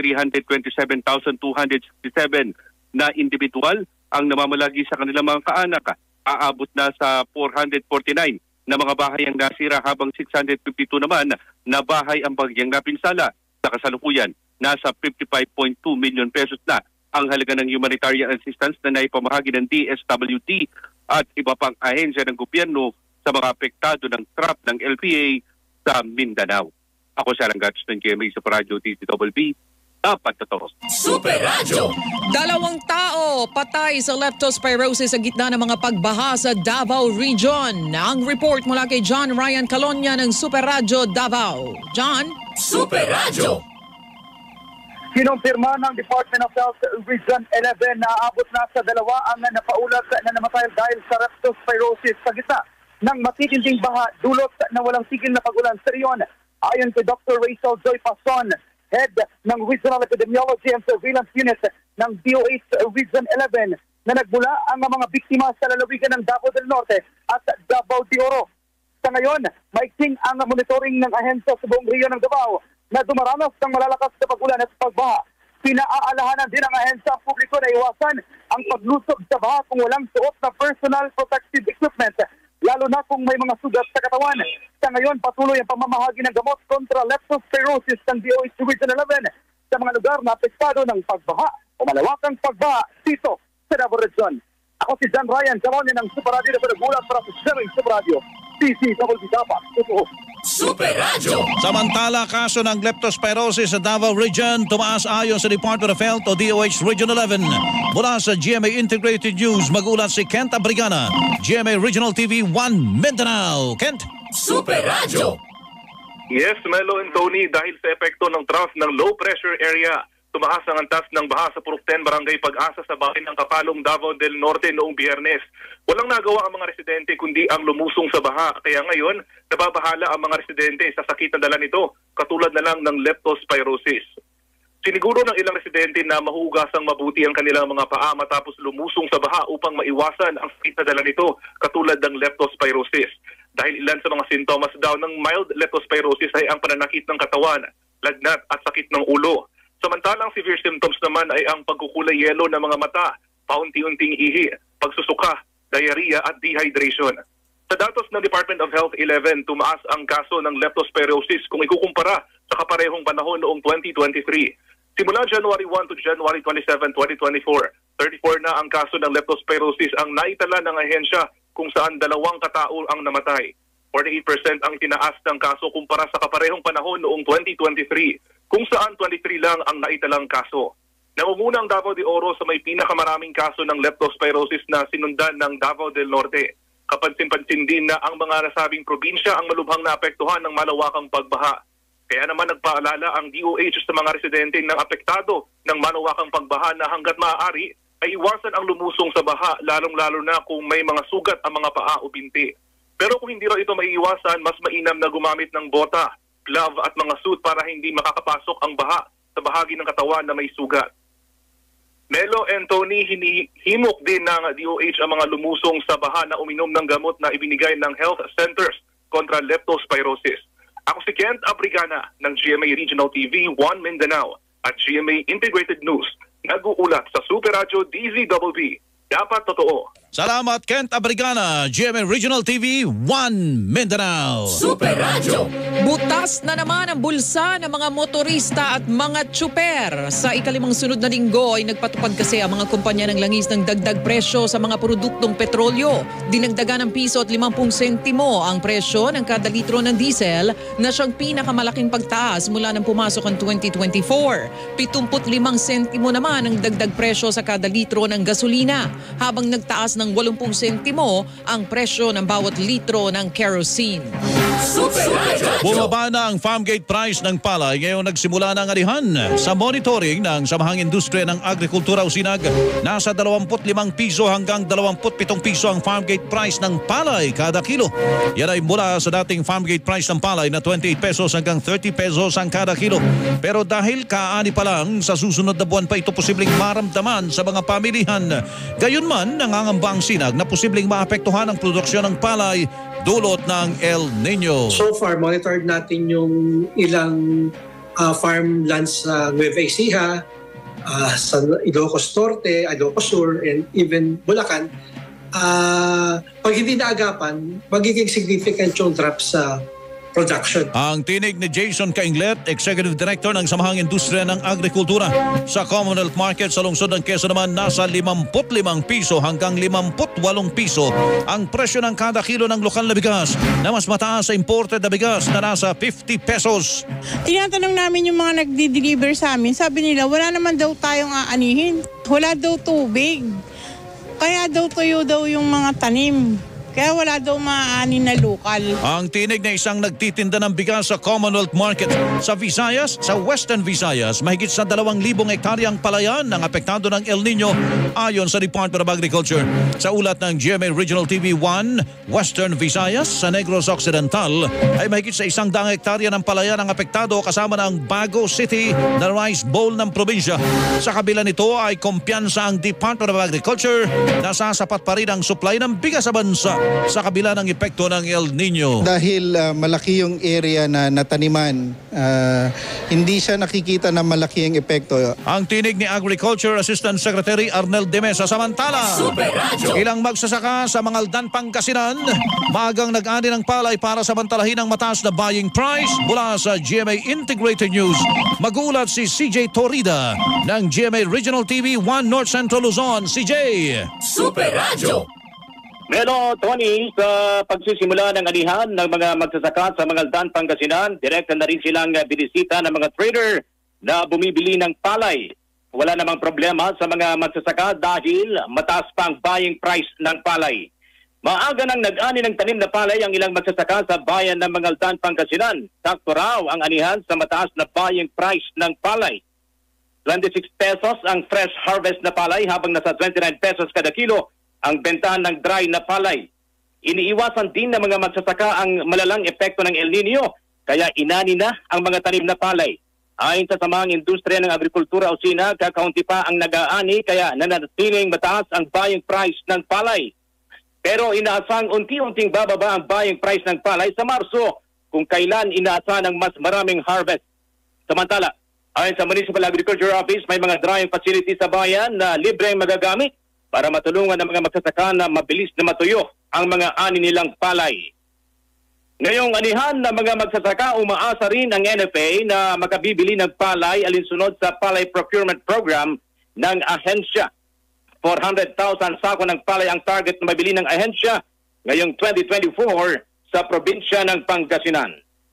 327,267 na individual ang namamalagi sa kanilang mga kaanak. Aabot na sa 449 na mga bahay ang nasira habang 652 naman na bahay ang bagyang napinsala. Sa kasalukuyan, nasa 55.2 million pesos na ang halaga ng humanitarian assistance na naipamahagi ng DSWD at iba pang ahensya ng gobyerno sa mga apektado ng trap ng LPA sa Mindanao. Ako si Alan Gatus ng GMA Super Radio DZWB. Dapat totoo. Super Radio. 2 tao patay sa leptospirosis sa gitna ng mga pagbaha sa Davao Region. Ang report mula kay John Ryan Calonia ng Super Radio Davao. John? Super Radio. Kinumpirma ng Department of Health Region 11 na aabot na sa 2 ang napaulat na namatay dahil sa leptospirosis sa gitna ng matitinding baha dulot na walang tigil na pagulan sa riyon. Ayon kay Dr. Rachel Joy Pason, Head ng Regional Epidemiology and Surveillance Unit ng DOH Region 11, na nagmula ang mga biktima sa lalawigan ng Davao del Norte at Davao de Oro. Sa ngayon, maiksing ang monitoring ng ahensya sa buong riyon ng Davao na dumaranas ng malalakas na pagulan at pagbaha. Pinaalahanan din ang ahensya ang publiko na iwasan ang paglusob sa baha kung walang suot na personal protective equipment, lalo na kung may mga sugat sa katawan. Sa ngayon, patuloy ang pamamahagi ng gamot kontra leptospirosis ng DOH Region 11 sa mga lugar na apektado ng pagbaha o malawakang pagbaha dito sa Davao Region. Ako si John Ryan Calonia ng Super Radio na pinagulat para sa Super Radio. DZWB dapat. Super Radio. Samantala, kaso ng leptospirosis sa Davao Region tumaas ayon sa Department of Health o DOH Region 11. Mula sa GMA Integrated News, mag-ulat si Kent Abrigana, GMA Regional TV 1 Mindanao. Kent? Super Radio. Yes, Melo and Tony, dahil sa epekto ng trough ng low pressure area, tumaas ang antas ng baha sa Purok 10, Barangay Pag-asa sa bayan ng Kapalong, Davao del Norte noong Biyernes. Walang nagawa ang mga residente kundi ang lumusong sa baha. Kaya ngayon, nababahala ang mga residente sa sakit na dala nito, katulad na lang ng leptospirosis. Siniguro ng ilang residente na mahugasang mabuti ang kanilang mga paa matapos lumusong sa baha upang maiwasan ang sakit na dala nito, katulad ng leptospirosis. Dahil ilan sa mga sintomas daw ng mild leptospirosis ay ang pananakit ng katawan, lagnat at sakit ng ulo. Samantalang severe symptoms naman ay ang pagkukulay yelo ng mga mata, paunti-unting ihi, pagsusuka, diarrhea at dehydration. Sa datos ng Department of Health 11, tumaas ang kaso ng leptospirosis kung ikukumpara sa kaparehong panahon noong 2023. Simula January 1 to January 27, 2024, 34 na ang kaso ng leptospirosis ang naitala ng ahensya kung saan 2 katao ang namatay. 48% ang tinaas ng kaso kumpara sa kaparehong panahon noong 2023 kung saan 23 lang ang naitalang kaso. Nangunguna ang Davao de Oro sa may pinakamaraming kaso ng leptospirosis na sinundan ng Davao del Norte. Kapansin-pansin din na ang mga nasabing probinsya ang malubhang naapektuhan ng malawakang pagbaha. Kaya naman nagpaalala ang DOH sa mga residente ng apektado ng malawakang pagbaha na hanggat maaari ay iwasan ang lumusong sa baha, lalong-lalo na kung may mga sugat ang mga paa o binti. Pero kung hindi raw ito maiiwasan, mas mainam na gumamit ng bota, glove at mga suit para hindi makakapasok ang baha sa bahagi ng katawan na may sugat. Melo and Tony, hinihimok din ng DOH ang mga lumusong sa baha na uminom ng gamot na ibinigay ng health centers kontra leptospirosis. Ako si Kent Abrigana ng GMA Regional TV 1 Mindanao at GMA Integrated News. Nag-uulat sa Super Radio DZBB. Dapat totoo. Salamat Kent Abrigana, GMA Regional TV 1 Mindanao. Super Radio. Butas na naman ang bulsa ng mga motorista at mga tsuper. Sa ikalimang sunod na linggo ay nagpatupad kasi ang mga kumpanya ng langis ng dagdag presyo sa mga produktong petrolyo. Dinagdagan ng piso at 50 sentimo ang presyo ng kada litro ng diesel na siyang pinakamalaking pagtaas mula nang pumasok ang 2024. 75 sentimo naman ang dagdag presyo sa kada litro ng gasolina, habang nagtaas ng 80 sentimo ang presyo ng bawat litro ng kerosene. Bumaba na ang farm gate price ng palay ngayong nagsimula ng arihan. Sa monitoring ng Samahang Industriya ng Agrikultura o SINAG, nasa 25 piso hanggang 27 piso ang farm gate price ng palay kada kilo. Yan ay mula sa dating farm gate price ng palay na 28 pesos hanggang 30 pesos ang kada kilo. Pero dahil kaani pa lang, sa susunod na buwan pa ito posibleng maramdaman sa mga pamilihan. Gayunman, nangangamba ang SINAG na posibleng maapektuhan ang produksyon ng palay dulot ng El Nino. So far, monitored natin yung ilang farmlands sa Nueva Ecija, sa Ilocos Norte, Ilocos Sur, and even Bulacan. Pag hindi naagapan, magiging significant yung drop sa production. Ang tinig ni Jason Cainglet, Executive Director ng Samahang Industriya ng Agrikultura. Sa Commonwealth Market sa lungsod ng Quezon naman, nasa 55 piso hanggang 58 piso ang presyo ng kada kilo ng lokal na bigas, na mas mataas sa imported na bigas na nasa 50 pesos. Tinatanong namin yung mga nagdi-deliver sa amin, sabi nila wala naman daw tayong aanihin. Wala daw tubig. Kaya daw tuyo daw yung mga tanim. Kaya wala daw maaani na lokal. Ang tinig na isang nagtitinda ng bigas sa Commonwealth Market. Sa Visayas, sa Western Visayas, mahigit sa 2,000 hektaryang palayan ang apektado ng El Nino ayon sa Department of Agriculture. Sa ulat ng GMA Regional TV 1, Western Visayas, sa Negros Occidental, ay mahigit sa 100 hektarya ng palayan ang apektado kasama ng Bago City na rice bowl ng probinsya. Sa kabila nito ay kumpiyansa ang Department of Agriculture na sasapat pa rin ang supply ng bigas sa bansa sa kabila ng epekto ng El Nino. Dahil malaki yung area na nataniman, hindi siya nakikita na malaki ang epekto. Ang tinig ni Agriculture Assistant Secretary Arnel de Mesa. Samantala, ilang magsasaka sa Mangaldan, Pangasinan, maagang nag-ani ng palay para samantalahin ang mataas na buying price. Mula sa GMA Integrated News, magulat si CJ Torrida ng GMA Regional TV 1 North Central Luzon. CJ! Super Radio! Melo, Tony, sa pagsisimula ng anihan ng mga magsasaka sa Mangaldan, Pangasinan, direkta na rin silang binisita ng mga trader na bumibili ng palay. Wala namang problema sa mga magsasaka dahil mataas pa ang buying price ng palay. Maaga nang nag-ani ng tanim na palay ang ilang magsasaka sa bayan ng Mangaldan, Pangasinan. Sakto raw ang anihan sa mataas na buying price ng palay. 26 pesos ang fresh harvest na palay habang nasa 29 pesos kada kilo ang bentahan ng dry na palay. Iniiwasan din ng mga magsasaka ang malalang epekto ng El Nino, kaya inani na ang mga tanim na palay. Ayon sa Samahang Industriya ng Agrikultura o SINAG, kakaunti pa ang nag-aani kaya nanatiling mataas ang buying price ng palay. Pero inaasang unti-unting bababa ang buying price ng palay sa Marso kung kailan inaasahan ng mas maraming harvest. Samantala, ayon sa Municipal Agriculture Office, may mga drying facility sa bayan na libreng magagamit para matulungan ang mga magsasaka na mabilis na matuyo ang mga ani nilang palay. Ngayong anihan ng mga magsasaka, umaasa rin ang NFA na makabibili ng palay alinsunod sa Palay Procurement Program ng ahensya. 400,000 sako ng palay ang target na mabili ng ahensya ngayong 2024 sa probinsya ng Pangasinan.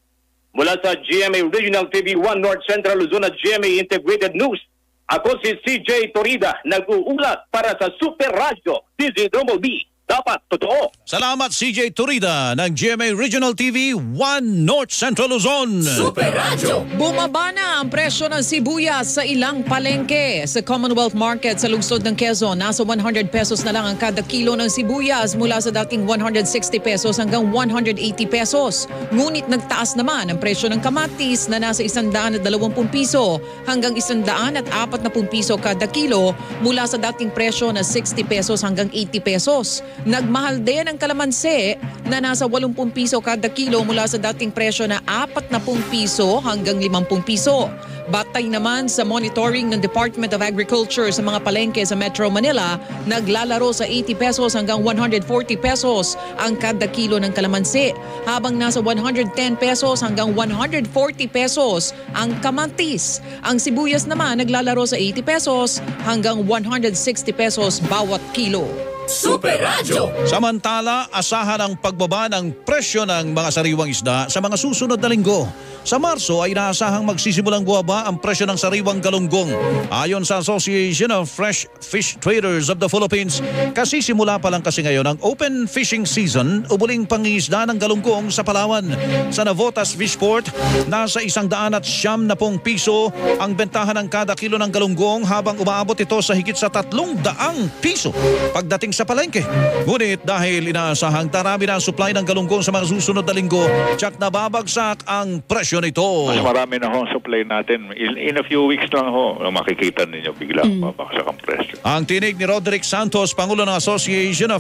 Mula sa GMA Regional TV 1 North Central Luzon at GMA Integrated News, ako si CJ Torida, nag-uulat para sa Super Radio DZBB. Dapat totoo. Salamat CJ Torida ng GMA Regional TV 1 North Central Luzon. Super Radio. Bumaba na ang presyo ng sibuyas sa ilang palengke. Sa Commonwealth Market sa lungsod ng Quezon, nasa 100 pesos na lang ang kada kilo ng sibuyas mula sa dating 160 pesos hanggang 180 pesos. Ngunit nagtaas naman ang presyo ng kamatis na nasa 120 piso hanggang 140 piso kada kilo mula sa dating presyo na 60 pesos hanggang 80 pesos. Nagmahal din ang kalamansi na nasa 80 piso kada kilo mula sa dating presyo na 40 piso hanggang 50 piso. Batay naman sa monitoring ng Department of Agriculture sa mga palengke sa Metro Manila, naglalaro sa 80 pesos hanggang 140 pesos ang kada kilo ng kalamansi, habang nasa 110 pesos hanggang 140 pesos ang kamatis. Ang sibuyas naman naglalaro sa 80 pesos hanggang 160 pesos bawat kilo. Super Radio. Samantala, asahan ang pagbaba ng presyo ng mga sariwang isda sa mga susunod na linggo. Sa Marso ay inaasahang magsisimulang bumaba ang presyo ng sariwang galunggong. Ayon sa Association of Fresh Fish Traders of the Philippines, kasisimula pa lang kasi ngayon ang open fishing season o muling pangingisda ng galunggong sa Palawan. Sa Navotas Fishport, nasa 170 piso ang bentahan ng kada kilo ng galunggong habang umaabot ito sa higit sa 300 piso pagdating sa palengke. Ngunit dahil inaasahang darami na ang supply ng galunggong sa mga susunod na linggo, tsak nababagsak ang presyo nito. Mas marami na ho ang supply natin. In a few weeks lang ho, makikita ninyo biglang babagsak ang presyo. Ang tinig ni Roderick Santos, Pangulo ng Association of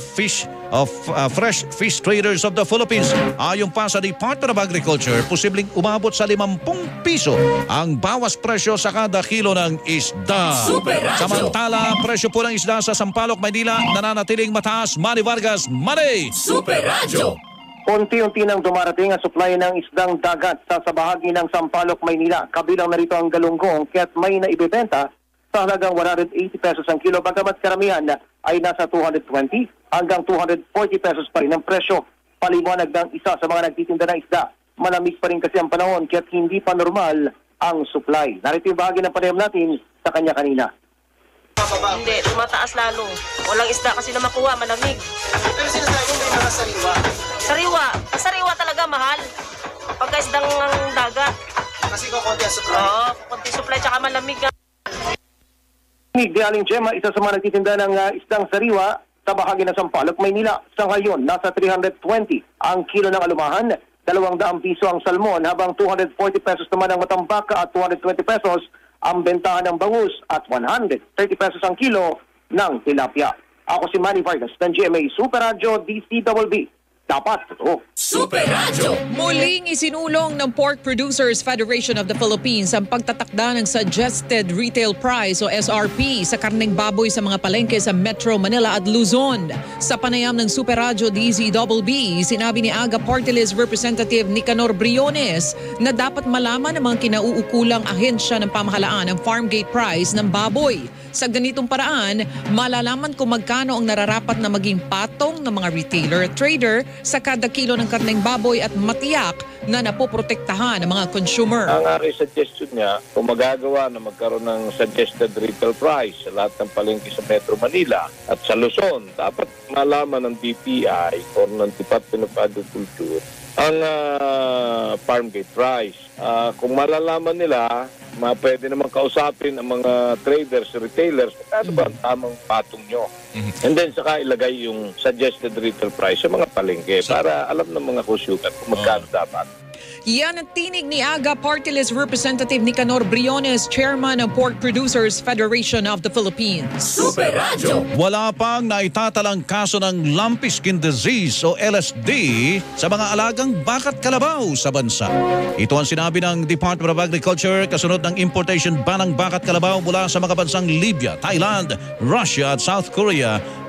Fresh Fish Traders of the Philippines. Ayon pa sa Department of Agriculture, posibleng umabot sa 50 piso ang bawas presyo sa kada kilo ng isda. Samantala, presyo po ng isda sa Sampaloc, Maynila nananatiling mataas. Manny Vargas, Manny! Super Radio. Unti-unti nang dumarating ang supply ng isdang dagat sa bahagi ng Sampaloc, Maynila. Kabilang na rito ang galunggong kaya't may naibebenta sa halagang 180 pesos ang kilo. Bagamat karamihan ay nasa 220 hanggang 240 pesos pa rin ang presyo. Paliwanag ng isa sa mga nagtitinda ng isda, malamig pa rin kasi ang panahon kaya't hindi pa normal ang supply. Narito yung bahagi ng panayam natin sa kanya kanina. Hindi, tumataas lalo. Walang isda kasi na makuha, malamig. Pero sinasabi mo may mga sariwa. Sariwa talaga mahal. Pagka isdang dagat. Kasi kukunti ang supply. Oo, kukunti supply tsaka malamig. Ni Aling Gemma, isa sa mga nagtitinda ng isdang sariwa sa bahagi ng Sampaloc, Maynila. Sa ngayon, nasa 320 ang kilo ng alumahan, 200 piso ang salmon, habang 240 pesos naman ang matambaka at 220 pesos ang bentahan ng bangus at 130 pesos ang kilo ng tilapia. Ako si Manny Vargas ng GMA Super Radio DCBB. Dapat totoo. Super Radio. Muling isinulong ng Pork Producers Federation of the Philippines ang pagtatakda ng Suggested Retail Price o SRP sa karneng baboy sa mga palengke sa Metro Manila at Luzon. Sa panayam ng Super Radio DZBB, sinabi ni AGA Party List Representative Nicanor Briones na dapat malaman ng mga kinauukulang ahensya ng pamahalaan ang farm gate price ng baboy. Sa ganitong paraan, malalaman kung magkano ang nararapat na maging patong ng mga retailer at trader sa kada kilo ng karneng baboy at matiyak na napoprotektahan ng mga consumer. Ang suggestion niya, kung magagawa na magkaroon ng suggested retail price sa lahat ng palengke sa Metro Manila at sa Luzon, dapat malaman ng DTI o ng Department of Agriculture ang farm gate price. Kung malalaman nila, pwede naman kausapin ang mga traders, retailers, ano ba ang tamang patong nyo? And then saka ilagay yung suggested retail price sa mga palengke para alam ng mga consumer kung magkano dapat. Yan ang tinig ni AGA Party List Representative Nicanor Briones, Chairman ng Pork Producers Federation of the Philippines. Super Radio. Wala pang naitatalang kaso ng lumpy skin disease o LSD sa mga alagang bakat kalabaw sa bansa. Ito ang sinabi ng Department of Agriculture kasunod ng importation ban ng bakat kalabaw mula sa mga bansang Libya, Thailand, Russia at South Korea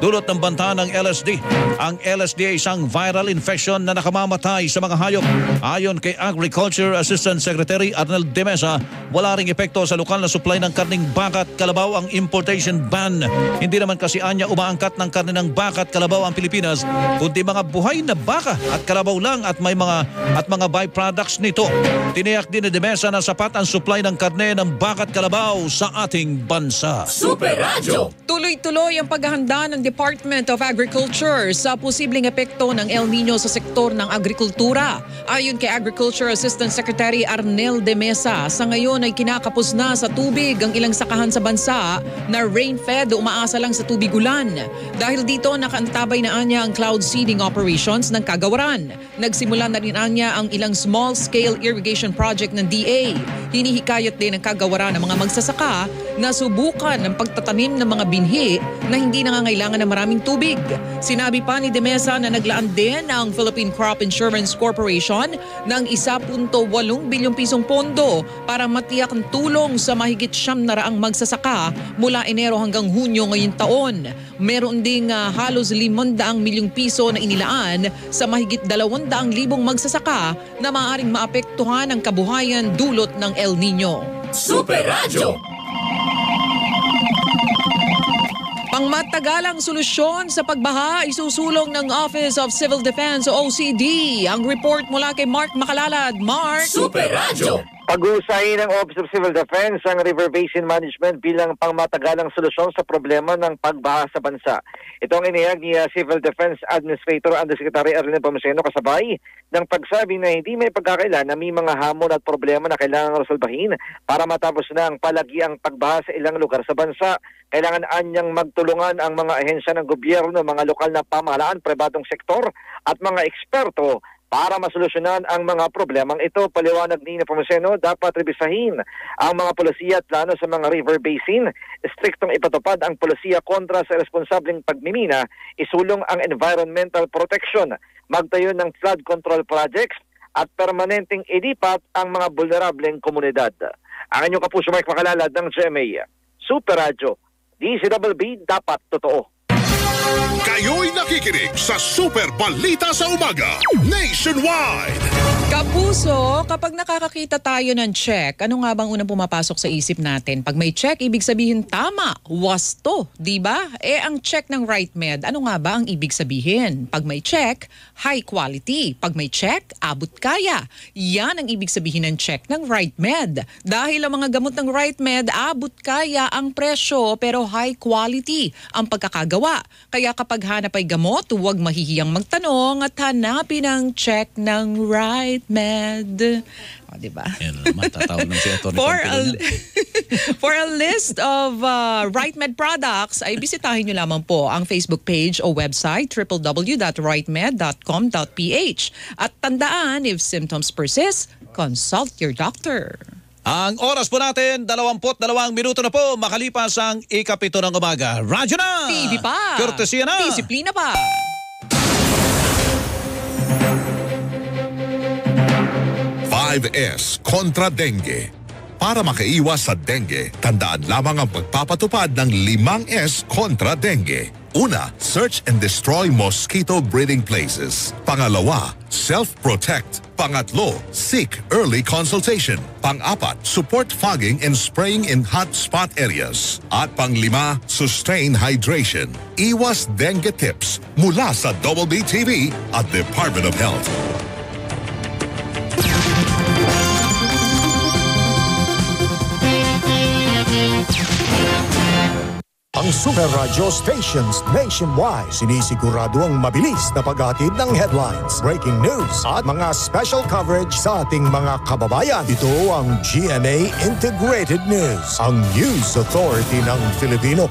dulot ng banta ng LSD. Ang LSD ay isang viral infection na nakamamatay sa mga hayop. Ayon kay Agriculture Assistant Secretary Arnel de Mesa, wala ring epekto sa lokal na supply ng karning baka at kalabaw ang importation ban. Hindi naman kasi anya umaangkat ng karne ng baka at kalabaw ang Pilipinas, kundi mga buhay na baka at kalabaw lang at mga byproducts nito. Tiniyak din ni de Mesa na sapat ang supply ng karne ng baka at kalabaw sa ating bansa. Super Radio. Tuloy-tuloy ang paghahanda ng Department of Agriculture sa posibleng epekto ng El Nino sa sektor ng agrikultura. Ayon kay Agriculture Assistant Secretary Arnel de Mesa, sa ngayon ay kinakapos na sa tubig ang ilang sakahan sa bansa na rain-fed o umaasa lang sa tubig ulan. Dahil dito, nakaantabay na anya ang cloud seeding operations ng Kagawaran. Nagsimula na rin anya ang ilang small-scale irrigation project ng DA. Hinihikayat din ng Kagawaran ng mga magsasaka na subukan ng pagtatanim ng mga binhi na hindi nangangailangan ng maraming tubig. Sinabi pa ni de Mesa na naglaan din ang Philippine Crop Insurance Corporation ng 1.8 bilyong pisong pondo para matiyak ang tulong sa mahigit 700 magsasaka mula Enero hanggang Hunyo ngayong taon. Meron ding halos 500 milyong piso na inilaan sa mahigit 200,000 magsasaka na maaaring maapektuhan ang kabuhayan dulot ng El Nino. Super Radio. Pangmatagalang solusyon sa pagbaha isusulong ng Office of Civil Defense o OCD. Ang report mula kay Mark Makalalad. Mark. Super Radio. Pag-uusay ng Office of Civil Defense ang River Basin Management bilang pangmatagalang solusyon sa problema ng pagbaha sa bansa. Ito ang inihag ni Civil Defense Administrator Undersecretary Arlene Pomoceno kasabay ng pagsabi na hindi may pagkakailan na may mga hamon at problema na kailangang resolbahin para matapos na ang palagiang pagbaha sa ilang lugar sa bansa. Kailangan anyang magtulungan ang mga ahensya ng gobyerno, mga lokal na pamahalaan, pribadong sektor at mga eksperto para masolusyonan ang mga problemang ito. Paliwanag ni Pomoceno, dapat rebisahin ang mga polisiya at plano sa mga river basin, striktong ipatupad ang polisiya kontra sa responsableng pagmimina, isulong ang environmental protection, magtayo ng flood control projects at permanenteng ilipat ang mga vulnerableng komunidad. Ang inyong kapuso Mike Makalalad ng GMA Super Radio. DCWB, dapat totoo. Kayo'y nakikinig sa Super Balita sa Umaga Nationwide. Kapuso, kapag nakakakita tayo ng check, ano nga bang unang pumapasok sa isip natin? Pag may check, ibig sabihin tama, wasto, di ba? Ang check ng RightMed, ano nga ba ang ibig sabihin? Pag may check, high quality. Pag may check, abot kaya. Yan ang ibig sabihin ng check ng RightMed. Dahil ang mga gamot ng RightMed, abot kaya ang presyo pero high quality ang pagkakagawa. Kaya kapag hanap ay gamot, huwag mahihiyang magtanong at hanapin ang check ng RightMed. O, diba? Yan naman, tatawag ng si Atty. For a list of RightMed products, ay bisitahin nyo lamang po ang Facebook page o website www.rightmed.com.ph. At tandaan, if symptoms persist, consult your doctor. Ang oras po natin, 22 minuto na po makalipas ang ikapito ng umaga. Radyo na! TV pa! Courtesy na! Disiplina pa! S kontra dengue. Para makaiwas sa dengue, tandaan lamang ang pagpapatupad ng 5S kontra dengue. Una, search and destroy mosquito breeding places. Pangalawa, self-protect. Pangatlo, seek early consultation. Pang-apat, support fogging and spraying in hot spot areas. At pang-lima, sustain hydration. Iwas dengue tips mula sa WBTV at Department of Health. Ang Super Radio stations nationwide sinisigurado ang mabilis na paghatid ng headlines, breaking news at mga special coverage sa ating mga kababayan. Ito ang GMA Integrated News, ang news authority ng Filipino.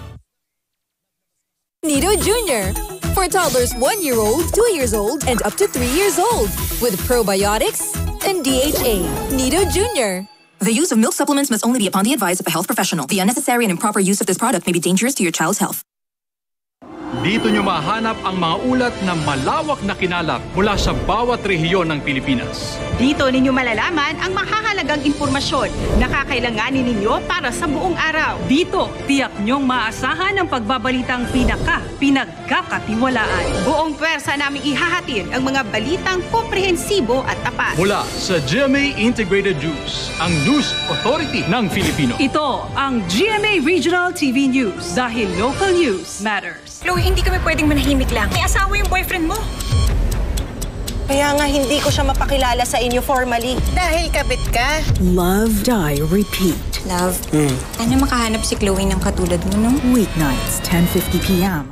Nido Jr. for toddlers 1-year-old, 2 years old, and up to 3 years old with probiotics and DHA. Nido Jr. The use of milk supplements must only be upon the advice of a health professional. The unnecessary and improper use of this product may be dangerous to your child's health. Dito nyo mahanap ang mga ulat na malawak na kinalap mula sa bawat rehiyon ng Pilipinas. Dito ninyo malalaman ang mahahalagang impormasyon na kakailanganin ninyo para sa buong araw. Dito, tiyak nyong maasahan ang pagbabalitang pinagkakatiwalaan. Buong pwersa naming ihahatid ang mga balitang komprehensibo at tapat. Mula sa GMA Integrated News, ang News Authority ng Filipino. Ito ang GMA Regional TV News dahil local news matters. Chloe, hindi kami pwedeng manahimik lang. May asawa yung boyfriend mo. Kaya nga hindi ko siya mapakilala sa inyo formally. Dahil kabit ka. Love, Die, Repeat. Love, sana makahanap si Chloe ng katulad mo, no? Weeknights, 10:50 p.m.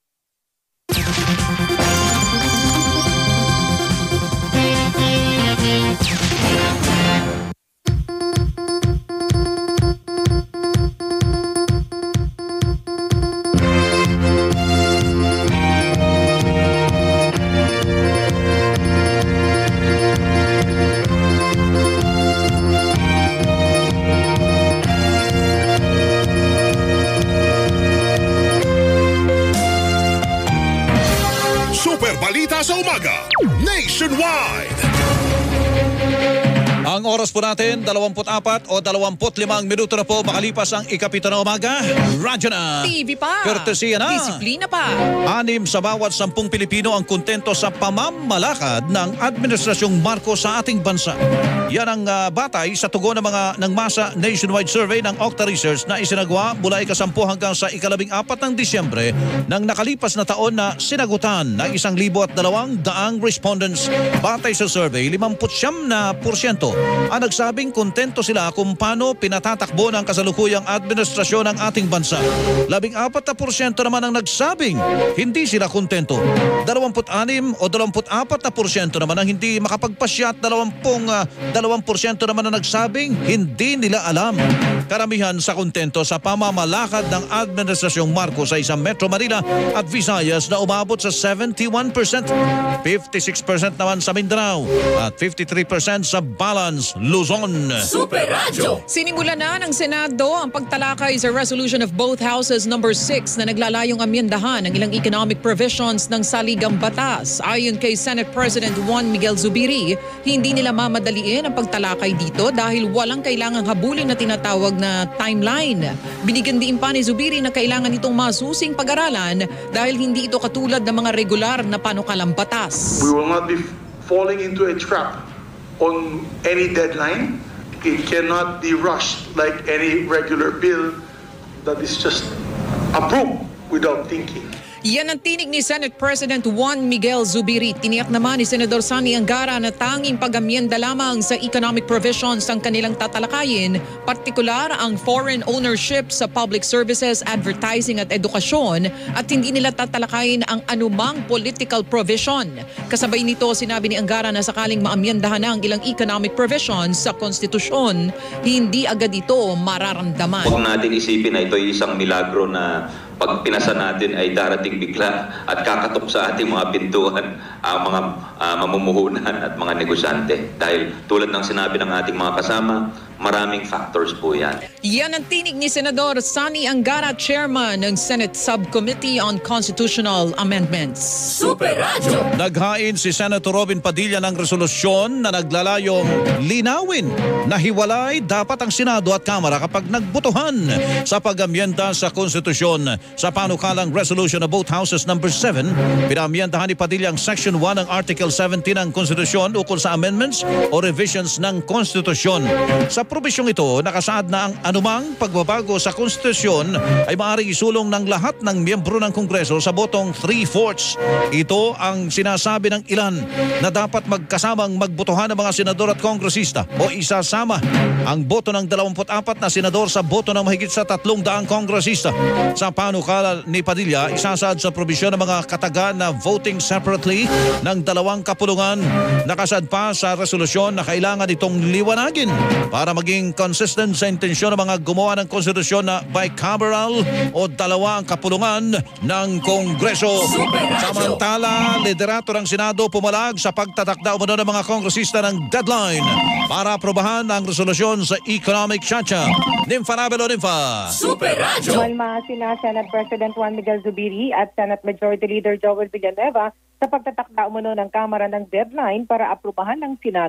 Balita sa umaga, Nationwide! Ang oras po natin, 24 o 25 minuto na po makalipas ang ikapito na umaga. Radyo na! TV pa! Courtesy na! Disiplina pa! 6 sa bawat 10 Pilipino ang kontento sa pamamalakad ng Administrasyong Marcos sa ating bansa. Yan ang batay sa tugon ng masa nationwide survey ng Octa Research na isinagawa mula ika-10 hanggang sa ika-14 ng Disyembre ng nakalipas na taon na sinagutan ng 1,200 respondents. Batay sa survey, 59% ang nagsabing kontento sila kung paano pinatatakbo ng kasalukuyang administrasyon ng ating bansa. 14% naman ang nagsabing hindi sila kontento. 26 o 24% naman ang hindi makapagpasya at 20% naman ang nagsabing hindi nila alam. Karamihan sa kontento sa pamamalakad ng Administrasyong Marcos sa isang Metro Manila at Visayas na umabot sa 71%, 56% naman sa Mindanao at 53% sa Balance, Luzon. Super Radio! Sinimulan na ng Senado ang pagtalakay sa resolution of both houses number 6 na naglalayong amyendahan ang ilang economic provisions ng saligang batas. Ayon kay Senate President Juan Miguel Zubiri, hindi nila mamadaliin ang pagtalakay dito dahil walang kailangang habulin na tinatawag na timeline. Binigyan din pa ni Zubiri na kailangan itong masusing pag-aralan dahil hindi ito katulad ng mga regular na panukalang batas. We will not be falling into a trap on any deadline. It cannot be rushed like any regular bill that is just approved without thinking. Yan ang tinig ni Senate President Juan Miguel Zubiri. Tiniyak naman ni Senador Sani Angara na tanging pag-amyenda lamang sa economic provisions ang kanilang tatalakayin, partikular ang foreign ownership sa public services, advertising at edukasyon, at hindi nila tatalakayin ang anumang political provision. Kasabay nito, sinabi ni Angara na sakaling maamyendahan na ang ilang economic provisions sa konstitusyon, hindi agad ito mararamdaman. Huwag natin isipin na ito ay isang milagro na pag pinasa natin ay darating bigla at kakatok sa ating mga pintuan ang mga mamumuhunan at mga negosyante. Dahil tulad ng sinabi ng ating mga kasama, maraming factors po yan. Yan ang tinig ni Senador Sani Angara, Chairman ng Senate Subcommittee on Constitutional Amendments. Super Radio! Naghain si Senator Robin Padilla ng resolusyon na naglalayong linawin na hiwalay dapat ang Senado at Kamara kapag nagbotohan sa pag-amyenda sa konstitusyon. Sa panukalang resolution of both houses number 7, pinamyendahan ni Padilla ang Section 1 ng Article 17 ng konstitusyon ukol sa amendments o revisions ng konstitusyon. Sa probisyong ito, nakasaad na ang anumang pagbabago sa konstitusyon ay maaaring isulong ng lahat ng miyembro ng Kongreso sa botong 3/4. Ito ang sinasabi ng ilan na dapat magkasamang magbotohan ng mga senador at kongresista o isasama ang boto ng 24 na senador sa boto ng mahigit sa 300 kongresista. Sa panukala ni Padilla, isasaad sa probisyon ng mga kataga na voting separately ng 2 kapulungan. Nakasaad pa sa resolusyon na kailangan itong liwanagin para maging consistent sa intensyon ng mga gumawa ng konstitusyon na bicameral o 2 ang kapulungan ng Kongreso. Samantala, liderato ng Senado pumalag sa pagtatakda umano ng mga kongresista ng deadline para aprobahan ang resolusyon sa economic chacha. Nympha Nabelo, Nympha. Super Radio! Malma sina Senate President Juan Miguel Zubiri at Senate Majority Leader Joel Villanueva sa pagtatakda umano ng Kamara ng deadline para aprobahan ng Senado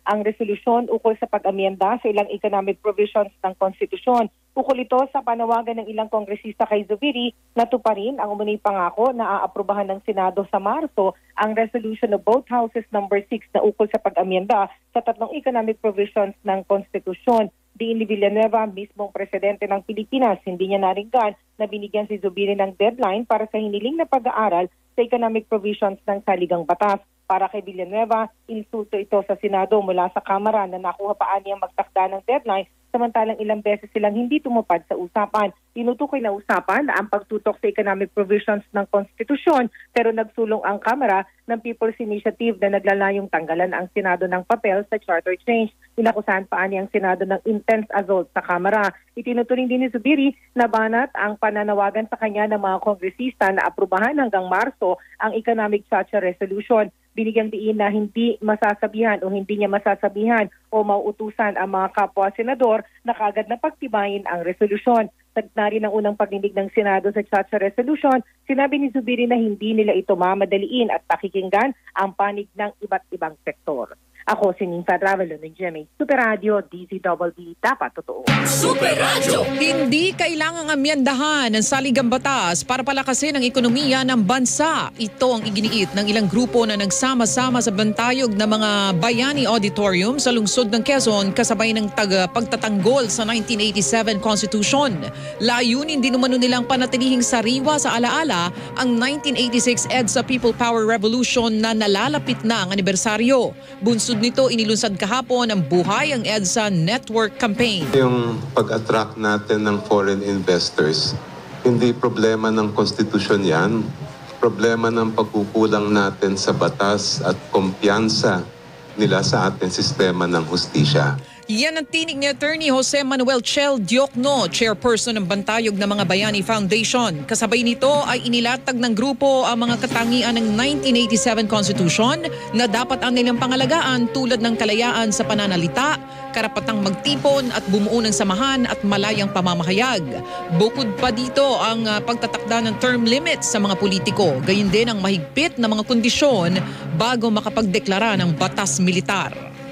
ang resolusyon ukol sa pag-amyenda sa ilang economic provisions ng konstitusyon. Ukol ito sa panawagan ng ilang kongresista kay Zubiri na tuparin ang umuning pangako na aaprubahan ng Senado sa Marso ang resolution of both houses number 6 na ukol sa pag-amyenda sa tatlong economic provisions ng konstitusyon. Diin ni Villanueva, mismong presidente ng Pilipinas, hindi niya naringgan na binigyan si Zubiri ng deadline para sa hiniling na pag-aaral sa economic provisions ng saligang batas. Para kay Villanueva, insulto ito sa Senado mula sa Kamara na nakuha pa niyang magtakda ng deadline samantalang ilang beses silang hindi tumupad sa usapan. Tinutukoy na usapan na ang pagtutok sa economic provisions ng konstitusyon pero nagsulong ang Kamara ng People's Initiative na naglalayong tanggalan ang Senado ng papel sa charter change. Inakusahan pa niya ang Senado ng intense assault sa Kamara. Itinuturing din ni Zubiri na banat ang pananawagan sa kanya ng mga kongresista na aprubahan hanggang Marso ang economic chacha resolution. Binigyang diin na hindi masasabihan o hindi niya masasabihan o mauutusan ang mga kapwa senador na kaagad na pagtibayin ang resolusyon. Sagna rin ang unang pagdinig ng Senado sa Chacha Resolution, sinabi ni Zubiri na hindi nila ito mamadaliin at pakikinggan ang panig ng iba't ibang sektor. Ako si Ninfa Ravelo ng GMA Super Radio, DZWB, dapat totoo. Super Radio! Hindi kailangang amyendahan ng saligang batas para palakasin ang ekonomiya ng bansa. Ito ang iginiit ng ilang grupo na nagsama-sama sa bantayog ng mga Bayani Auditorium sa lungsod ng Quezon kasabay ng pagtatanggol sa 1987 Constitution. Layunin din umano nilang panatilihing sariwa sa alaala ang 1986 EDSA People Power Revolution na nalalapit na ang anibersaryo. Bunsod nito, inilunsad kahapon ang Buhay ang EDSA Network Campaign. Yung pag-attract natin ng foreign investors, hindi problema ng konstitusyon yan. Problema ng pagkukulang natin sa batas at kumpiyansa nila sa ating sistema ng hustisya. Yan ang tinig ni Attorney Jose Manuel Chel Diokno, chairperson ng Bantayog ng mga Bayani Foundation. Kasabay nito ay inilatag ng grupo ang mga katangian ng 1987 Constitution na dapat ang nilang pangalagaan tulad ng kalayaan sa pananalita, karapatang magtipon at bumuo ng samahan at malayang pamamahayag. Bukod pa dito ang pagtatakda ng term limits sa mga politiko, gayon din ang mahigpit na mga kondisyon bago makapagdeklara ng batas militar.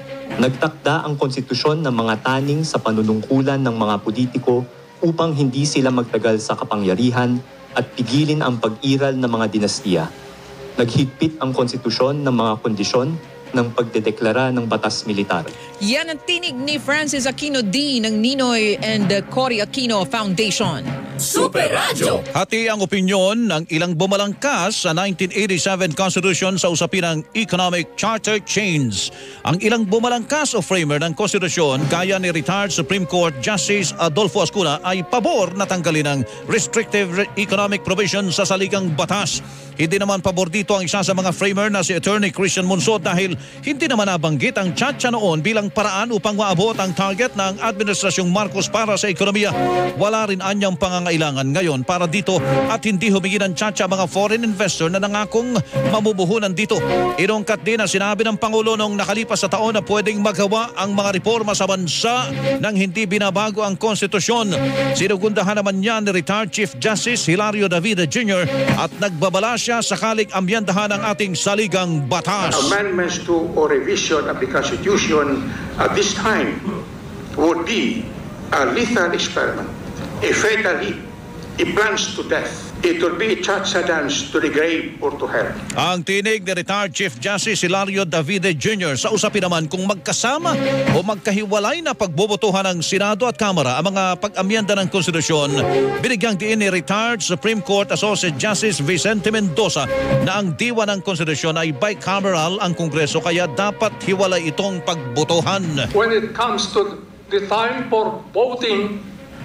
Nagtakda ang konstitusyon ng mga taning sa panunungkulan ng mga politiko upang hindi sila magtagal sa kapangyarihan at pigilin ang pag-iral ng mga dinastiya. Naghigpit ang konstitusyon ng mga kondisyon ng pagdedeklara ng batas militar. Yan ang tinig ni Francis Aquino D. ng Ninoy and Cory Aquino Foundation. Super Radio! Hati ang opinyon ng ilang bumalangkas sa 1987 Constitution sa usapin ng Economic Charter Change. Ang ilang bumalangkas o framer ng Konstitusyon gaya ni retired Supreme Court Justice Adolfo Ascuna ay pabor na tanggalin ang restrictive economic provision sa saligang batas. Hindi naman pabor dito ang isa sa mga framer na si Attorney Christian Monsod dahil hindi naman nabanggit ang chacha noon bilang paraan upang maabot ang target ng Administrasyong Marcos para sa ekonomiya. Wala rin anyang pangangailangan ngayon para dito at hindi humingi ng chacha mga foreign investor na nangakong mamubuhunan dito. Inungkat din ang sinabi ng Pangulo noong nakalipas sa taon na pwedeng magawa ang mga reforma sa bansa nang hindi binabago ang konstitusyon. Sinugundahan naman niya ni retired Chief Justice Hilario David Jr. at nagbabala siya sakaling amyendahan ang ating saligang batas. Amendments to or revision of the Constitution at this time would be a lethal experiment, a fatal leap, a plunge to death. It will be a chacha dance to the grave or to hell. Ang tinig ni retired Chief Justice Hilario Davide Jr. sa usapin naman kung magkasama o magkahiwalay na pagbobotohan ng Senado at Kamara ang mga pag-amyenda ng Konstitusyon. Binigyang diin ni retired Supreme Court Associate Justice Vicente Mendoza na ang diwa ng Konstitusyon ay bicameral ang Kongreso kaya dapat hiwalay itong pagbotohan. When it comes to the time for voting,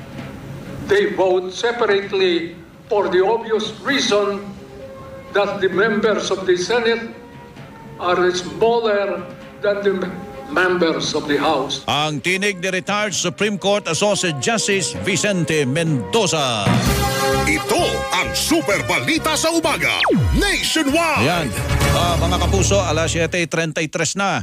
they vote separately for the obvious reason that the members of the Senate are smaller than the members of the House. Ang tinig ni retired Supreme Court Associate Justice Vicente Mendoza. Ito ang Super Balita sa Umaga Nationwide. Ayan. Mga kapuso, alas 7:33 na.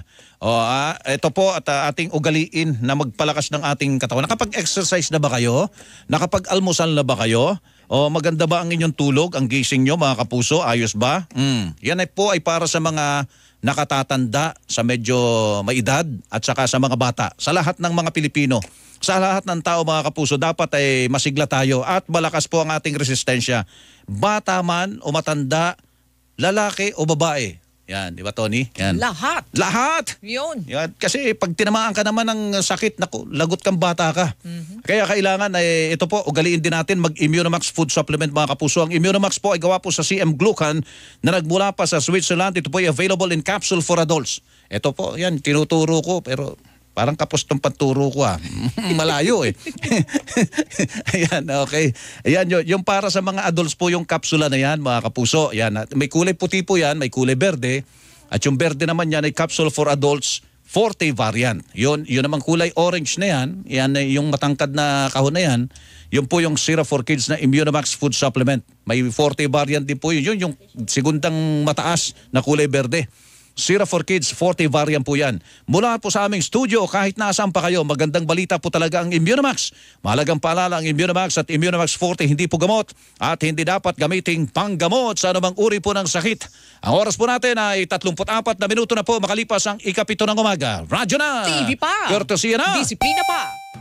Ito po at ating ugaliin na magpalakas ng ating katawan. Nakapag-exercise na ba kayo? Nakapag-almusal na ba kayo? Maganda ba ang inyong tulog, ang gising nyo mga kapuso? Ayos ba? Yan ay po ay para sa mga nakatatanda, sa medyo may edad at saka sa mga bata. Sa lahat ng mga Pilipino, sa lahat ng tao mga kapuso, dapat ay masigla tayo at malakas po ang ating resistensya. Bata man o matanda, lalaki o babae. Yan, di ba Tony? Yan. Lahat. Lahat! Yun. Yan. Kasi pag tinamaan ka naman ng sakit, naku, lagot kang bata ka. Kaya kailangan ay ito po, ugaliin din natin mag-Immunomax food supplement mga kapuso. Ang Immunomax po ay gawa po sa CM Glucan na nagmula pa sa Switzerland. Ito po ay available in capsule for adults. Ito po, yan, tinuturo ko pero parang kapos tong panturo ko malayo eh. Ayan, okay. Ayan, yung para sa mga adults po yung kapsula na yan, mga kapuso. Ayan, may kulay puti po yan, may kulay berde. At yung berde naman yan ay capsule for adults, forte variant. Yun namang kulay orange na yan, yan yung matangkad na kahon na yan. Yun po yung Syrup for Kids na Immunomax food supplement. May forte variant din po yun. Yun yung segundang mataas na kulay berde. Syrup for Kids, 40 variant po yan. Mula po sa aming studio, kahit nasaan pa kayo, magandang balita po talaga ang Immunomax. Mahalagang paalala ang Immunomax at Immunomax 40 hindi po gamot at hindi dapat gamiting panggamot sa anumang uri po ng sakit. Ang oras po natin ay 34 na minuto na po makalipas ang 7 ng umaga. Radyo na! TV pa! Courtesy na! Disiplina pa!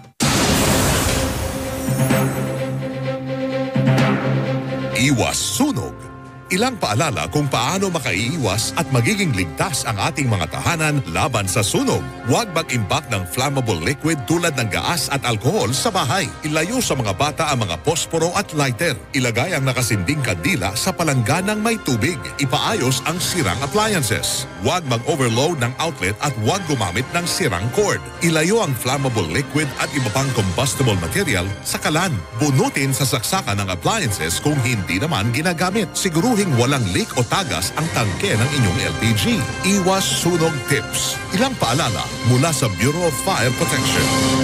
Iwas sunog. Ilang paalala kung paano makaiiwas at magiging ligtas ang ating mga tahanan laban sa sunog. Huwag mag-imbak ng flammable liquid tulad ng gaas at alkohol sa bahay. Ilayo sa mga bata ang mga posporo at lighter. Ilagay ang nakasinding kandila sa palangganang may tubig. Ipaayos ang sirang appliances. Huwag mag-overload ng outlet at huwag gumamit ng sirang cord. Ilayo ang flammable liquid at iba pang combustible material sa kalan. Bunutin sa saksakan ng appliances kung hindi naman ginagamit. Siguruhin walang leak o tagas ang tangke ng inyong LPG. Iwas sunog tips. Ilang paalala mula sa Bureau of Fire Protection.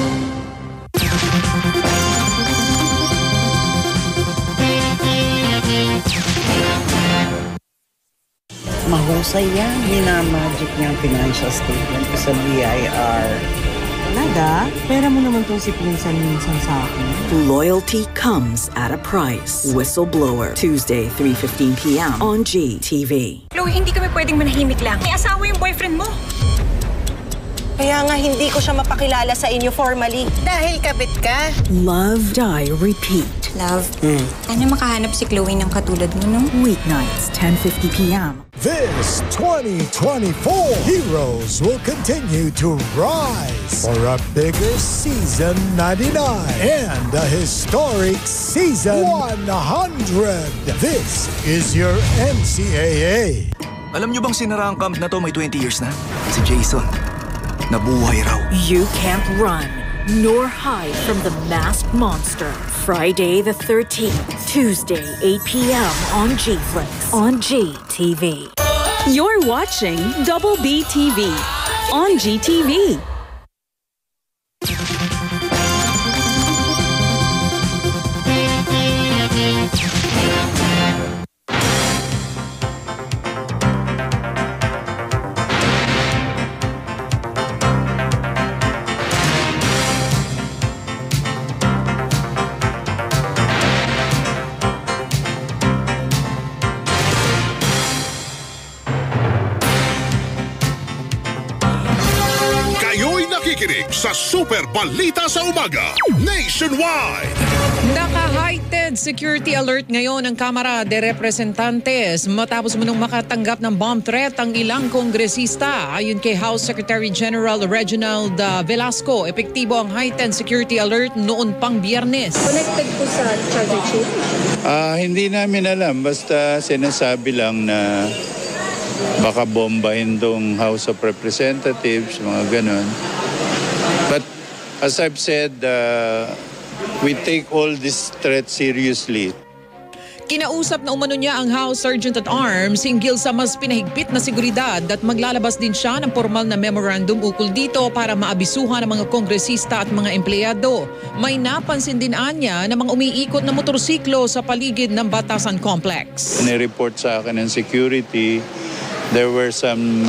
Mahusay yan. Minamagic niya ang financial statement ko sa BIR. Nada, pera mo naman tong si Pinsan minsan sa akin. Loyalty comes at a price. Whistleblower, Tuesday, 3:15 p.m. on GTV. Chloe, hindi kami pwedeng manahimik lang. May asawa yung boyfriend mo. Kaya nga hindi ko siya mapakilala sa inyo formally. Dahil kabit ka. Love, Die, Repeat. Love, sana makahanap si Chloe ng katulad mo, no? Weeknights, 10:50 p.m. This 2024, heroes will continue to rise for a bigger season 99 and a historic season 100. This is your NCAA. Alam niyo bang sinara ang camp na to may 20 years na? Si Jason. Nabuhay raw. You can't run nor hide from the masked monster. Friday the 13th, Tuesday 8 p.m. on G-Flix on GTV. You're watching Double B TV on GTV. Sa Super Balita sa Umaga, Nationwide. Naka-heightened security alert ngayon ang Kamara de Representantes matapos munong makatanggap ng bomb threat ang ilang kongresista. Ayon kay House Secretary General Reginald Velasco, epektibo ang heightened security alert noon pang Biyernes. Connected po sa charger chain? Hindi namin alam. Basta sinasabi lang na baka bombahin tong House of Representatives, mga ganon. But as I've said, we take all this threat seriously. Kinausap na umano niya ang House Sergeant at Arms hinggil sa mas pinahigpit na seguridad at maglalabas din siya ng formal na memorandum ukol dito para maabisuhan ang mga kongresista at mga empleyado. May napansin din anya na mga umiikot na motorsiklo sa paligid ng Batasan Complex. Ni-report sa akin ng security, there were some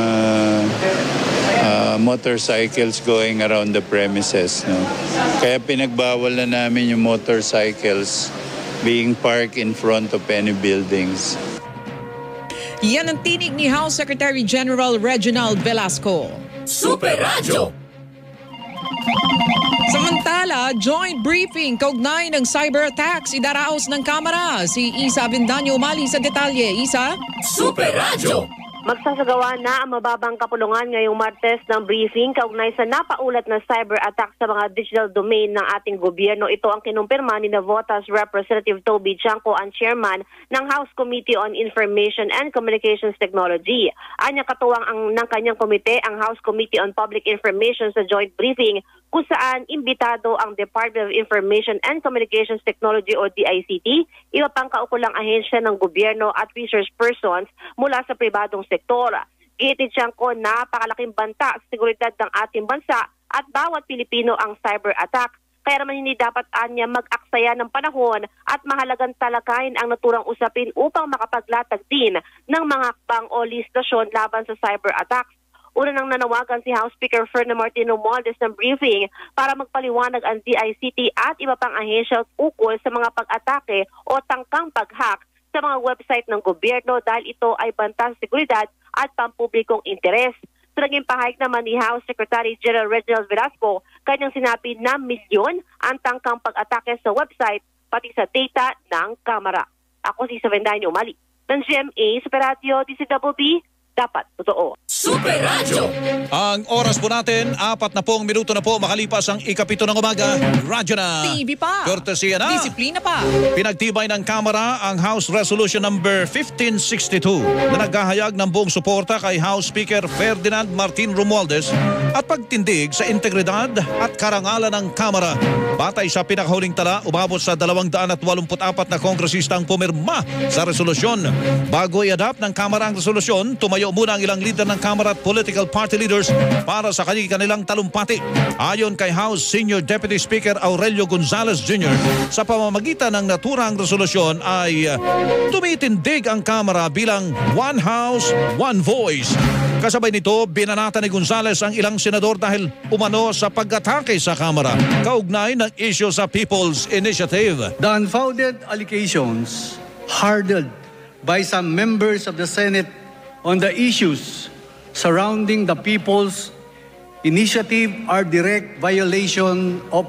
motorcycles going around the premises. No? Kaya pinagbawal na namin yung motorcycles being parked in front of any buildings. Yan ang tinig ni House Secretary General Reginald Velasco. Super Radyo. Samantala, joint briefing kaugnay ng cyber attacks idaraos ng Kamara. Si Isa Avendaño umali sa detalye. Isa? Super Radyo. Magsasagawa na ang mababang kapulungan ngayong Martes ng briefing kaugnay sa napaulat na cyber attack sa mga digital domain ng ating gobyerno. Ito ang kinumpirma ni Navotas Representative Toby Chanco, ang chairman ng House Committee on Information and Communications Technology. Anya katuwang ng kanyang komite ang House Committee on Public Information sa joint briefing kung saan imbitado ang Department of Information and Communications Technology o DICT, iba pang kaukulang ahensya ng gobyerno at research persons mula sa pribadong sektor. Giitid siyang ko napakalaking banta sa seguridad ng ating bansa at bawat Pilipino ang cyber attack. Kaya naman hindi dapat anya mag-aksaya ng panahon at mahalagang talakayin ang naturang usapin upang makapaglatag din ng mga hakbang o listasyon laban sa cyber attacks. Una nang nanawagan si House Speaker Ferdinand Martin Romualdez ng briefing para magpaliwanag ang DICT at iba pang ahensya ukol sa mga pag-atake o tangkang pag-hack sa mga website ng gobyerno dahil ito ay banta sa seguridad at pampublikong interes. Sa naging pahayag naman ni House Secretary General Reginald Velasco, kanyang sinabi na milyon ang tangkang pag-atake sa website pati sa data ng Kamara. Ako si Savendaño Umali ng GMA Super Radio DCWB. Dapat totoo. Super Radyo. Ang oras po natin, 40 minuto na po makalipas ang 7 ng umaga. Radyo na. TV pa. Courtesy na. Disiplina pa. Pinagtibay ng Kamara ang House Resolution number 1562 na naghahayag ng buong suporta kay House Speaker Ferdinand Martin Romualdez at pagtindig sa integridad at karangalan ng Kamara. Batay sa pinakahuling tala, umabot sa 284 na kongresista ang pumirma sa resolusyon. Bago i-adapt ng Kamara ang resolusyon, tumayo muna ang ilang leader ng Kamara at political party leaders para sa kanilang talumpati. Ayon kay House Senior Deputy Speaker Aurelio Gonzales Jr., sa pamamagitan ng naturang resolusyon ay tumitindig ang Kamara bilang one house, one voice. Kasabay nito, binanata ni Gonzales ang ilang senador dahil umano sa pag-atake sa Kamara kaugnay ng issue sa People's Initiative. The unfounded allegations hardened by some members of the Senate on the issues surrounding the People's Initiative are direct violation of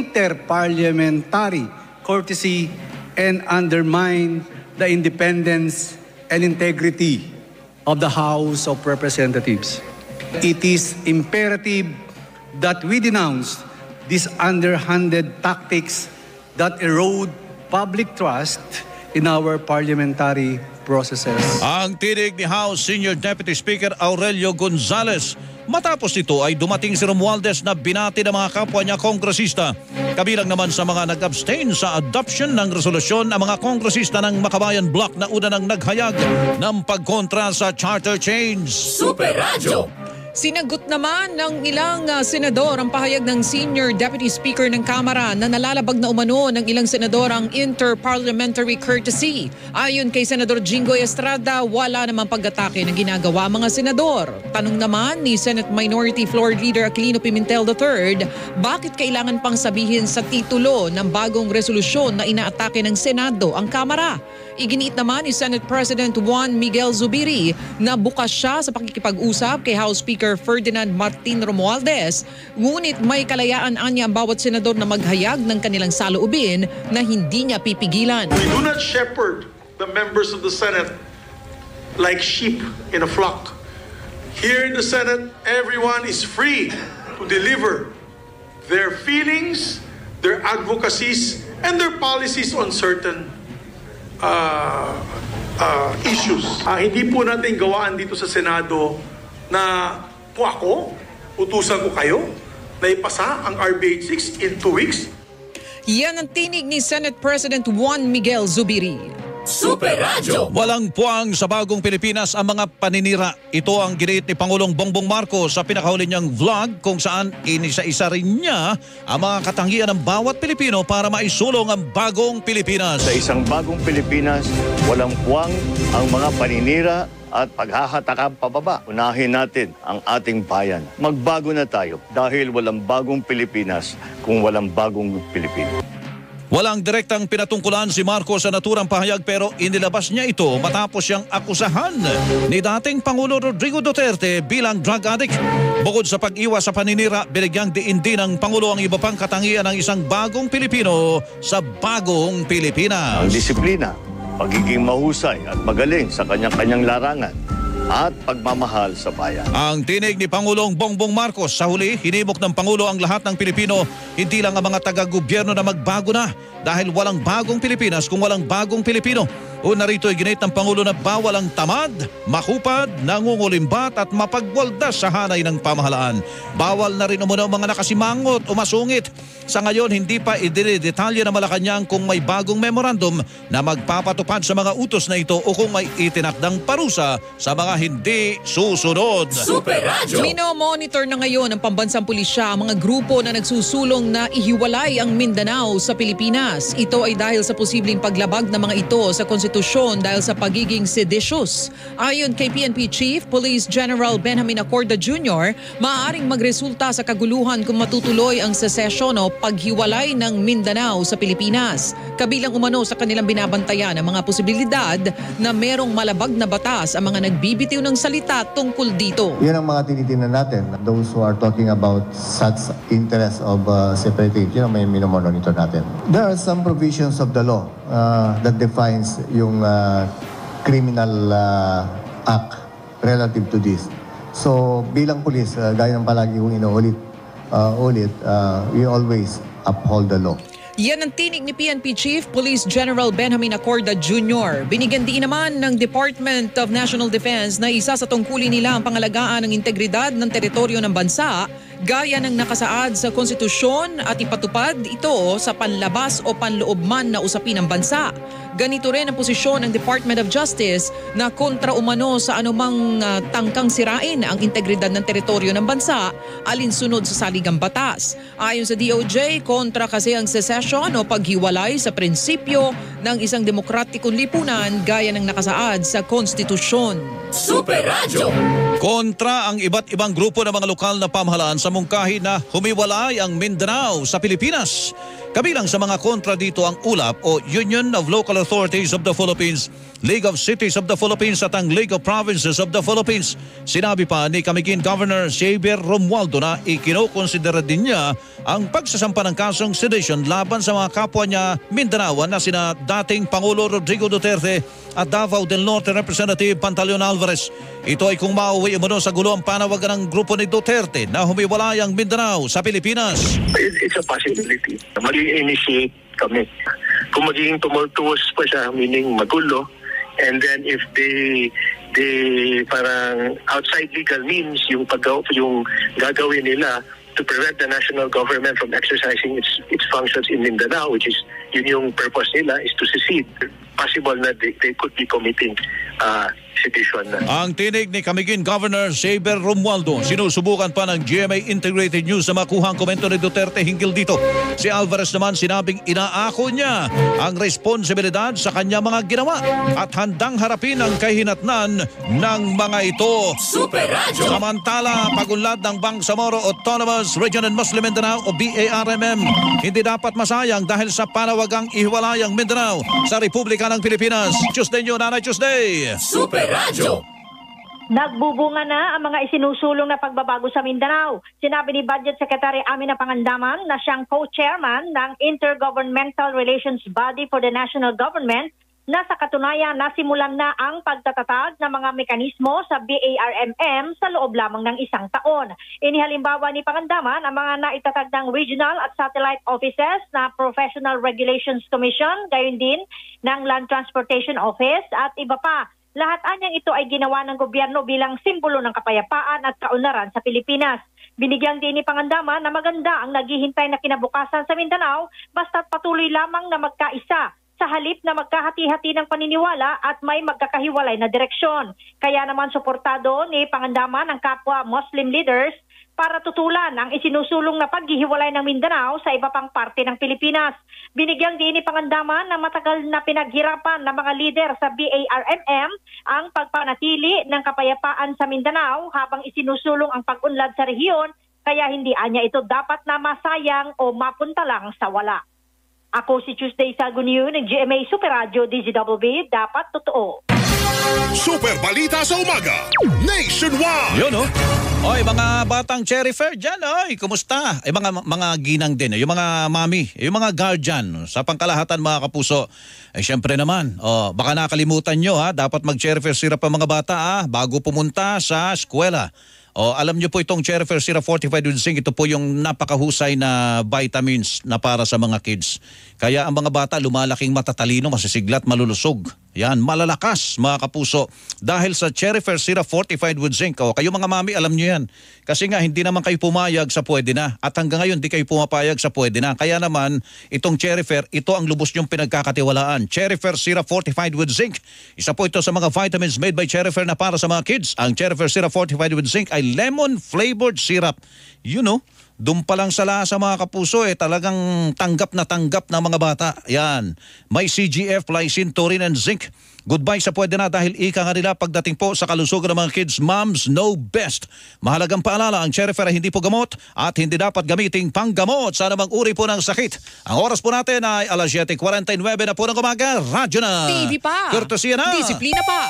interparliamentary courtesy and undermine the independence and integrity of the House of Representatives. It is imperative that we denounce these underhanded tactics that erode public trust in our parliamentary processes. Ang tinig ni House Senior Deputy Speaker Aurelio Gonzales. Matapos ito ay dumating si Romualdez na binati ng mga kapwa niya kongresista. Kabilang naman sa mga nag-abstain sa adoption ng resolusyon ang mga kongresista ng Makabayan Bloc na una nang naghayag ng pagkontra sa charter change. Super Radyo. Sinagot naman ng ilang senador ang pahayag ng Senior Deputy Speaker ng Kamara na nalalabag na umano ng ilang senador ang interparliamentary courtesy. Ayon kay Senador Jinggoy Estrada, wala namang pag-atake na ginagawa mga senador. Tanong naman ni Senate Minority Floor Leader Aquilino Pimentel III, bakit kailangan pang sabihin sa titulo ng bagong resolusyon na inaatake ng Senado ang Kamara? Iginiit naman ni Senate President Juan Miguel Zubiri na bukas siya sa pakikipag-usap kay House Speaker Ferdinand Martin Romualdez, ngunit may kalayaan anya ang bawat senador na maghayag ng kanilang saloobin na hindi niya pipigilan. We do not shepherd the members of the Senate like sheep in a flock. Here in the Senate, everyone is free to deliver their feelings, their advocacies, and their policies on certain issues. Hindi po natin gawaan dito sa Senado na kung ako, utusan ko kayo na ipasa ang RBH 6 in 2 weeks. Yan ang tinig ni Senate President Juan Miguel Zubiri. Super Radyo. Walang puwang sa bagong Pilipinas ang mga paninira. Ito ang giniit ni Pangulong Bongbong Marcos sa pinakahuli niyang vlog kung saan inisa-isa rin niya ang mga katangian ng bawat Pilipino para maisulong ang bagong Pilipinas. Sa isang bagong Pilipinas, walang puwang ang mga paninira at paghahatakang pababa. Unahin natin ang ating bayan. Magbago na tayo dahil walang bagong Pilipinas kung walang bagong Pilipino. Walang direktang pinatungkulan si Marcos sa naturang pahayag pero inilabas niya ito matapos siyang akusahan ni dating Pangulo Rodrigo Duterte bilang drug addict. Bukod sa pag-iwas sa paninira, binigyang diin din ng Pangulo ang iba pang katangian ng isang bagong Pilipino sa bagong Pilipinas. Ang disiplina, pagiging mahusay at magaling sa kanyang-kanyang larangan at pagmamahal sa bayan. Ang tinig ni Pangulong Bongbong Marcos sa huli, hinimok ng Pangulo ang lahat ng Pilipino, hindi lang ang mga taga-gobyerno na magbago na dahil walang bagong Pilipinas kung walang bagong Pilipino. Una rito ay ginit ng Pangulo na bawal ang tamad, makupad, nangungulimbat at mapagwaldas sa hanay ng pamahalaan. Bawal na rin umuna ang mga nakasimangot o masungit. Sa ngayon, hindi pa idinidetalye na Malacanang kung may bagong memorandum na magpapatupad sa mga utos na ito o kung may itinakdang parusa sa mga hindi susunod. Super Radyo! Mino-monitor na ngayon ng pambansang pulisya ang mga grupo na nagsusulong na ihiwalay ang Mindanao sa Pilipinas. Ito ay dahil sa posibleng paglabag ng mga ito sa konstitusyon dahil sa pagiging seditious. Ayon kay PNP Chief Police General Benjamin Acorda Jr., maaaring magresulta sa kaguluhan kung matutuloy ang secession o paghiwalay ng Mindanao sa Pilipinas. Kabilang umano sa kanilang binabantayan ang mga posibilidad na merong malabag na batas ang mga nagbibitiw ng salita tungkol dito. Yan ang mga tinitingnan natin. Those who are talking about such interest of separatives, may minomonitor natin. There are some provisions of the law that defines yung criminal act relative to this. So bilang pulis, gaya ng palagi kong inuulit, we always uphold the law. Yan ang tinig ni PNP Chief Police General Benjamin Acorda Jr. Binigyan din naman ng Department of National Defense na isa sa tungkulin nila ang pangalagaan ng integridad ng teritoryo ng bansa gaya ng nakasaad sa konstitusyon at ipatupad ito sa panlabas o panloob man na usapin ng bansa. Ganito rin ang posisyon ng Department of Justice na kontra umano sa anumang tangkang sirain ang integridad ng teritoryo ng bansa alinsunod sa saligang batas. Ayon sa DOJ, kontra kasi ang secession o paghiwalay sa prinsipyo ng isang demokratikong lipunan gaya ng nakasaad sa konstitusyon. Super Radyo! Kontra ang iba't ibang grupo ng mga lokal na pamahalaan sa mungkahi na humiwalay ang Mindanao sa Pilipinas. Kabilang sa mga kontra dito ang ULAP o Union of Local Authorities of the Philippines, League of Cities of the Philippines at ang League of Provinces of the Philippines. Sinabi pa ni Camiguin Governor Xavier Romualdo na ikinokonsidera din niya ang pagsasampa ng kasong sedition laban sa mga kapwa niya Mindanaoan na sina dating Pangulo Rodrigo Duterte at Davao del Norte Representative Pantaleon Alvarez. Ito ay kung mauwi umano sa gulo ang panawagan ng grupo ni Duterte na humiwalay ang Mindanao sa Pilipinas. It's a possibility. Mag-initiate kami. Kung magiging tumultuous pa siya, meaning magulo, and then if they parang outside legal means yung gagawin nila to prevent the national government from exercising its functions in Mindanao, which is yun yung purpose nila, is to secede. Possible na they could be committing sedition na. Ang tinig ni Camiguin Governor Xavier Romualdo, sinusubukan pa ng GMA Integrated News na makuha ang komento ni Duterte hinggil dito. Si Alvarez naman sinabing inaako niya ang responsibilidad sa kanya mga ginawa at handang harapin ang kahinatnan ng mga ito. Super Radyo! Samantala, pagunlad ng Bangsamoro Autonomous Region and Muslim Mindanao o BARMM, hindi dapat masayang dahil sa panawagang ihiwalayang Mindanao sa Republika ng Pilipinas. Tuesday nyo, Nanay Tuesday! Super Radyo! Nagbubunga na ang mga isinusulong na pagbabago sa Mindanao. Sinabi ni Budget Secretary Amina Pangandaman na siyang co-chairman ng Intergovernmental Relations Body for the National Government na sa katunayan nasimulan na ang pagtatatag ng mga mekanismo sa BARMM sa loob lamang ng isang taon. Inihalimbawa ni Pangandaman ang mga naitatag ng regional at satellite offices na Professional Regulations Commission, gayon din ng Land Transportation Office at iba pa. Lahat anyang ito ay ginawa ng gobyerno bilang simbolo ng kapayapaan at kaunlaran sa Pilipinas. Binigyang din ni Pangandaman na maganda ang naghihintay na kinabukasan sa Mindanao basta't patuloy lamang na magkaisa sa halip na magkahati-hati ng paniniwala at may magkakahiwalay na direksyon. Kaya naman suportado ni Pangandaman ang kapwa Muslim leaders para tutulan ang isinusulong na paghihiwalay ng Mindanao sa iba pang parte ng Pilipinas. Binigyang din ni Pangandaman na matagal na pinaghirapan ng mga lider sa BARMM ang pagpanatili ng kapayapaan sa Mindanao habang isinusulong ang pag-unlad sa rehiyon, kaya hindi anya ito dapat na masayang o mapunta lang sa wala. Ako si Tuesday Salgunio ng GMA Super Radio DZBB, dapat totoo. Super Balita sa Umaga, Nationwide! Yun, oh. Oy, mga batang cherry fair dyan, oy, kumusta? Ay, mga ginang din, yung mga mami, yung mga guardian, sa pangkalahatan mga kapuso. Ay, syempre naman, baka nakalimutan nyo, dapat mag-cherry fair syrup ang mga bata, bago pumunta sa eskwela. Alam nyo po itong Cherry Fair Syrup Fortified with Zinc, ito po yung napakahusay na vitamins na para sa mga kids. Kaya ang mga bata lumalaking matatalino, masisiglat, malulusog. Yan, malalakas mga kapuso. Dahil sa Cherry Fair Syrup Fortified with Zinc. Kayo mga mami, alam nyo yan. Kasi nga hindi naman kayo pumayag sa pwede na. At hanggang ngayon di kayo pumapayag sa pwede na. Kaya naman itong Cherry Fair, ito ang lubos nyong pinagkakatiwalaan. Cherry Fair Syrup Fortified with Zinc. Isa po ito sa mga vitamins made by Cherry Fair na para sa mga kids. Ang Cherry Fair Syrup Fortified with Zinc ay lemon flavored syrup. You know, doon pa lang sa lasa mga kapuso talagang tanggap na mga bata. Yan. May CGF, lysine, taurine, and zinc. Goodbye sa pwede na dahil ika nga nila pagdating po sa kalusugan ng mga kids, moms know best. Mahalagang paalala, ang Cherry Fair ay hindi po gamot at hindi dapat gamiting panggamot sa anumang uri po ng sakit. Ang oras po natin ay alas 7:49 na po ng umaga. Radyo na. TV pa. Kurtesiya na. Disiplina pa.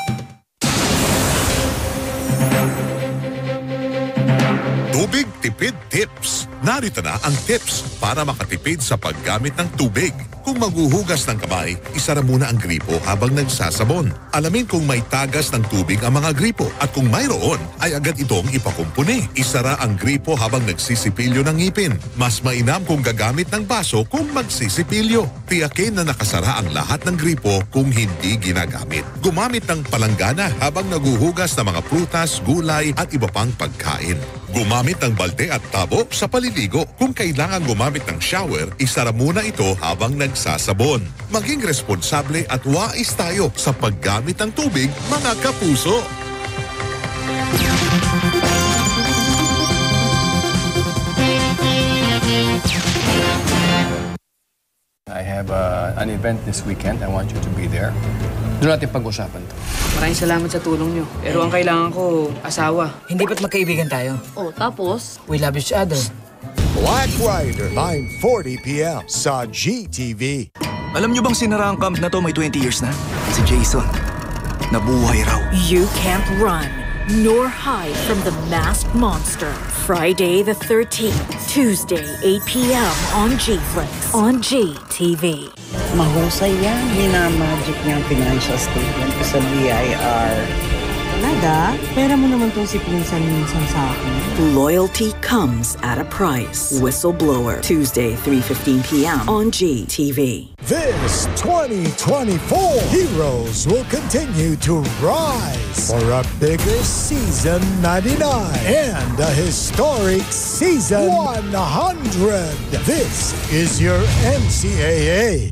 Tubig Tipid Tips. Narito na ang tips para makatipid sa paggamit ng tubig. Kung maghuhugas ng kamay, isara muna ang gripo habang nagsasabon. Alamin kung may tagas ng tubig ang mga gripo at kung mayroon, ay agad itong ipakumpuni. Isara ang gripo habang nagsisipilyo ng ngipin. Mas mainam kung gagamit ng baso kung magsisipilyo. Tiyakin na nakasara ang lahat ng gripo kung hindi ginagamit. Gumamit ng palanggana habang naguhugas ng mga prutas, gulay at iba pang pagkain. Gumamit ng balde at tabo sa paliligo. Kung kailangan gumamit ng shower, isara muna ito habang nagsasabon. Maging responsable at wais tayo sa paggamit ng tubig, mga kapuso. I have an event this weekend. I want you to be there. Doon natin pag-usapan to. Maraming salamat sa tulong nyo. Pero ang kailangan ko, asawa. Hindi ba't magkaibigan tayo? Tapos? We love each other. Black Rider, 9:40 p.m. sa GTV. Alam nyo bang sinara ang camp na to may 20 years na? Si Jason, nabuhay raw. You can't run nor hide from the masked monster. Friday the 13th, Tuesday 8 p.m. on G-Flix, on GTV. Mahusay yan. Minamagic niya ang financial statement ko sa BIR. Talaga? Pera mo naman tong si Pinsan minsan sa akin. Loyalty comes at a price. Whistleblower, Tuesday 3:15 p.m. on GTV. This 2024, heroes will continue to rise for a bigger season 99 and a historic season 100. This is your NCAA.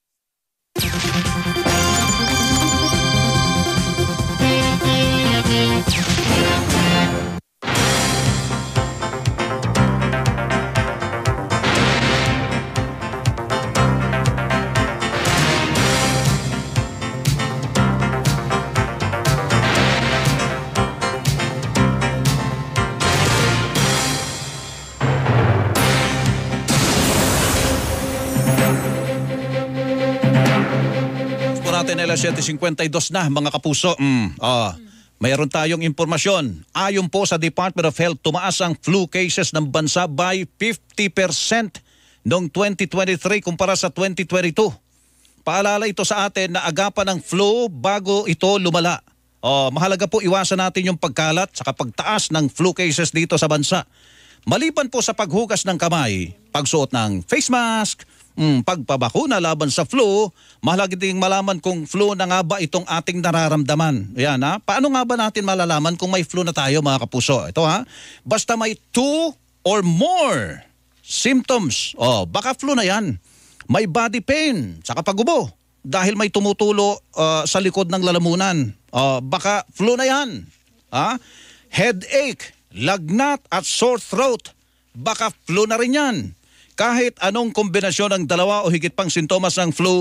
Alas 7:52 na mga kapuso. Mayroon tayong impormasyon. Ayon po sa Department of Health, tumaas ang flu cases ng bansa by 50% noong 2023 kumpara sa 2022. Paalala ito sa atin na agapan ng flu bago ito lumala. Mahalaga po iwasan natin yung pagkalat sa pagtaas ng flu cases dito sa bansa. Maliban po sa paghugas ng kamay, pagsuot ng face mask, pagpabakuna laban sa flu, mahalaga ding malaman kung flu na nga ba itong ating nararamdaman. Yan ha. Paano nga ba natin malalaman kung may flu na tayo mga kapuso? Ito ha. Basta may 2 or more symptoms. Baka flu na yan. May body pain sa pag-ubo dahil may tumutulo sa likod ng lalamunan. Baka flu na yan. Headache, lagnat at sore throat. Baka flu na rin yan. Kahit anong kombinasyon ng dalawa o higit pang sintomas ng flu,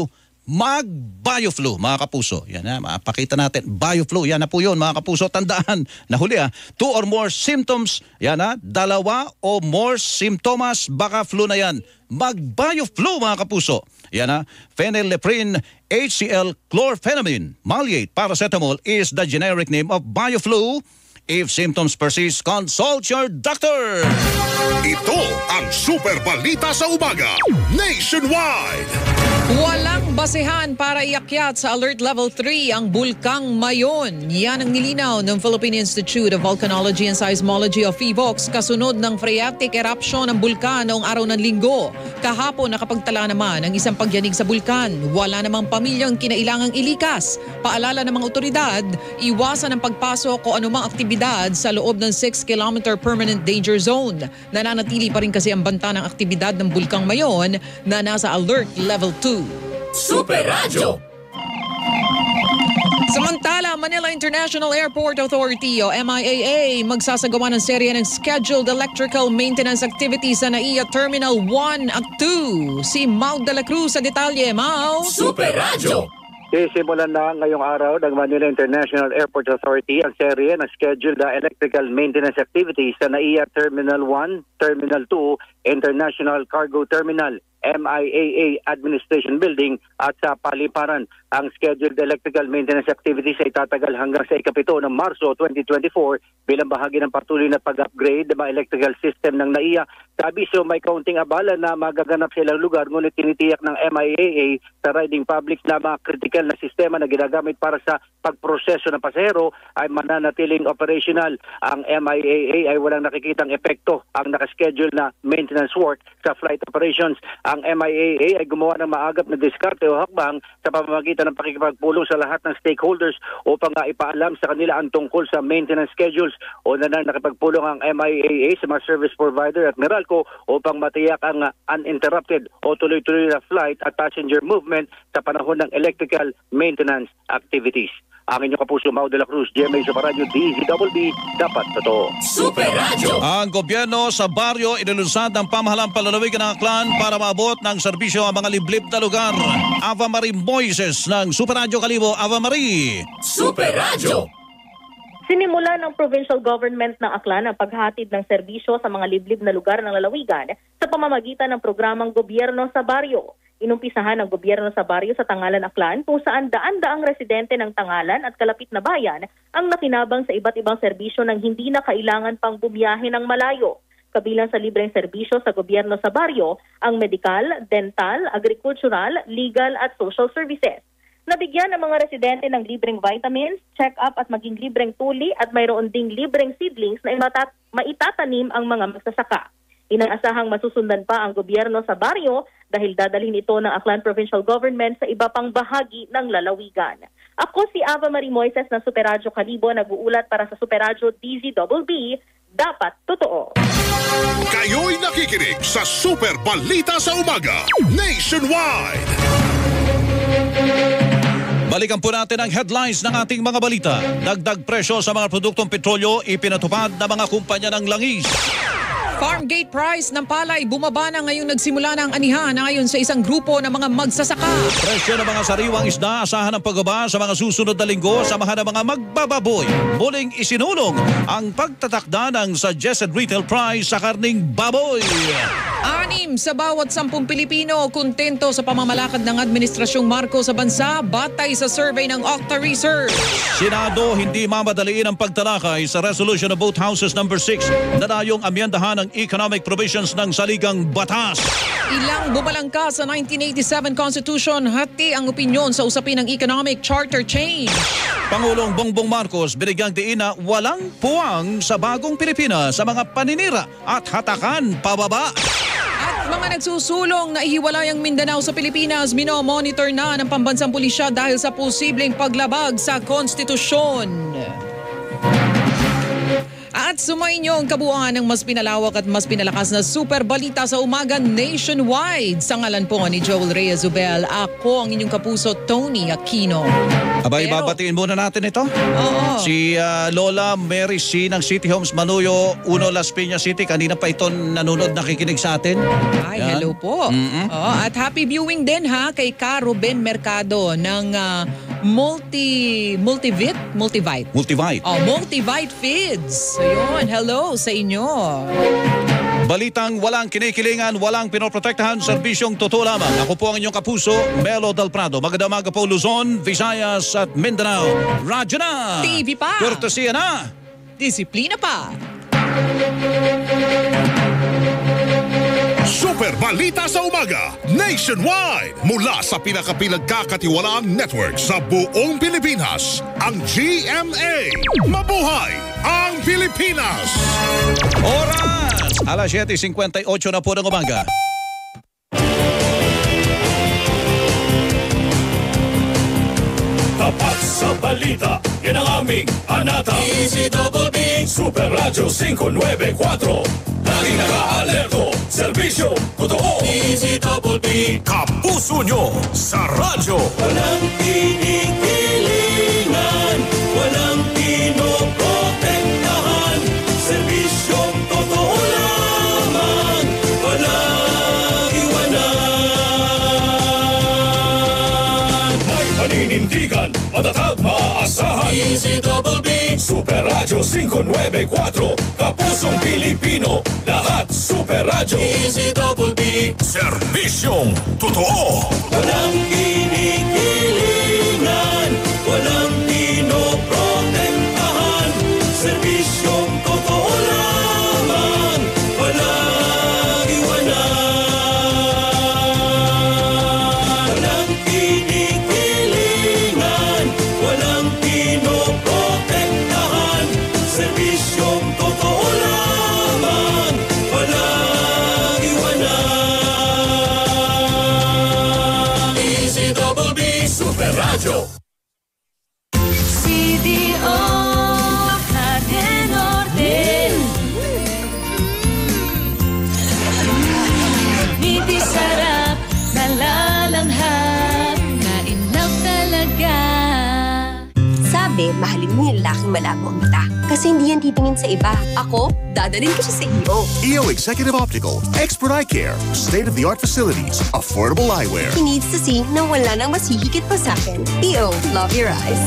mag-bioflu, mga kapuso. Yan na, mapakita natin. Bioflu, yan na po yun, mga kapuso. Tandaan, na huli 2 or more symptoms, yan na, 2 o more symptoms, baka flu na yan. Mag-bioflu, mga kapuso. Yan na, phenylephrine, HCl, chlorphenamine, maleate, paracetamol is the generic name of bioflu. If symptoms persist, consult your doctor. Ito ang Super Balita sa Umaga Nationwide. Walang basehan para iakyat sa Alert Level 3 ang Bulkang Mayon. Yan ang nilinaw ng Philippine Institute of Volcanology and Seismology of PHIVOLCS kasunod ng phreatic eruption ng bulkan noong araw ng Linggo. Kahapon nakapagtala naman ang isang pagyanig sa bulkan. Wala namang pamilyang kinailangang ilikas. Paalala ng mga otoridad, iwasan ang pagpasok o anumang aktibidad sa loob ng 6-kilometer permanent danger zone. Nananatili pa rin kasi ang banta ng aktibidad ng Bulkang Mayon na nasa Alert Level 2. Super Radio. Samantala, Manila International Airport Authority o MIAA magsasagawa ng serye ng scheduled electrical maintenance activities sa NAIA Terminal 1 at 2. Si Mau de la Cruz sa detalye. Mau. Super Radio. Sisimulan na ngayong araw ng Manila International Airport Authority ang serye ng scheduled electrical maintenance activities sa NAIA Terminal 1, Terminal 2, International Cargo Terminal, MIAA Administration Building at sa Paliparan. Ang scheduled electrical maintenance activities ay tatagal hanggang sa ikapito ng Marso 2024 bilang bahagi ng patuloy na pag-upgrade ng mga electrical system ng NAIA. Sa abiso, may kaunting abala na magaganap sa ilang lugar ngunit tinitiyak ng MIAA sa riding public na mga critical na sistema na ginagamit para sa pagproseso ng pasahero ay mananatiling operational. Ang MIAA ay walang nakikitang epekto ang nakaschedule na maintenance work sa flight operations. Ang MIAA ay gumawa ng maagap na diskarte o hakbang sa pamamagitan ng pakikipagpulong sa lahat ng stakeholders upang ipaalam sa kanila ang tungkol sa maintenance schedules o nakipagpulong ang MIAA sa mga service provider at Meralco upang matiyak ang uninterrupted o tuloy-tuloy na flight at passenger movement sa panahon ng electrical maintenance activities. Ang inyong kapuso, Mau de la Cruz, GMA Super Radio, DZBB, dapat totoo. Super Radio. Ang gobyerno sa baryo inilunsad ng pamahalang palalawigan ng Aklan para maabot ng serbisyo ang mga liblib na lugar. Ava Marie Moises ng Super Radio Kalibo. Ava Marie. Super Radio. Sinimula ng provincial government ng Aklan ang paghatid ng serbisyo sa mga liblib na lugar ng lalawigan sa pamamagitan ng programang Gobyerno sa Baryo. Inumpisahan ng gobyerno sa baryo sa Tangalan, Aklan kung saan daan-daang residente ng Tangalan at kalapit na bayan ang nakinabang sa iba't ibang serbisyo nang hindi na kailangan pang bumiyahe ng malayo. Kabilang sa libreng serbisyo sa gobyerno sa baryo ang medical, dental, agricultural, legal at social services. Nabigyan ng mga residente ng libreng vitamins, check-up at maging libreng tuli at mayroon ding libreng seedlings na maitatanim ang mga magsasaka. Inaasahang masusundan pa ang gobyerno sa baryo dahil dadalhin ito ng Aklan Provincial Government sa iba pang bahagi ng lalawigan. Ako si Ava Marie Moises ng Super Radio Kalibo, nag-uulat para sa Super Radio DZBB, dapat totoo. Kayo'y nakikinig sa Super Balita sa Umaga Nationwide. Balikan po natin ang headlines ng ating mga balita. Dagdag presyo sa mga produktong petrolyo ipinatupad ng mga kumpanya ng langis. Farm gate price ng palay bumaba na ngayong nagsimula ng anihan ayon sa isang grupo ng mga magsasaka. Presyo ng mga sariwang isda asahan ng pagbaba sa mga susunod na linggo samahan ng mga magbababoy. Muling isinulong ang pagtatakda ng suggested retail price sa karning baboy. 6 sa bawat 10 Pilipino kontento sa pamamalakad ng Administrasyong Marcos sa bansa batay sa survey ng Octa Research. Senado hindi mamadaliin ang pagtalakay sa resolution of both houses number 6 na dayong amyendahan ng economic provisions ng saligang batas. Ilang bumalangka sa 1987 Constitution hati ang opinyon sa usapin ng economic charter change. Pangulong Bongbong Marcos binigyang diin na walang puwang sa bagong Pilipinas sa mga paninira at hatakan pababa. At mga nagsusulong na ihiwalay ang Mindanao sa Pilipinas, minomonitor na ng pambansang pulisya dahil sa posibleng paglabag sa konstitusyon. At At sumainyo ang kabuuan ng mas pinalawak at mas pinalakas na super balita sa umaga nationwide. Sa ngalan po ni Joel Reyes Zubel, ako ang inyong kapuso, Tony Aquino. Abay, babatiin muna natin ito. Oo. Si Lola Mary C. ng City Homes Manuyo, Uno Las Piñas City. Kanina pa ito nanonood, nakikinig sa atin. Ay, hello po. At happy viewing din ha kay Caro Ben Mercado ng Multivite. Multivite Feeds. So yun, hello sa inyo. Balitang walang kinikilingan, walang pinoprotektahan, serbisyong totoo lamang. Ako po ang inyong kapuso, Melo Del Prado. Magandang umaga po Luzon, Visayas at Mindanao. Radyo na! TV pa! Kurtesiya na! Disiplina pa! Super Balita sa Umaga Nationwide mula sa pinakapinagkakatiwalaang network sa buong Pilipinas, ang GMA. Mabuhay ang Pilipinas! Oras! Alas 7:58 na po ng umaga. Tapat sa balita, yan ang aming anata. DZBB Super Radio 594. Laging naka-alerto, serbisyo, totoo. DZBB kapuso nyo sa radyo. Walang kinikilingan, walang pinoprotektahan, serbisyong totoo lamang, walang iwanan. May paninindigan, matatag, maaasahan. DZBB Super Radio 594, kapusong Pilipino, lahat Super Radio. DZBB serbisyong totoo. Walang kinikilingan, walang pinoprotektahan, serbisyong totoo lamang, walang iwanan. Walang kinikilingan, walang pinoprotektahan, serbisyong totoo lamang, walang iwanan. DZBB Super Radio. CDO Makati Norte. Ngiti sarap, nalalanghap, nainlove talaga. Sabi, mahalin mo yung lalaking malabo ang mata. Kasi hindi yan titingin sa iba. Ako, dadalhin ko siya sa EO. EO Executive Optical, expert eye care, state-of-the-art facilities, affordable eyewear. He needs to see na wala nang mas hihigit pa sa akin. EO, love your eyes.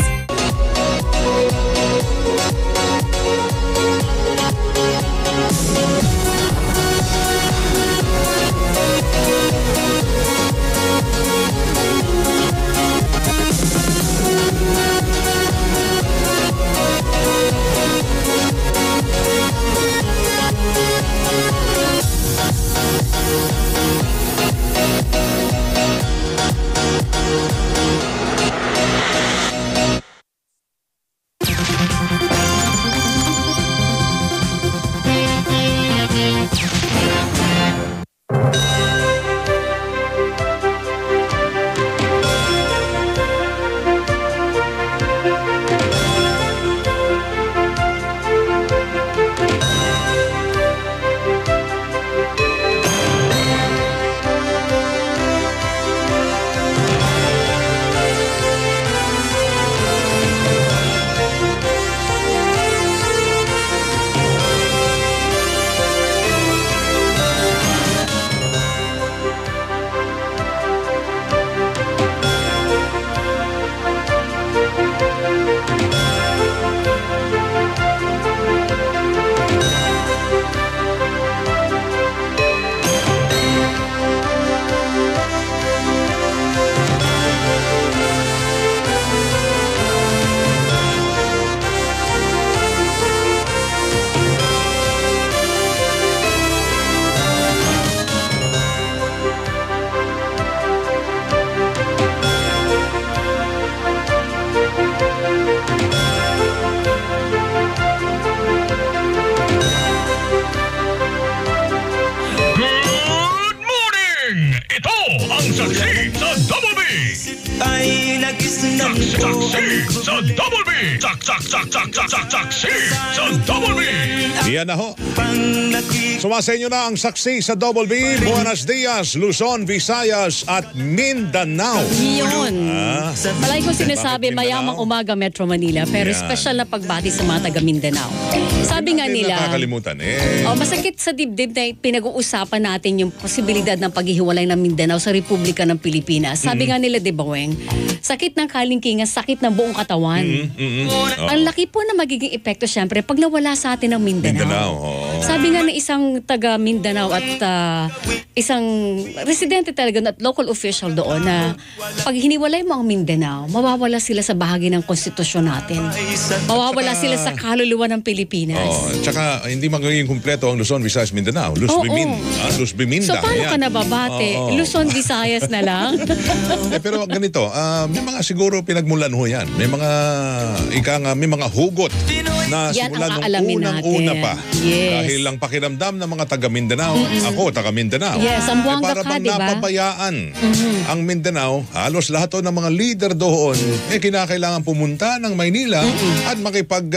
Saksi sa Double B! Saksi sa Double B. Yan na ho. Sumasenyo na ang saksi sa Double B. Buenos Dias, Luzon, Visayas at Mindanao. Yun. Palagi ko sinasabi, mayamang umaga Metro Manila, pero Yan. special na pagbati sa mga taga Mindanao. Sabi nga nila, nakakalimutan masakit sa dibdib na pinag-uusapan natin yung posibilidad ng paghihiwalay ng Mindanao sa Republika ng Pilipinas. Sabi nga nila, di ba, Weng, sakit ng kalingkingan, sakit ng buong katawan. Ang laki po na magiging epekto, syempre, pag nawala sa atin ng Mindanao. Sabi nga ng isang taga Mindanao at isang residente talaga at local official doon na pag hiniwalay mo ang Mindanao, mawawala sila sa bahagi ng konstitusyon natin. Mawawala sila sa kaluluwa ng Pilipinas. Tsaka hindi magiging kumpleto ang Luzon, Visayas, Mindanao. Luz Biminda. So paano ka nababate? Luzon, Visayas na lang? Pero ganito, may mga siguro pinagmulan ho yan. May mga may mga hugot na Yan simula ang nung aalamin unang-una natin. pa. Yes. Dahil lang pakiramdam ng mga taga Mindanao, ako taga Mindanao. Yes, ang buwangga para ka, bang diba? napabayaan ang Mindanao, halos lahat ng mga leader doon, kinakailangan pumunta ng Maynila at makipag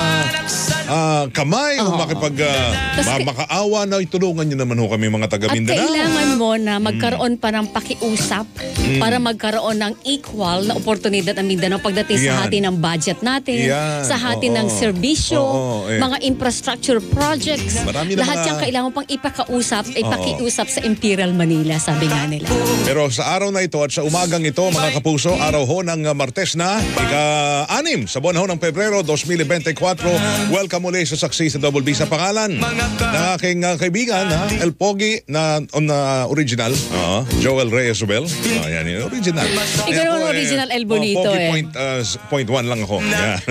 kamay o makaawa na itulungan nyo naman ho kami mga taga Mindanao. At kailangan mo na magkaroon pa ng pakiusap para magkaroon ng equal na oportunidad ang Mindanao pagdating sa hati ng budget natin, sa hati ng serbisyo, mga infrastructure projects. Lahat yan kailangan pang ipakiusap sa Imperial Manila, sabi nga nila. Pero sa araw na ito at sa umagang ito, mga kapuso, araw ho ng Martes na, ika-6 sa buwan ho ng Pebrero 2024. Welcome muli sa Saksi sa Double B sa pangalan ng aking kaibigan, El Pogi na original, Joel Reyes Rubel. Yan yung original. Ikaw naman original El Bonito Pogi point 1 lang ako.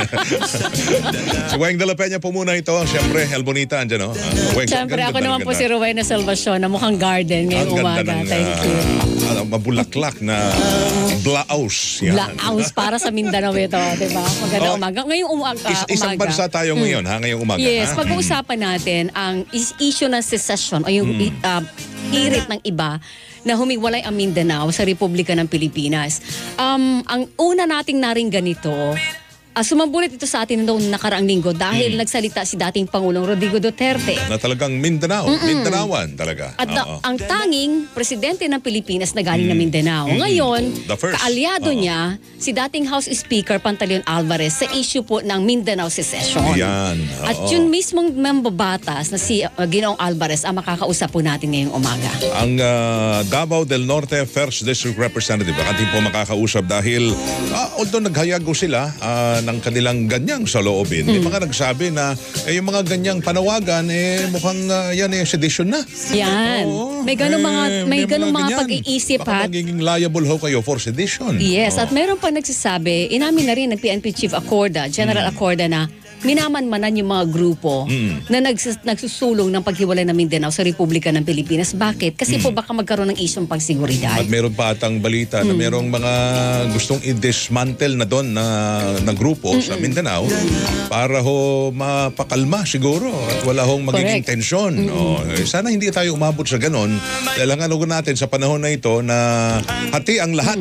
Si Weng de la Peña po muna ito. Siyempre, El Bonita, andyan, Siyempre, ako naman po si Rowena Salvacion na mukhang garden ngayong umaga. Thank you. Mabulaklak na blaos. Blaos para sa Mindanao ito, di ba? Maganda umaga. Ngayong umaga. Isang bansa tayo ngayon, ngayong umaga. Yes, pag-uusapan natin ang issue ng secession o yung hirit ng iba na humiwalay ang Mindanao sa Republika ng Pilipinas. Ang una nating naringgan ganito, sumambulit ito sa atin noong nakaraang linggo dahil nagsalita si dating Pangulong Rodrigo Duterte. Na talagang Mindanaoan talaga. At ang tanging presidente ng Pilipinas na galing na Mindanao. Ngayon, kaalyado niya si dating House Speaker Pantaleon Alvarez sa issue po ng Mindanao secession. At yun mismong membabatas na si Ginoong Alvarez ang makakausap po natin ngayong umaga. Ang Davao del Norte First District Representative ang ating po makakausap dahil although naghayag sila ng kanilang ganyang saloobin. May mga nagsabi na yung mga ganyang panawagan mukhang yan sedition na. Yan. May ganung mga pag-iisip baka magiging liable ho kayo for sedition. Yes, at meron pa nagsasabi, inamin na rin ng PNP Chief Acorda, General Acorda na minamanmanan yung mga grupo na nagsusulong ng paghiwalay ng Mindanao sa Republika ng Pilipinas. Bakit? Kasi po baka magkaroon ng isyong pagsiguridad. At meron pa atang balita na merong mga gustong i-dismantle na doon na grupo sa Mindanao para ho mapakalma siguro at wala hong magiging tensyon. Sana hindi tayo umabot sa ganon. Dahil ang natin sa panahon na ito na hati ang lahat.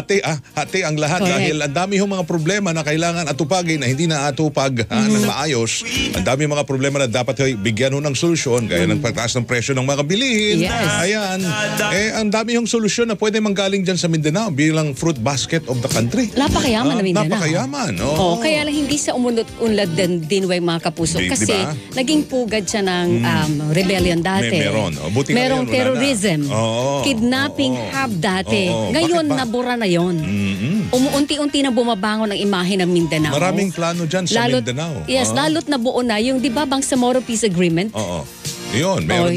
Hati ang lahat dahil ang dami hong mga problema na kailangan atupagin na hindi na atupag ng maayos. Ang dami mga problema na dapat bigyan ho ng solusyon gaya ng pagtaas ng presyo ng mga bilihin. Ayan. Ang dami hong solusyon na pwede manggaling dyan sa Mindanao bilang fruit basket of the country. Napakayaman na Mindanao. Napakayaman. Kaya lang hindi siya unlad din mga kapuso. Kasi naging pugad siya ng rebellion dati. Merong terrorism. Kidnapping hub dati. Ngayon, nabura na yon. Umuunti-unti na bumabangon ang imahe ng Mindanao. Maraming plano dyan sa Mindanao. Yes, lalo't nabuo na yung, di ba, Bangsamoro Peace Agreement? Yun, meron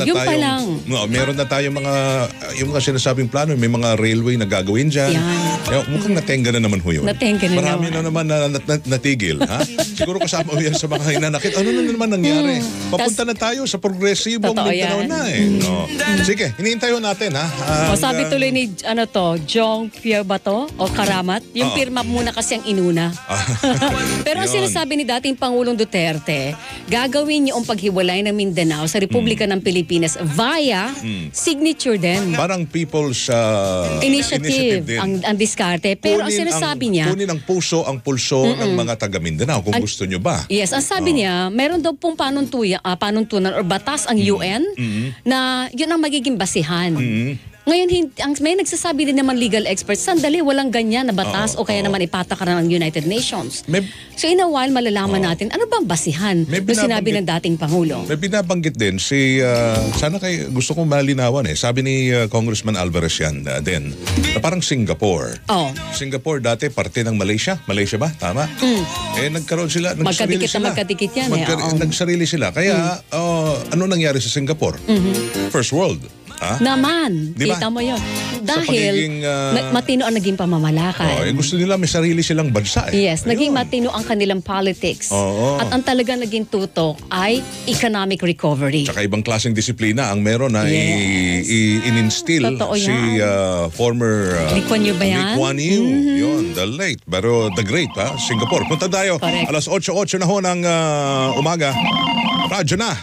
na tayong yung mga sinasabing plano, may mga railway na gagawin dyan. Mukhang natenga na naman ho yun. Marami na naman na natigil. Siguro kasama yan sa mga hinanakit. Ano na naman nangyari? Papunta na tayo sa progresibong Mindanao na Sige, hinihintay ho natin sabi tuloy ni Jong Pierre Bato o Karamat, yung pirma muna kasi ang inuna. Pero ang sinasabi ni dating Pangulong Duterte, gagawin niyo ang paghiwalay ng Mindanao sa Republika Republika ng Pilipinas via signature din. Parang People's Initiative din. ang diskarte. Pero ang sinasabi niya, kunin ang pulso ng mga taga Mindanao kung gusto nyo ba. yes, ang sabi niya, meron daw pong panuntunan or batas ang UN na yun ang magiging basihan. Ngayon, may nagsasabi din naman legal experts, sandali, walang ganyan na batas o kaya naman ipatakaran ng United Nations. So in a while, malalaman natin, ano bang basihan na sinabi ng dating Pangulo? May binabanggit din sana gusto kong malinawan sabi ni Congressman Alvarez yan din, na parang Singapore. Singapore dati parte ng Malaysia. Malaysia ba? Tama? Nagkaroon sila. Magkadikit yan. Nagsarili sila. Kaya, ano nangyari sa Singapore? First world. Naman, diba? Kita mo yun. Dahil matino ang naging pamamalakad. Gusto nila may sarili silang bansa. Yes, naging matino ang kanilang politics. At ang talagang naging tutok ay economic recovery. Tsaka ibang klaseng disiplina ang meron na in-instill si former Lee Kuan Yew ba yan? Lee Kuan Yew. Yun, the late, pero the great, Singapore. Punta tayo, alas 8:08 na ho ng umaga. Radyo na.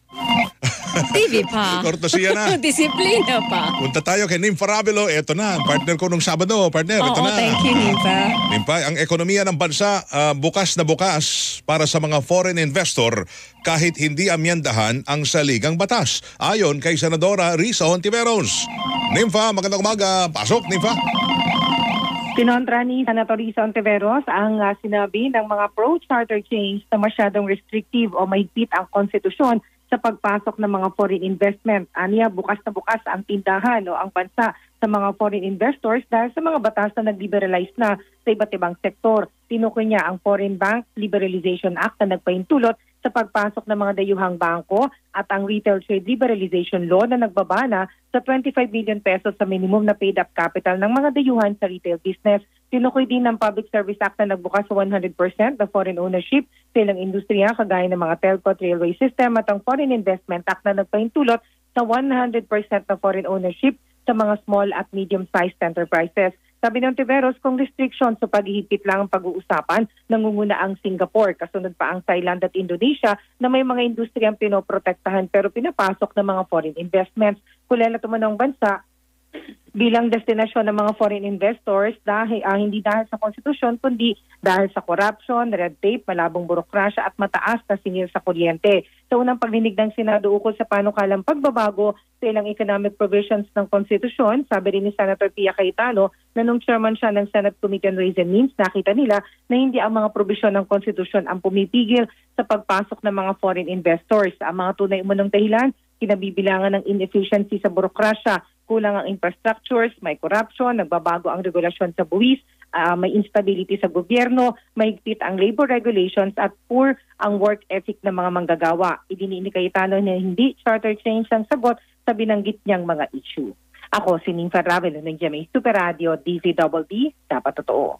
TV pa. Kortesiya na. Disiplina pa. Punta tayo kay Nim Farabelo. Ito na, partner ko nung Sabado. Partner, ito na. Thank you, Nimpa. Nimpa, ang ekonomiya ng bansa bukas na bukas para sa mga foreign investor kahit hindi amyandahan ang saligang batas. Ayon kay Senadora Risa Hontiveros. Nimpa, magandang umaga. Pasok, Nimpa. Kinontra ni Senator Risa Hontiveros ang sinabi ng mga pro-charter change na masyadong restrictive o mahigpit ang konstitusyon sa pagpasok ng mga foreign investment. Aniya, bukas na bukas ang tindahan o ang bansa sa mga foreign investors dahil sa mga batas na nag-liberalize na sa iba't ibang sektor. Tinukoy niya ang Foreign Bank Liberalization Act na nagpahintulot sa pagpasok ng mga dayuhang bangko at ang Retail Trade Liberalization Law na nagbabana sa 25 billion pesos sa minimum na paid-up capital ng mga dayuhan sa retail business. Tinukoy din ng Public Service Act na nagbukas sa 100% na foreign ownership sa ilang industriya kagaya ng mga telco at railway system at ang Foreign Investment Act na nagpahintulot sa 100% na foreign ownership sa mga small at medium-sized enterprises. Sabi ng Hontiveros, kung restrictions sa paghihigpit lang ang pag-uusapan, nangunguna ang Singapore, kasunod pa ang Thailand at Indonesia na may mga industriyang pinoprotektahan pero pinapasok ng mga foreign investments. Kulela tuman ang bansa bilang destinasyon ng mga foreign investors dahil hindi dahil sa konstitusyon kundi dahil sa corruption, red tape, malabong burokrasya at mataas na singil sa kuryente. Sa unang pagdinig ng Senado ukol sa panukalang pagbabago sa ilang economic provisions ng konstitusyon, sabi rin ni Senator Pia Cayetano na nung chairman siya ng Senate Committee on Ways and Means, nakita nila na hindi ang mga probisyon ng konstitusyon ang pumipigil sa pagpasok ng mga foreign investors. Ang mga tunay umunong dahilan, kinabibilangan ng inefficiency sa burokrasya, kulang ang infrastructures, may corruption, nagbabago ang regulasyon sa buwis, may instability sa gobyerno, mahigpit ang labor regulations at poor ang work ethic ng mga manggagawa. Idiniin ni Cayetano na hindi charter change ang sagot sa binanggit niyang mga issue. Ako si Ninfa Ravelo ng GMA Super Radio, DZBB, dapat totoo.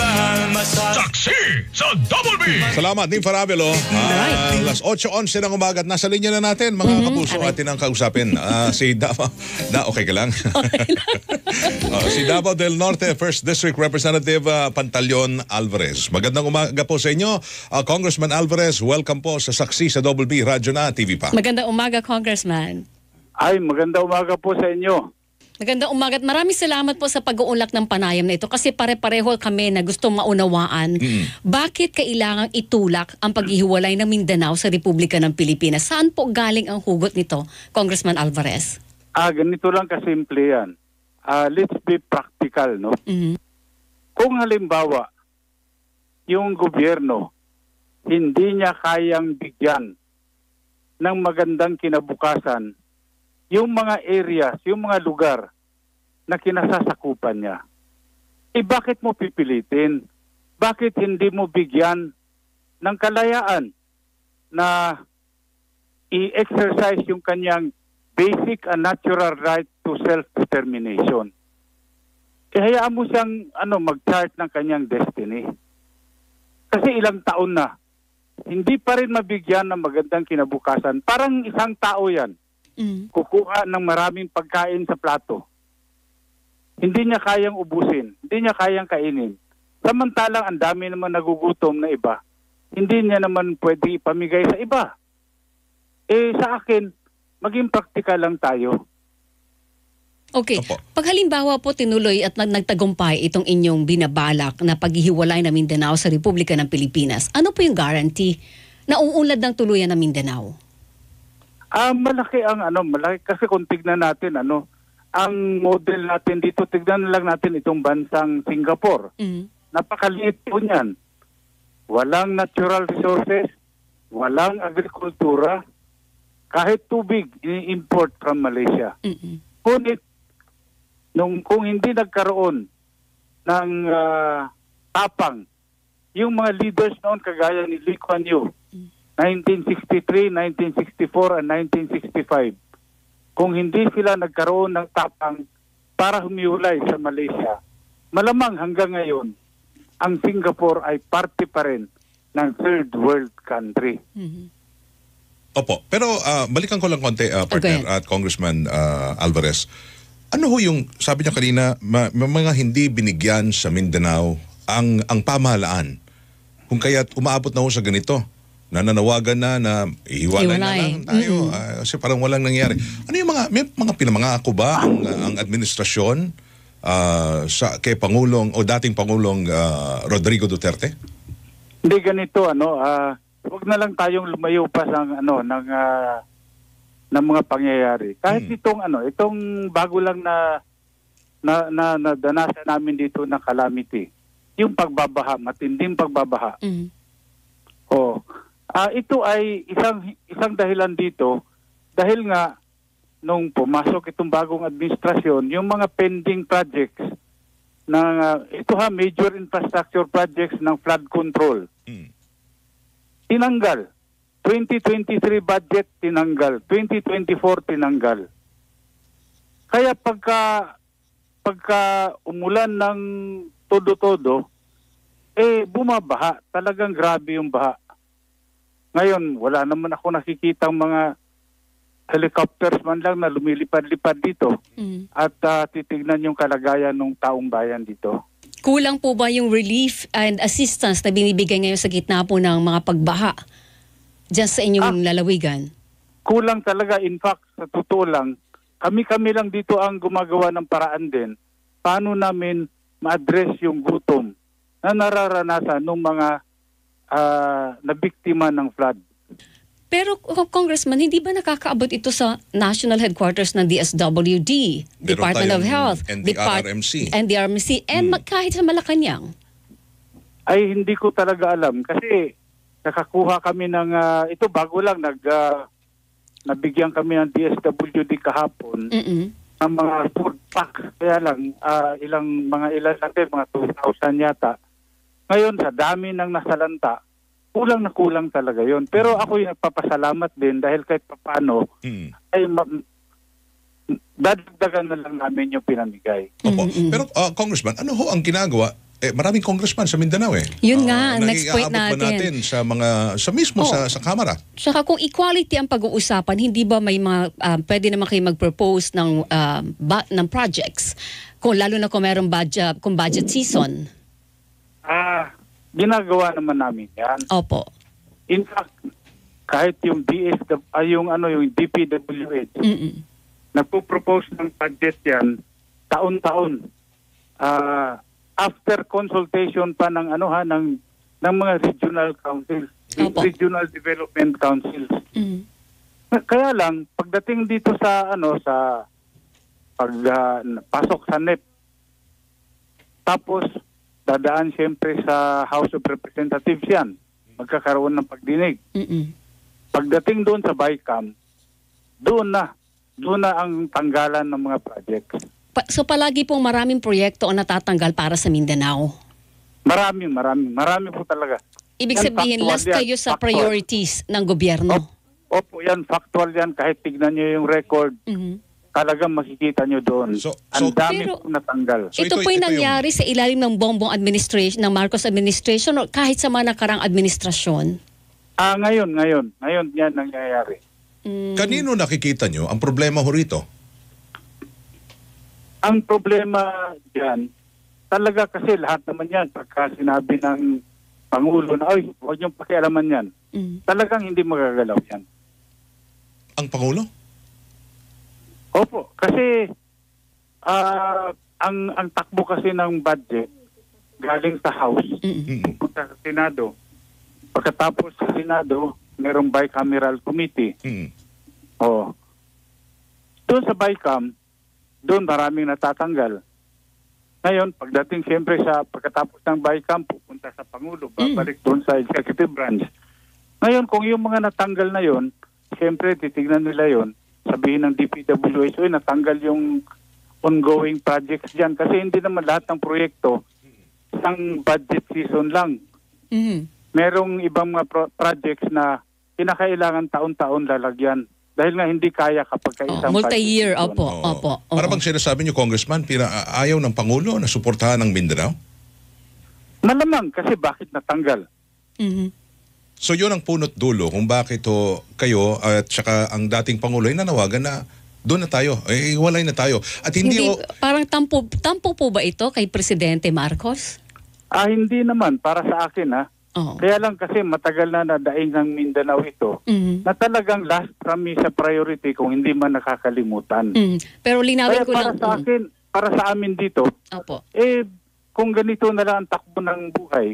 Saksi sa Double B! Salamat, Nim Farabelo. Alas 8:11 ng umaga at nasa linya na natin, mga kapuso, atin ang kausapin. Si Davao, okay ka lang? Si Davao del Norte, 1st District Representative Pantaleon Alvarez. Magandang umaga po sa inyo. Congressman Alvarez, welcome po sa Saksi sa Double B, Radyo na, TV pa. Magandang umaga, Congressman. Magandang umaga po sa inyo. Magandang umaga at maraming salamat po sa pag-uunlak ng panayam na ito kasi pare-pareho kami na gustong maunawaan bakit kailangang itulak ang paghihiwalay ng Mindanao sa Republika ng Pilipinas. Saan po galing ang hugot nito, Congressman Alvarez? Ganito lang kasimple yan. Let's be practical, no? Kung halimbawa, yung gobyerno hindi niya kayang bigyan ng magandang kinabukasan yung mga areas, yung mga lugar na kinasasakupan niya. Bakit mo pipilitin? Bakit hindi mo bigyan ng kalayaan na i-exercise yung kanyang basic and natural right to self-determination? Hayaan mo siyang mag-chart ng kanyang destiny. Kasi ilang taon na, hindi pa rin mabigyan ng magandang kinabukasan. Parang isang tao yan. Kukuha ng maraming pagkain sa plato. Hindi niya kayang ubusin. Hindi niya kayang kainin. Samantalang ang dami naman nagugutom na iba. Hindi niya naman pwede ipamigay sa iba. Sa akin, maging praktikal lang tayo. Okay. Pag halimbawa po tinuloy at nagtagumpay itong inyong binabalak na paghihiwalay ng Mindanao sa Republika ng Pilipinas, ano po yung guarantee na uunlad ng tuluyan ng Mindanao? Malaki kasi kung tignan natin ang model natin dito, tignan lang natin itong bansang Singapore. Napakaliit po niyan. Walang natural resources, walang agrikultura, kahit tubig ini-import from Malaysia. Ngunit kung hindi nagkaroon ng tapang, yung mga leaders noon kagaya ni Lee Kuan Yew, 1963, 1964, and 1965, kung hindi sila nagkaroon ng tapang para humiwalay sa Malaysia, malamang hanggang ngayon, ang Singapore ay parte pa rin ng third world country. Opo. Pero balikan ko lang konti, partner at Congressman Alvarez. Ano ho yung, sabi niya kanina, mga hindi binigyan sa Mindanao ang pamahalaan? Kung kaya't umaabot na ho sa ganito, nananawagan na ihiwalay na lang tayo. Kasi parang walang nangyari. Ano yung may mga pinamangako ba ang administrasyon kay Pangulong o dating Pangulong Rodrigo Duterte? Hindi ganito, huwag na lang tayong lumayo pa ng mga pangyayari. Kahit itong bago lang na danasan namin dito na calamity, yung pagbabaha, matinding pagbabaha. Ito ay isang dahilan dito dahil nga nung pumasok itong bagong administrasyon, yung mga pending projects major infrastructure projects ng flood control. Tinanggal. 2023 budget tinanggal, 2024 tinanggal. Kaya pagka umulan ng todo-todo, bumabaha. Talagang grabe yung baha. Ngayon, wala naman ako nakikitang mga helicopters man lang na lumilipad-lipad dito at titignan yung kalagayan ng taong bayan dito. Kulang po ba yung relief and assistance na binibigay ngayon sa gitna po ng mga pagbaha dyan sa inyong lalawigan? Kulang talaga. In fact, sa totoo lang, kami lang dito ang gumagawa ng paraan din. Paano namin ma-address yung gutom na nararanasan ng mga nabiktima ng flood. Pero, Congressman, hindi ba nakakaabot ito sa national headquarters ng DSWD, Department of Health, NDRRMC, and kahit sa Malacanang? Ay, hindi ko talaga alam. Kasi nakakuha kami ng, ito bago lang, nabigyan kami ng DSWD kahapon ng mga food packs. Kaya lang, ilan natin, mga 2,000 yata. Ngayon, sa dami ng nasalanta, kulang na kulang talaga yon. Pero ako yung nagpapasalamat din dahil kahit paano ay dadagdagan na lang namin yung pinamigay. Opo. Pero Congressman, ano ho ang ginagawa? Maraming congressman sa Mindanao Yun nga, next point natin sa sa Kamara. Saka kung equality ang pag-uusapan, hindi ba may mga pwede naman kayo mag-propose ng projects? Lalo na kung mayroong budget season. Ginagawa naman namin yan. Opo. In fact, kahit yung yung DPWH, nagpo-propose ng budget yan taon-taon. After consultation pa ng mga regional councils, regional development councils. Kaya lang pagdating dito sa pasok sa NEP, tapos dadaan siyempre sa House of Representatives yan. Magkakaroon ng pagdinig. Pagdating doon sa BICAM, doon na ang tanggalan ng mga projects. So palagi pong maraming proyekto ang natatanggal para sa Mindanao? Marami po talaga. Ibig sabihin, last kayo sa priorities ng gobyerno? Opo, yan, factual yan. Kahit tignan nyo yung record, talagang makikita nyo doon. Ang dami po natanggal. Ito po yung nangyari sa ilalim ng Bongbong administration, ng Marcos administration, o kahit sa mga nakarang administrasyon? Ngayon yan nangyayari. Kanino nakikita nyo ang problema ho rito? Ang problema dyan, talaga kasi lahat naman yan, pagka sinabi ng Pangulo na, huwag niyong pakialaman yan, talagang hindi magagalaw yan. Ang Pangulo? Opo, kasi ang takbo kasi ng budget galing sa House, punta sa Senado. Pagkatapos sa Senado, merong bicameral committee. Doon sa BICAM, doon maraming natatanggal. Ngayon, pagdating siyempre sa pagkatapos ng BICAM, pupunta sa Pangulo, babalik doon sa executive branch. Ngayon, kung yung mga natanggal na yon, siyempre titignan nila yon, sabihin ng DPWH, natanggal yung ongoing projects dyan. Kasi hindi naman lahat ng proyekto isang budget season lang. Merong ibang mga projects na kinakailangan taon-taon lalagyan. Dahil nga hindi kaya kapag isang multi-year, opo. Para bang sinasabi niyo, Congressman, ayaw ng Pangulo na suportahan ng Mindanao? Malamang, kasi bakit natanggal? So yun ang punot dulo kung bakit kayo at saka ang dating Pangulo ay nanawagan na doon na tayo, walay na tayo. At hindi parang tampo po ba ito kay Presidente Marcos? Hindi naman, para sa akin Kaya lang kasi matagal na nadaing ng Mindanao ito na talagang last promise sa priority kung hindi man nakakalimutan. Pero linawin ko lang. Sa akin, para sa amin dito, kung ganito na lang ang takbo ng buhay,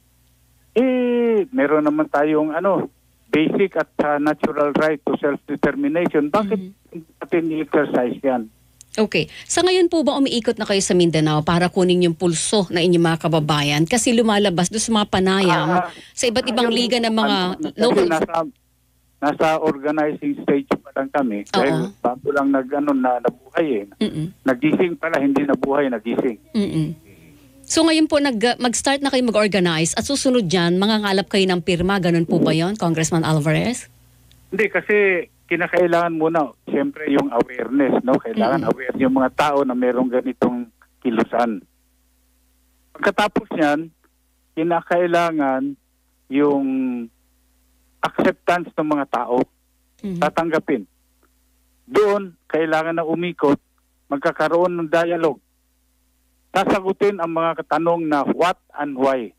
meron naman tayong basic at natural right to self-determination. Bakit natin i-exercise yan? Okay. Sa ngayon po ba umiikot na kayo sa Mindanao para kunin yung pulso na inyong mga kababayan? Kasi lumalabas doon sa mga panayam sa iba't ibang liga ng mga local... Nasa organizing stage pa lang kami. Dahil bago lang nabuhay Nagising pala, hindi nabuhay, nagising. So ngayon po mag-start na kayo mag-organize at susunod dyan, mangangalap kayo ng pirma. Ganun po ba yon, Congressman Alvarez? Hindi, kasi kinakailangan muna, siyempre yung awareness, no? Kailangan aware yung mga tao na merong ganitong kilusan. Pagkatapos niyan, kinakailangan yung acceptance ng mga tao, tatanggapin. Doon, kailangan na umikot, magkakaroon ng dialogue. Sasagutin ang mga katanong na what and why.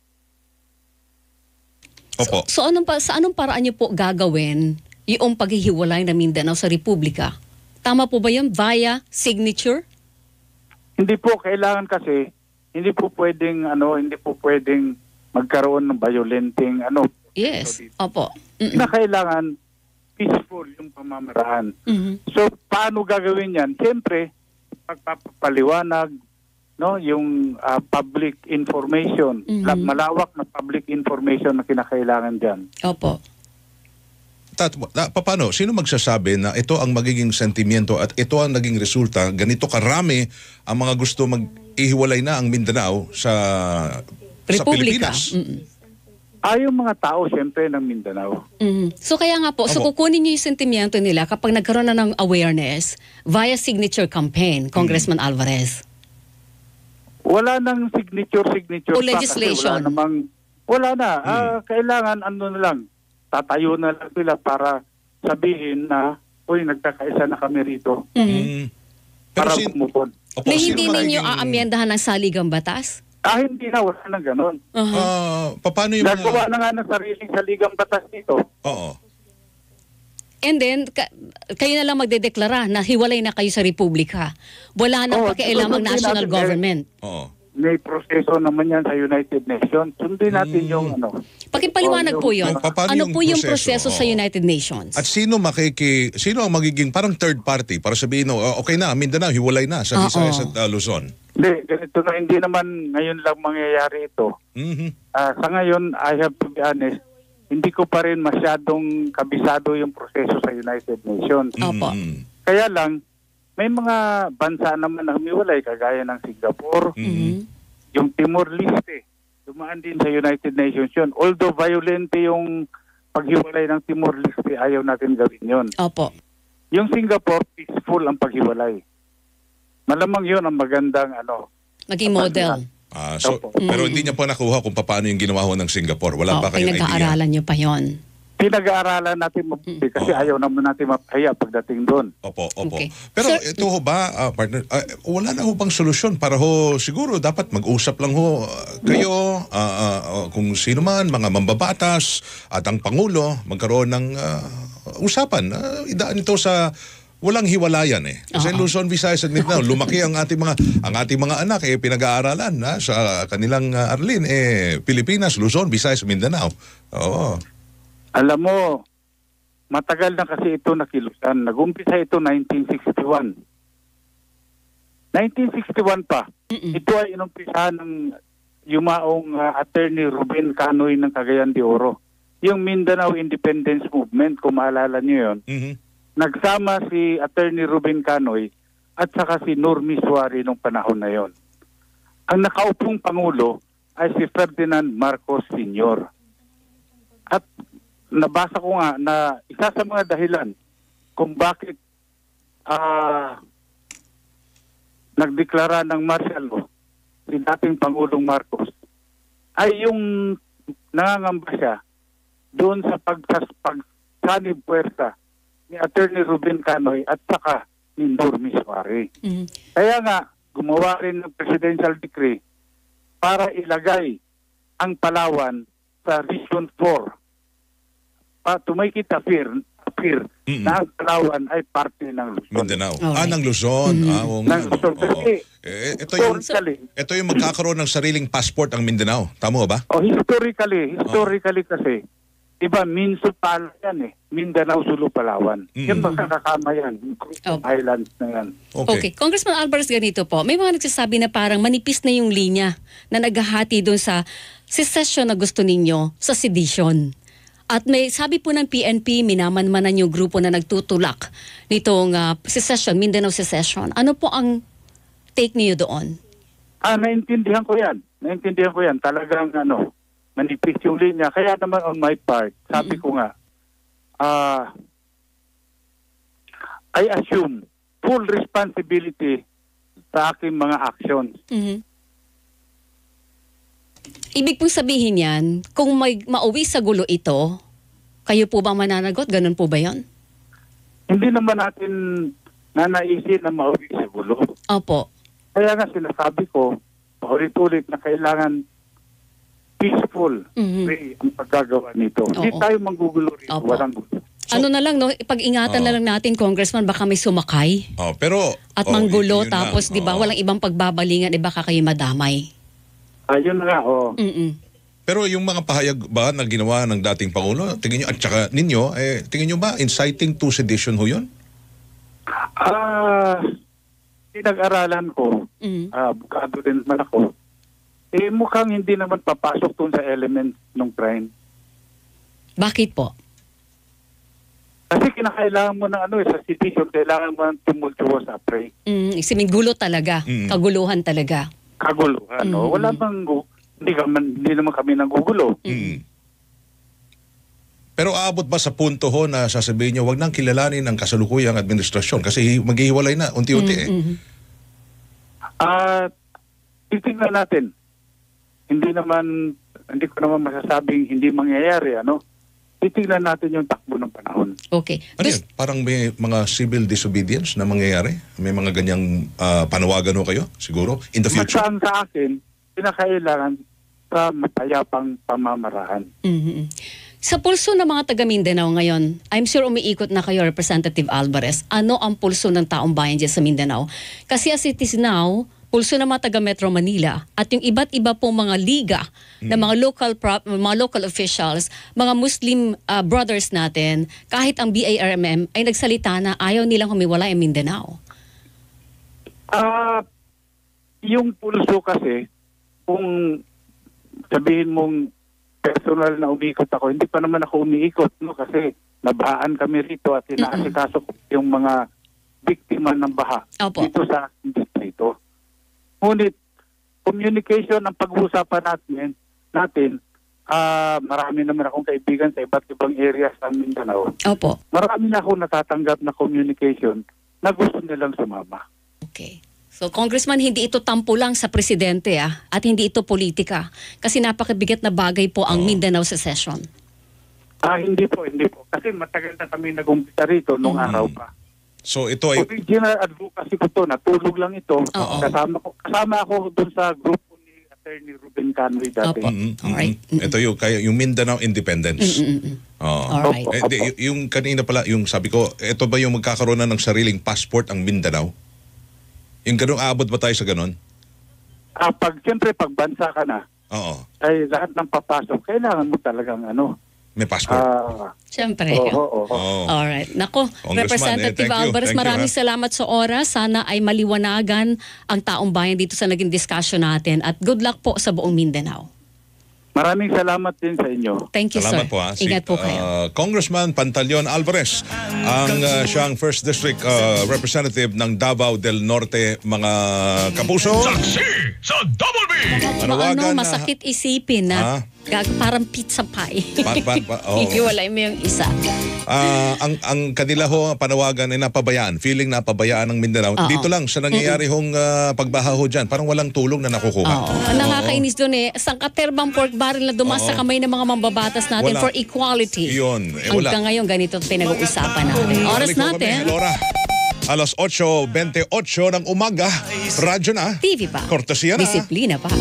Opo. So sa anong paraan niyo po gagawin yung paghihiwalay ng Mindanao sa Republika? Tama po ba yun? Via signature? Hindi po, kailangan kasi hindi po pwedeng magkaroon ng violenting Yes. Opo. Na kailangan peaceful yung pamamaraan. So paano gagawin yan? Siyempre, pagpapaliwanag, yung public information, malawak na public information na kinakailangan diyan. Opo. Paano? Sino magsasabi na ito ang magiging sentimiento at ito ang naging resulta? Ganito karami ang mga gusto mag-ihiwalay na ang Mindanao sa Pilipinas. Yung mga tao siyempre ng Mindanao. So kaya nga po, so kukunin niyo yung sentimiento nila kapag nagkaroon na ng awareness via signature campaign, Congressman Alvarez. Wala nang signature o legislation. Wala na. Kailangan na lang. Tatayo na lang sila para sabihin na, nagkakaisa na kami rito. Para bumukod. Na hindi ninyo aamyendahan ng saligang batas? Hindi na. Wala na ganon. Paano yung nagawa na nga ng sariling saligang batas dito. Oo. And then, kayo na lang magdedeklara na hiwalay na kayo sa Republika. Wala nang pakialamang national government. May proseso naman yan sa United Nations. Sundin natin yung Pakipaliwanag po yun. Ano po yung proseso sa United Nations? At sino ang magiging parang third party para sabihin, okay na, Mindanao, hiwalay na sa Visayas at Luzon? Hindi naman ngayon lang mangyayari ito. Sa ngayon, I have to be honest, hindi ko pa rin masyadong kabisado yung proseso sa United Nations. Kaya lang, may mga bansa naman na humiwalay, kagaya ng Singapore, yung Timor-Leste, dumaan din sa United Nations yun. Although violente yung paghiwalay ng Timor-Leste, ayaw natin gawin yun. Yung Singapore, peaceful ang paghiwalay. Malamang yun ang magandang maging model. Pero hindi niya pa nakuha kung paano yung ginawa ho ng Singapore. Wala pa kayong idea. Pinag-aaralan niyo pa yon. Pinag-aaralan natin mabuti kasi ayaw naman natin mapahiya pagdating doon. Opo. Pero ito ho ba, partner, wala na ho bang solusyon para ho siguro dapat mag-usap lang ho kayo, kung sino man, mga mambabatas at ang Pangulo, magkaroon ng usapan. Idaan ito sa walang hiwalayan eh. Kasi Luzon, Visayas at Mindanao, lumaki ang ating mga anak pinag-aaralan sa kanilang aralin Pilipinas, Luzon, Visayas, Mindanao. Oo. Alam mo, matagal na kasi ito nakilusan. Nag-umpisa ito 1961. 1961 pa. Ito ay inumpisahan ng yumaong attorney Ruben Canoy ng Cagayan de Oro. Yung Mindanao Independence Movement, kung maalala niyo yun, nagsama si attorney Ruben Canoy at saka si Normi Suari nung panahon na yon. Ang nakaupong Pangulo ay si Ferdinand Marcos Sr. At nabasa ko nga na isa sa mga dahilan kung bakit nagdeklara ng martial law si dating Pangulong Marcos ay yung nangangamba siya doon sa pagsanib puwersa ni Attorney Ruben Canoy at saka ni Normi Suari. Kaya nga, gumawa rin ng presidential decree para ilagay ang Palawan sa Region 4. To make it appear na ang Palawan ay parte ng Luzon. Mindanao. Ng Luzon. Ng Luzon. Ito yung magkakaroon ng sariling passport ang Mindanao. Tama ba? Historically kasi, iba, Minsupal yan Mindanao, Sulu, Palawan. Yan magkakakama yan. Islands na yan. Okay. Congressman Alvarez, ganito po. May mga nagsasabi na parang manipis na yung linya na naghahati doon sa secession na gusto ninyo sa sedition. At may sabi po ng PNP, minamanmanan yung grupo na nagtutulak nitong secession, Mindanao secession. Ano po ang take niyo doon? Naintindihan ko yan. Talagang manipis yung linya. Kaya naman on my part, sabi ko nga, I assume full responsibility sa aking mga actions. Ibig pong sabihin yan, kung may mauwi sa gulo ito, kayo po ba mananagot? Ganun po ba yan? Hindi naman natin nanaisin na mauwi sa gulo. Opo. Kaya nga sinasabi ko, paulit-ulit na kailangan peaceful way ang paggagawa nito. Hindi tayo manggugulo rito. Walang gulo. Ano na lang, pag-ingatan na lang natin, Congressman, baka may sumakay. At manggulo, tapos, di ba, walang ibang pagbabalingan, baka kayo madamay. Ayun nga, Pero yung mga pahayag ba na ginawa ng dating Pangulo, tingin nyo, at saka ninyo, tingin nyo ba inciting to sedition ho yun? Pinag-aralan ko, bukado din naman ako, mukhang hindi naman papasok dun sa element ng crime. Bakit po? Kasi kinakailangan mo ng sa sedition, kailangan mo ng tumultuous affray. May gulo talaga, kaguluhan talaga. Kaguluhan, wala bang hindi naman kami nanggugulo. Pero aabot ba sa punto ho na sasabihin nyo, wag nang kilalanin ang kasalukuyang administrasyon kasi maghihiwalay na unti-unti titignan natin. Hindi ko naman masasabing hindi mangyayari, titignan natin yung takbo ng panahon. Okay. Parang may mga civil disobedience na mangyayari? May mga ganyang panawagan ho kayo, siguro, in the future? Masaan sa akin, pinakailangan sa matayapang pamamaraan. Sa pulso ng mga taga Mindanao ngayon, I'm sure umiikot na kayo, Representative Alvarez. Ano ang pulso ng taong bayan dyan sa Mindanao? Kasi as it is now, pulso ng mga taga Metro Manila at yung iba't iba pong mga liga na mga local officials, mga Muslim brothers natin, kahit ang BARMM ay nagsalita na ayaw nilang humiwalay ang Mindanao. Yung pulso kasi, kung sabihin mong personal na umiikot ako, hindi pa naman ako umiikot, kasi nabahaan kami rito at inaasikaso yung mga biktima ng baha dito sa distrito. Ngunit, communication ang pag-uusapan natin, marami naman akong kaibigan sa iba't ibang areas ng Mindanao. Opo. Marami na akong natatanggap na communication na gusto nilang sumama. Okay. So, Congressman, hindi ito tampo lang sa presidente at hindi ito politika. Kasi napakabigat na bagay po ang Mindanao secession. Hindi po. Kasi matagal na kami nag-umpisa rito nung araw pa. So ito ay original advocacy ko to, natulog lang ito. Kasama ako doon sa grupo ni Attorney Ruben Canoy dati. Alright. Ito yung Mindanao Independence. Alright. Yung kanina pala, yung sabi ko, ito ba yung magkakaroon na ng sariling passport ang Mindanao? Yung ganun, aabot ba tayo sa ganun? Siyempre, pag bansa ka na, ay lahat ng papasok, kailangan mo talagang may passport. Siyempre. Alright. Nako, Congressman, Representative thank you. Alvarez, Thank you, maraming salamat sa oras. Sana ay maliwanagan ang taong bayan dito sa naging discussion natin. At good luck po sa buong Mindanao. Maraming salamat din sa inyo. Thank you, Salamat sir. po, Ingat po kayo. Congressman Pantaleon Alvarez, siyang First District Representative ng Davao del Norte, mga kapuso. Saksi sa Double B! Masakit isipin na parang pizza pie. Hiwalay mo yung isa. Ang kanila ho panawagan ay napabayaan, feeling napabayaan ng Mindanao. Dito lang sa nangyayari hong pagbaha ho dyan, parang walang tulong na nakukuha. Ang nakakainis doon sangkaterbang pork barrel na dumas sa kamay ng mga mambabatas natin for equality. Yun. Hanggang ngayon ganito pinag-uusapan natin. Oras natin. Laura, alas 8:28 ng umaga, radyo na. TV pa. Kortesya na. Disiplina pa.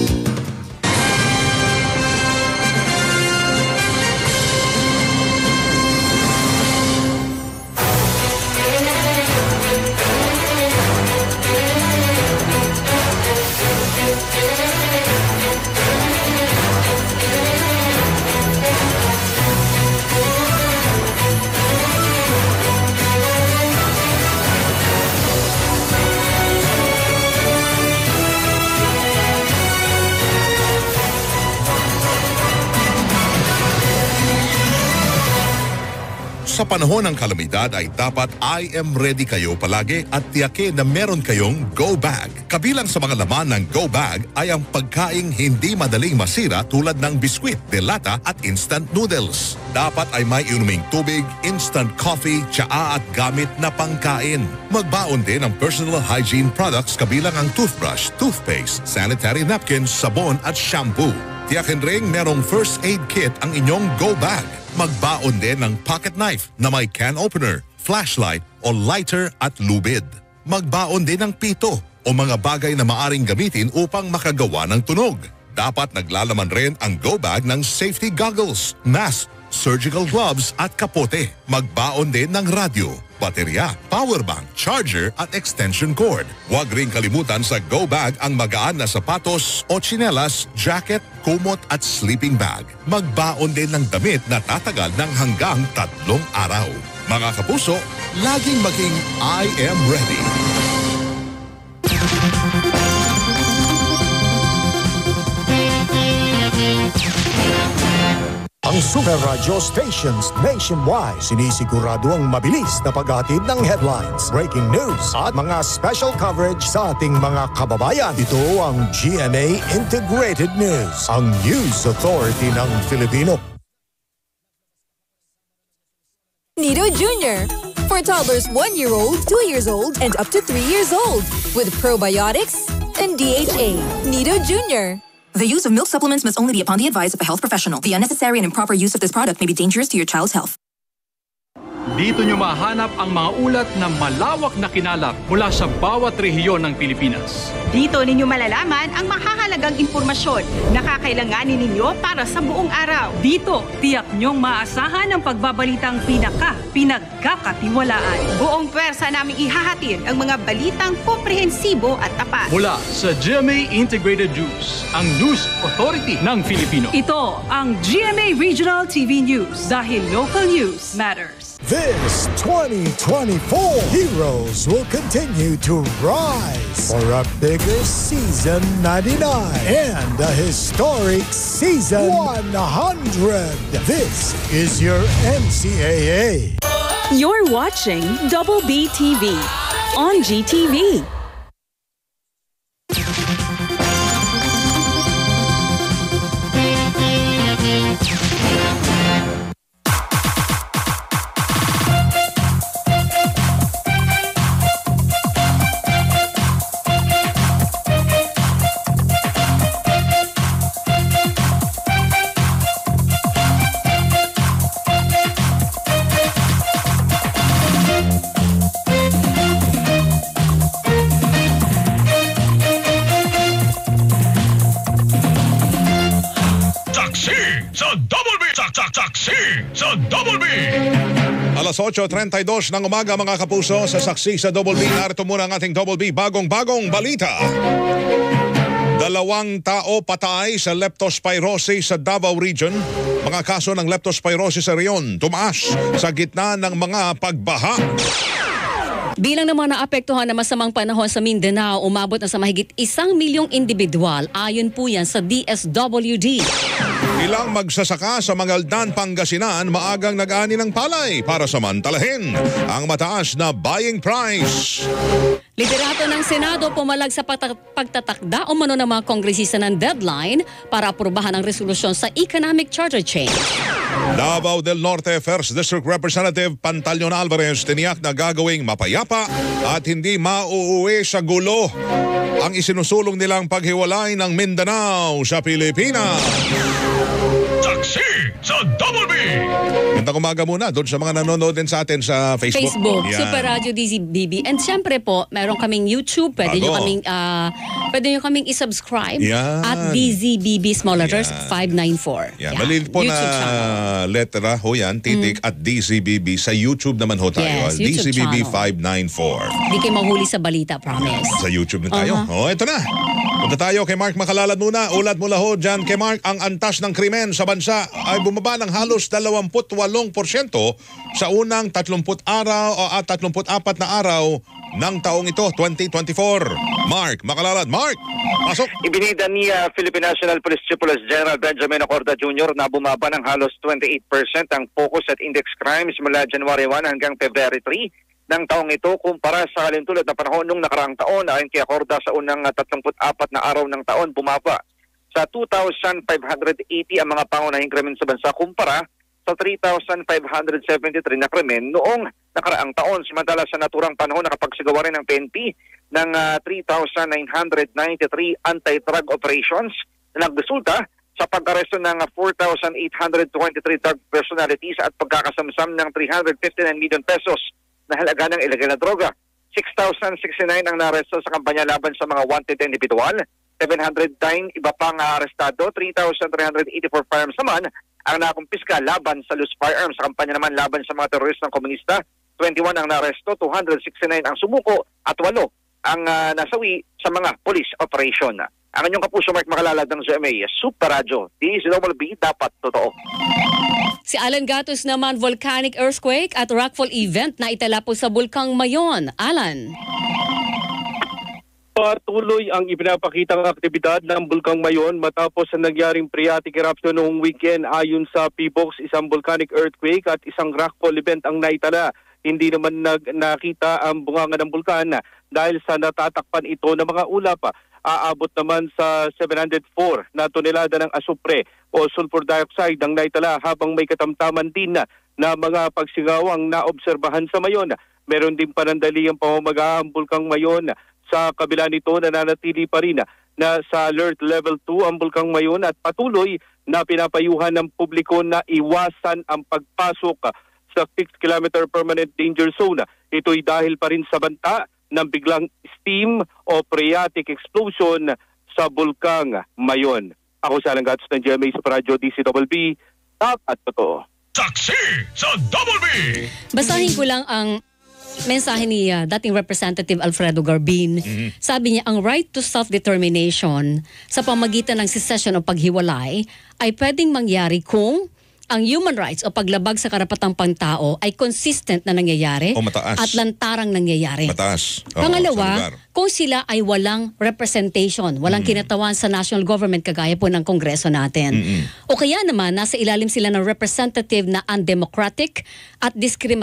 Sa panahon ng kalamidad ay dapat I am ready kayo palagi at tiyakin na meron kayong Go Bag. Kabilang sa mga laman ng Go Bag ay ang pagkaing hindi madaling masira tulad ng biskwit, delata at instant noodles. Dapat ay may inuming tubig, instant coffee, tsaa at gamit na pangkain. Magbaon din ng personal hygiene products kabilang ang toothbrush, toothpaste, sanitary napkins, sabon at shampoo. Tiyakin ring merong first aid kit ang inyong Go Bag. Magbaon din ng pocket knife na may can opener, flashlight o lighter at lubid. Magbaon din ng pito o mga bagay na maaring gamitin upang makagawa ng tunog. Dapat naglalaman rin ang Go Bag ng safety goggles, mask, surgical gloves at kapote. Magbaon din ng radyo, baterya, power bank, charger at extension cord. Huwag ring kalimutan sa Go Bag ang magaan na sapatos o tsinelas, jacket, kumot at sleeping bag. Magbaon din ng damit na tatagal ng hanggang 3 araw. Mga kapuso, laging maging I am ready. Ang Super Radio stations nationwide sinisigurado ang mabilis na paghatid ng headlines, breaking news at mga special coverage sa ating mga kababayan. Ito ang GMA Integrated News, ang news authority ng Filipino. Nido Jr. For toddlers 1-year-old, 2 years old, and up to 3 years old. With probiotics and DHA. Nido Jr. The use of milk supplements must only be upon the advice of a health professional. The unnecessary and improper use of this product may be dangerous to your child's health. Dito nyo mahanap ang mga ulat na malawak na kinalap mula sa bawat rehiyon ng Pilipinas. Dito ninyo malalaman ang makakahalagang impormasyon na kakailanganin ninyo para sa buong araw. Dito, tiyak nyong maasahan ang pagbabalitang pinagkakatiwalaan. Buong pwersa naming ihahatid ang mga balitang komprehensibo at tapat. Mula sa GMA Integrated News, ang news authority ng Filipino. Ito ang GMA Regional TV News dahil local news matters. This 2024, heroes will continue to rise for a bigger season 99 and a historic season 100. This is your NCAA. You're watching Double B TV on GTV. sa Double B! Saksi sa Double B! Alas 8:32 ng umaga mga kapuso sa Saksi sa Double B. Narito muna ang ating Double B bagong balita. 2 tao patay sa leptospirosis sa Davao Region. Mga kaso ng leptospirosis sa riyon tumaas sa gitna ng mga pagbaha. Bilang ng mga naapektuhan na masamang panahon sa Mindanao, umabot na sa mahigit 1 milyong individual. Ayon po yan sa DSWD. Ilang magsasaka sa Mangaldan, Pangasinan maagang nag-ani ng palay para samantalahin ang mataas na buying price. Liderato ng Senado pumalag sa pagtatakda o mano ng mga kongresista ng deadline para aprubahan ang resolusyon sa economic charter change. Davao del Norte 1st District Representative Pantaleon Alvarez tiniyak na gagawing mapayapa at hindi mauuwi sa gulo ang isinusulong nilang paghiwalay ng Mindanao sa Pilipinas. Saksi sa Double B! Gandang umaga muna doon sa mga nanonood din sa atin sa Facebook. Yan. Super Radio DZBB. And syempre po, meron kaming YouTube. Pwede nyo kaming isubscribe at DZBB Small Letters 594. Yan. Maliit po na letra ho yan, titik at DZBB. Sa YouTube naman ho tayo. Yes, DZBB channel. 594. Hindi kayo mahuli sa balita, promise. Sa YouTube na tayo. Ito na. Punta tayo kay Mark Makalalad muna. Ulat mula ho dyan kay Mark. Ang antas ng krimen sa bansa ay bumaba ng halos 28% sa unang 34 na araw ng taong ito, 2024. Mark Makalalad. Mark, pasok. Ibinida ni Philippine National Police Chief Police General Benjamin Acorda Jr. na bumaba ng halos 28% ang focus at index crimes mula January 1 hanggang February 3 ng taong ito kumpara sa kalintulad na panahon nung nakaraang taon. Ayon kay Acorda, sa unang 34 na araw ng taon bumaba sa 2,580 ang mga pangunahing krimen sa bansa kumpara sa 3,573 na krimen noong nakaraang taon. Samantala sa naturang panahon nakapagsigawa rin ng PNP ng 3,993 anti-drug operations na nagresulta sa pag-aresto ng 4,823 drug personalities at pagkakasamsam ng 359 million pesos na halaga ng ilegal na droga. 6,069 ang naresto sa kampanya laban sa mga wanted individual, 709 iba pang arestado, 3,384 firearms naman ang nakumpiska laban sa loose firearms. Sa kampanya naman laban sa mga teroristang komunista, 21 ang naresto, 269 ang sumuko at 8 ang nasawi sa mga police operation. Ang inyong kapuso Mark Makalalad ng GMA Super Radio, DZBB, dapat totoo. Si Alan Gatos naman, volcanic earthquake at rockfall event na itala po sa Bulkang Mayon. Alan. Patuloy ang ipinapakitang aktibidad ng Bulkang Mayon matapos ang nangyaring phreatic eruption noong weekend. Ayon sa PBOX, isang volcanic earthquake at isang rockfall event ang naitala. Hindi naman nakita ang bunganga ng bulkan dahil sa natatakpan ito ng mga ulap. Aabot naman sa 704 na tonelada ng asupre o sulfur dioxide ang naitala, habang may katamtaman din na mga pagsingawang naobserbahan sa Mayon. Meron din panandali ang pamamaga ang Bulkang Mayon. Sa kabila nito, nananatili pa rin na sa alert level 2 ang Bulkang Mayon at patuloy na pinapayuhan ng publiko na iwasan ang pagpasok sa 6-kilometer permanent danger zone. Ito'y dahil pa rin sa banta ng biglang steam o phreatic explosion sa Bulkang Mayon. Ako si Alan Gatos ng GMA Super Radio DZBB, top at totoo. Saksi sa Double B! Basahin ko lang ang mensahe ni dating Representative Alfredo Garbin. Sabi niya, ang right to self-determination sa pamagitan ng secession o paghiwalay ay pwedeng mangyari kung ang human rights o paglabag sa karapatang pangtao ay consistent na nangyayari at lantarang nangyayari. Mataas. Pangalawa, kung sila ay walang representation, walang kinatawan sa national government kagaya po ng Kongreso natin. O kaya naman, nasa ilalim sila ng representative na undemocratic at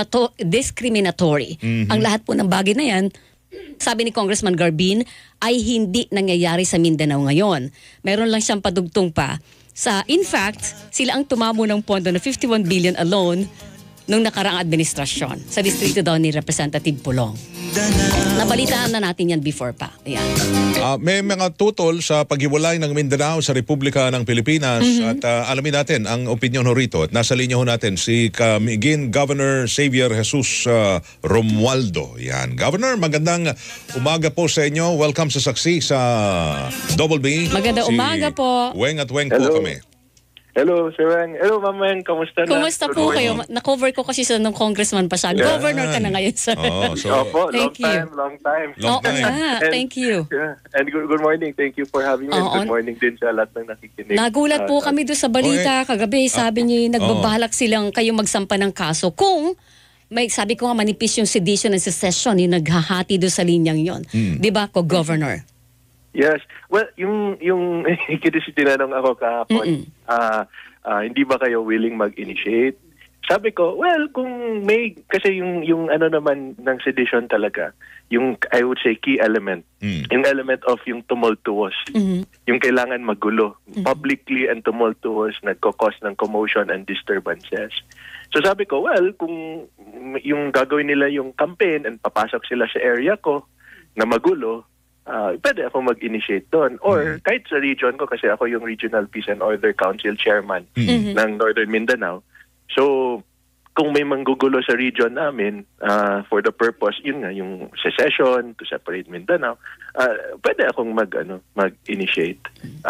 discriminatory. Ang lahat po ng bagay na yan, sabi ni Congressman Garbin, ay hindi nangyayari sa Mindanao ngayon. Meron lang siyang padugtong pa. In fact, sila ang tumamo ng pondo na 51 billion alone nung nakaraang administrasyon sa distrito daw ni Representative Pulong. Nabalitaan na natin yan before pa. Ayan. May mga tutol sa paghiwalay ng Mindanao sa Republika ng Pilipinas at alamin natin ang opinion ho rito. At nasa linya ho natin si Camiguin Governor Xavier Jesus Romualdo. Yan. Governor, magandang umaga po sa inyo. Welcome sa Saksi sa Double B. Magandang umaga po. Weng at Weng po kami. Hello, Sir Weng. Hello, Ma'am Weng. Kamusta na? Kumusta po kayo? Na-cover ko kasi sa nung congressman pa siya. Yeah. Governor ka na ngayon, sir. Opo, Thank you. long time. Oo nga, thank you. Yeah. And good morning. Thank you for having me. And good morning din sa lahat ng nakikinig. Nagulat po kami doon sa balita kagabi. Sabi niya, nagbabalak silang kayong magsampa ng kaso. Kung sabi ko nga manipis yung sedition and secession, yung naghahati doon sa linyang yon. Di ba, Governor? Yes. Well, yung kasi tinanong ako kahapon, hindi ba kayo willing mag-initiate? Sabi ko, well, kung may, kasi yung ano naman ng sedition talaga, yung, I would say, key element, yung element of yung tumultuous, yung kailangan magulo, publicly and tumultuous, nagkakos ng commotion and disturbances. So sabi ko, well, kung yung gagawin nila yung campaign and papasok sila sa area ko na magulo, pwede ako mag-initiate doon. Or kahit sa region ko, kasi ako yung Regional Peace and Order Council Chairman ng Northern Mindanao. So, kung may manggugulo sa region namin for the purpose, yun nga, yung secession to separate Mindanao, pwede akong mag-initiate.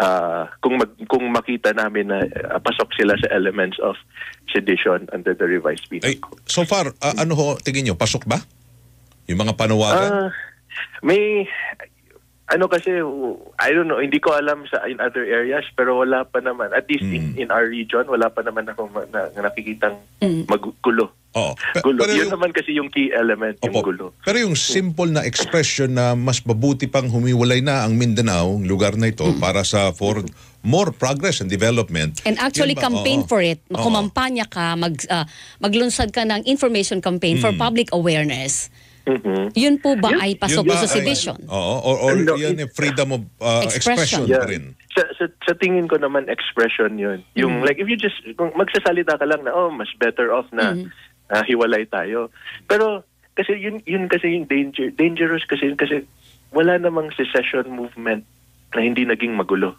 Kung makita namin na pasok sila sa elements of sedition under the revised penal code. So far, tingin nyo, pasok ba? Yung mga panawagan? May... kasi, I don't know, hindi ko alam in other areas, pero wala pa naman, at least in our region, wala pa naman ako nakikitang magulo. Gulo. Yun naman kasi yung key element, yung gulo. Pero yung simple na expression na mas mabuti pang humiwalay na ang Mindanao, lugar na ito, para for more progress and development. And actually campaign for it. Kumampanya ka, maglunsad ka ng information campaign for public awareness. Yun po ba ay pasok sa sedition? Or yan freedom of expression pa rin. Sa tingin ko naman expression yun. Yung like if you just kung magsasalita ka lang na mas better off na hiwalay tayo. Pero kasi yun kasi yung dangerous kasi wala namang secession movement na hindi naging magulo.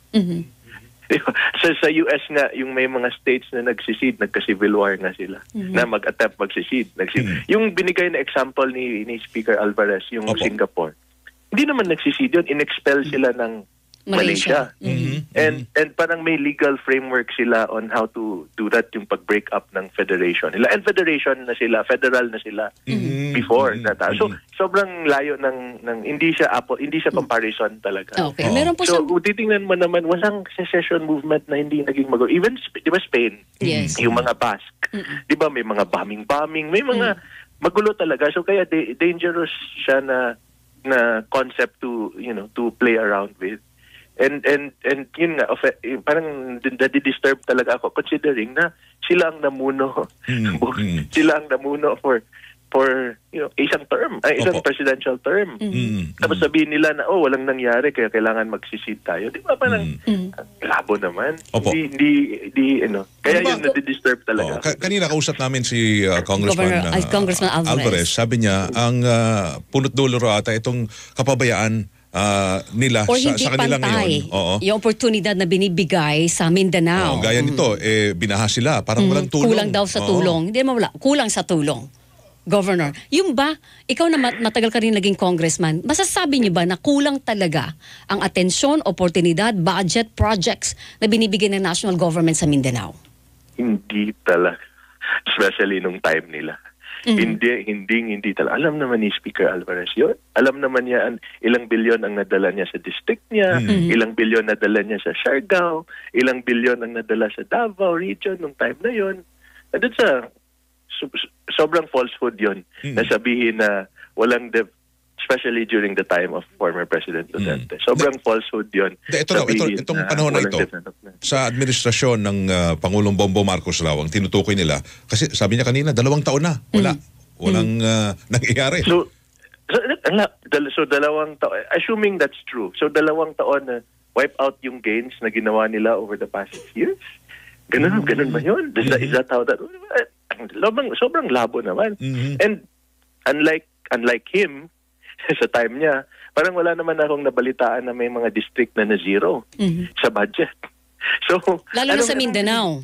Sa US nga, yung may mga states na nagsisid, nagka-civil war nga sila, na mag-attempt magsisid. Yung binigay na example ni Speaker Alvarez, yung Singapore, hindi naman nagsisid yun, in-expel sila ng Malaysia. And parang may legal framework sila on how to do that, yung pag-break up ng federation nila. And federation na sila, federal na sila before. So, sobrang layo ng hindi siya comparison talaga. Okay. Meron po so, titingnan mo naman, walang secession movement na hindi naging magulo. Even, di ba Spain? Yes. Yung mga Basque. Di ba may mga bombing, may mga magulo talaga. So, kaya dangerous siya na concept to play around with. And yun nga, parang nadi-disturb talaga ako considering na sila ang namuno. Sila ang namuno for isang term, isang presidential term. Tapos sabihin nila na walang nangyari kaya kailangan magsisid tayo. Di ba parang labo naman. Hindi kaya yun nadi-disturb talaga. Kanina kausap namin si Congressman Alvarez. Sabi niya ang punot dulo ata itong kapabayaan nila sa kanila ngayon. Yung oportunidad na binibigay sa Mindanao. Gaya nito, binaha sila. Parang walang tulong. Kulang daw sa tulong. Hindi mawala. Kulang sa tulong. Governor, yung ba, ikaw na matagal ka rin naging congressman, masasabi niyo ba na kulang talaga ang atensyon, oportunidad, budget, projects na binibigay ng national government sa Mindanao? Hindi talaga. Especially nung time nila. Hindi talaga. Alam naman ni Speaker Alvarez yun. Alam naman niya ilang bilyon ang nadala niya sa district niya, ilang bilyon nadala niya sa Siargao, ilang bilyon ang nadala sa Davao region nung time na yun. At sobrang falsehood yun na sabihin na walang especially during the time of former President Duterte. Sobrang falsehood yun. Itong panahon na ito, sa administrasyon ng Pangulong Bongbong Marcos raw, ang tinutukoy nila, kasi sabi niya kanina, 2 taon na. Walang nangyayari. So 2 taon, assuming that's true, so 2 taon na wipe out yung gains na ginawa nila over the past years? Ganun ba yun? Is that how that... Sobrang labo naman. And unlike him, sa time niya, parang wala naman akong nabalitaan na may mga district na zero sa budget. So, lalo na sa Mindanao.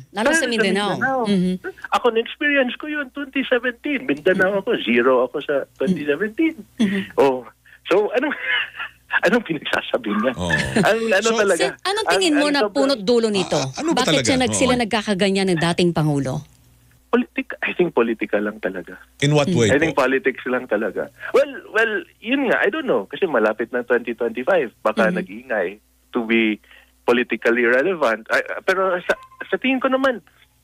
Ako, na-experience ko yun 2017. Mindanao ako, 0 ako sa 2017. So, anong pinagsasabi niya? Ano talaga? Anong tingin mo na punot dulo nito? ano ba Bakit talaga? sila nagkakaganyan ng dating Pangulo? I think political lang talaga. In what way I think politics lang talaga. Well, yun nga, I don't know. Kasi malapit na 2025. Baka nag-iingay to be politically relevant. Pero sa tingin ko naman,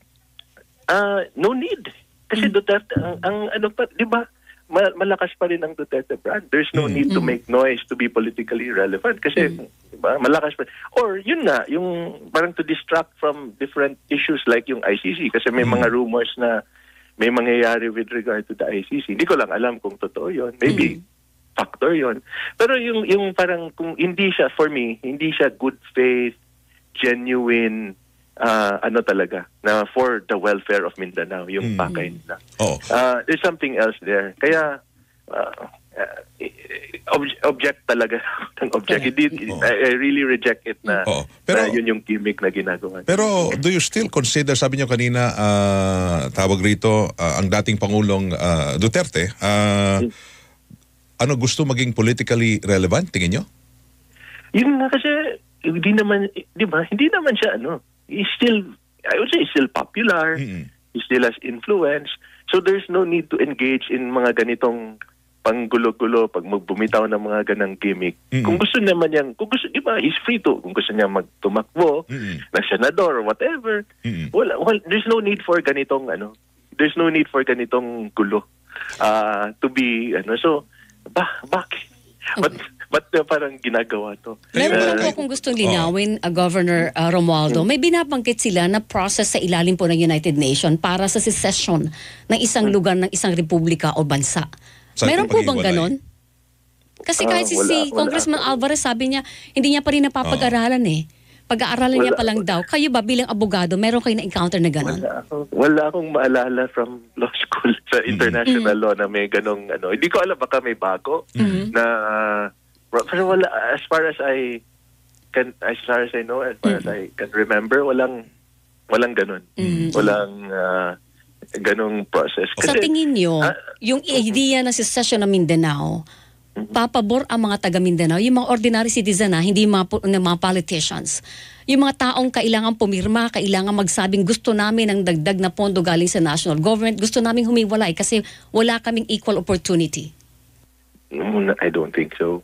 no need. Kasi Duterte, ang ano pa, di ba, malakas pa rin ang Duterte brand. There's no need to make noise to be politically relevant. Kasi, di ba, malakas pa. Or, yun nga, yung parang to distract from different issues like yung ICC. Kasi may mga rumors na may mangyayari with regard to the ICC. Hindi ko lang alam kung totoo yun. Maybe factor yun. Pero yung parang, kung hindi siya, for me, hindi siya good faith, genuine, ano talaga, na for the welfare of Mindanao, yung pakay nila. There's something else there. Kaya, object talaga. Object. I really reject it na, na yun yung gimmick na ginagawa. Pero do you still consider, sabi niyo kanina, tawag rito, ang dating Pangulong Duterte, ano gusto maging politically relevant, tingin niyo? Yun nga kasi, hindi naman, di ba, hindi naman siya, he's still, I would say, he's still popular. He still has influence. So there's no need to engage in mga ganitong panggulo-gulo pag magbumitaw ng mga ganang gimmick. Kung gusto naman yan, kung gusto, di ba, he's free to, kung gusto niya magtumakbo, na senador or whatever, well, there's no need for ganitong, there's no need for ganitong gulo to be, so, bakit? Ba't parang ginagawa to? Meron lang po kung gustong linawin, Governor Romualdo, may binabanggit sila na process sa ilalim po ng United Nations para sa secession ng isang lugar ng isang republika o bansa. Meron po bang ganon? Kasi kahit si Congressman Alvarez sabi niya, hindi niya pa rin napapag-aralan Pag-aaralan niya pa lang daw. Kayo ba bilang abogado, meron kayo na-encounter na ganon? Wala akong maalala from law school sa international law na may ganong Hindi ko alam, baka may bago na pero wala, as far as I know, as far as I can remember, walang ganon. Walang ganong process. Kasi, sa tingin niyo, yung idea na secession ng Mindanao, papabor ang mga taga Mindanao, yung mga ordinary citizen hindi mga politicians. Yung mga taong kailangan pumirma, kailangan magsabing gusto namin ng dagdag na pondo galing sa national government, gusto namin humiwalay kasi wala kaming equal opportunity. I don't think so.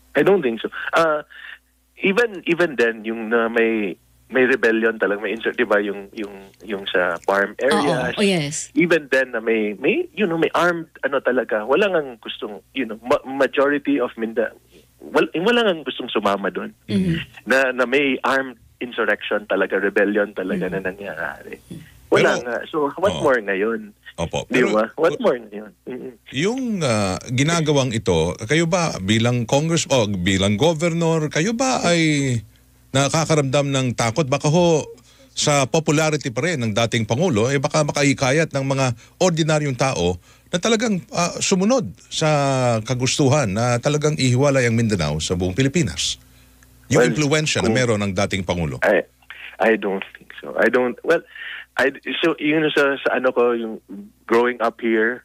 Even then, yung may rebellion talaga, may insert, di ba, yung sa farm areas. Yes. Even then na may armed talaga. Wala nang gustong, majority of Mindanao, wala nang gustong sumama doon. Na may armed insurrection talaga, rebellion talaga na nangyayari. Wala nga. So, what more ngayon? Opo. Di ba? What more ngayon? Yung ginagawang ito, kayo ba bilang bilang governor, kayo ba ay nakakaramdam ng takot? Baka sa popularity pa rin ng dating Pangulo, baka makaikayat ng mga ordinaryong tao na talagang sumunod sa kagustuhan na talagang ihiwalay ang Mindanao sa buong Pilipinas. Yung impluensya na meron ng dating Pangulo. I don't think so. So yun sa yung growing up here,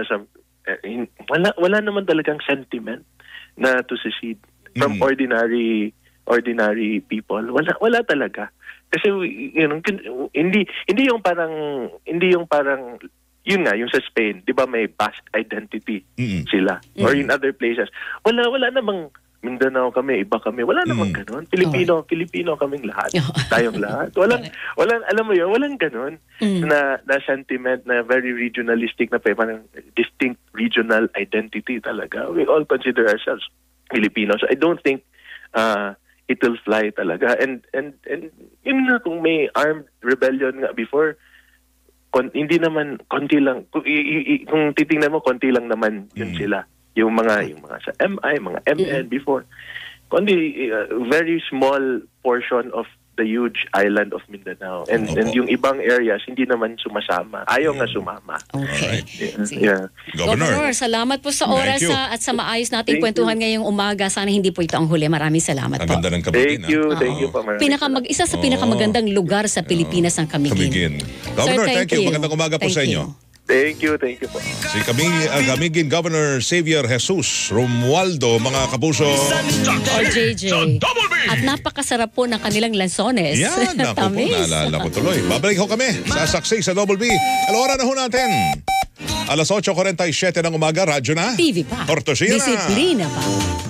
wala naman talagang sentiment na to secede from ordinary people. Wala talaga. Kasi hindi yung parang yun nga yung sa Spain, 'di ba, may Basque identity sila or in other places. Wala namang Mindanao kami, iba kami. Wala namang gano'n. Filipino kaming lahat. Tayong lahat. Walang, alam mo yun, walang gano'n na sentiment na very regionalistic na parang distinct regional identity talaga. We all consider ourselves Filipino. So I don't think it will fly talaga. And yun nga, kung may armed rebellion nga before, hindi naman, konti lang. Kung titingnan mo, konti lang naman yun sila. Yung mga sa MI, mga MN before. Kundi very small portion of the huge island of Mindanao. And yung ibang areas, hindi naman sumasama. Ayaw nga sumama. Okay. Yeah. Governor, salamat po sa oras at sa maayos nating kwentuhan ngayong umaga. Sana hindi po ito ang huli. Maraming salamat po. Ang ganda ng Camiguin. Thank you po. Isa sa pinakamagandang lugar sa Pilipinas ang Camiguin. Governor, thank you. Magandang umaga po sa inyo. Thank you po. Si Camiguin Governor Xavier Jesus Romualdo, mga kapuso. Or JJ. At napakasarap po ng kanilang lansones. Yan, ako po, naalala ko tuloy. Babalik ho kami sa Saksi sa Double B. Alora na ho natin. Alas 8:47 ng umaga, radyo na. TV pa. Tortosina. Disiplina pa.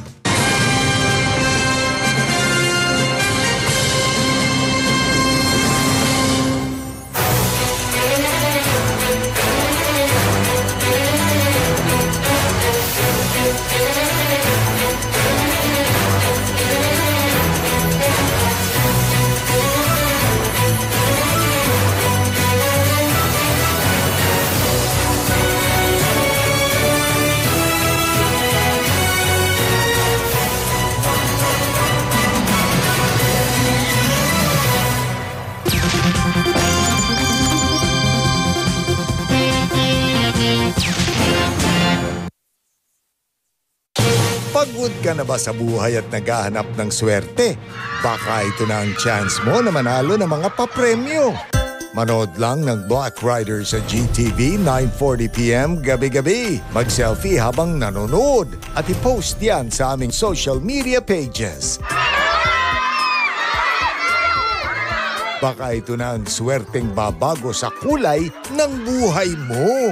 Pagod ka na ba sa buhay at naghahanap ng swerte? Baka ito na ang chance mo na manalo ng mga papremyo. Manood lang ng Black Rider sa GTV 9:40 p.m. gabi-gabi. Mag-selfie habang nanonood at i-post yan sa aming social media pages. Baka ito na ang swerteng babago sa kulay ng buhay mo.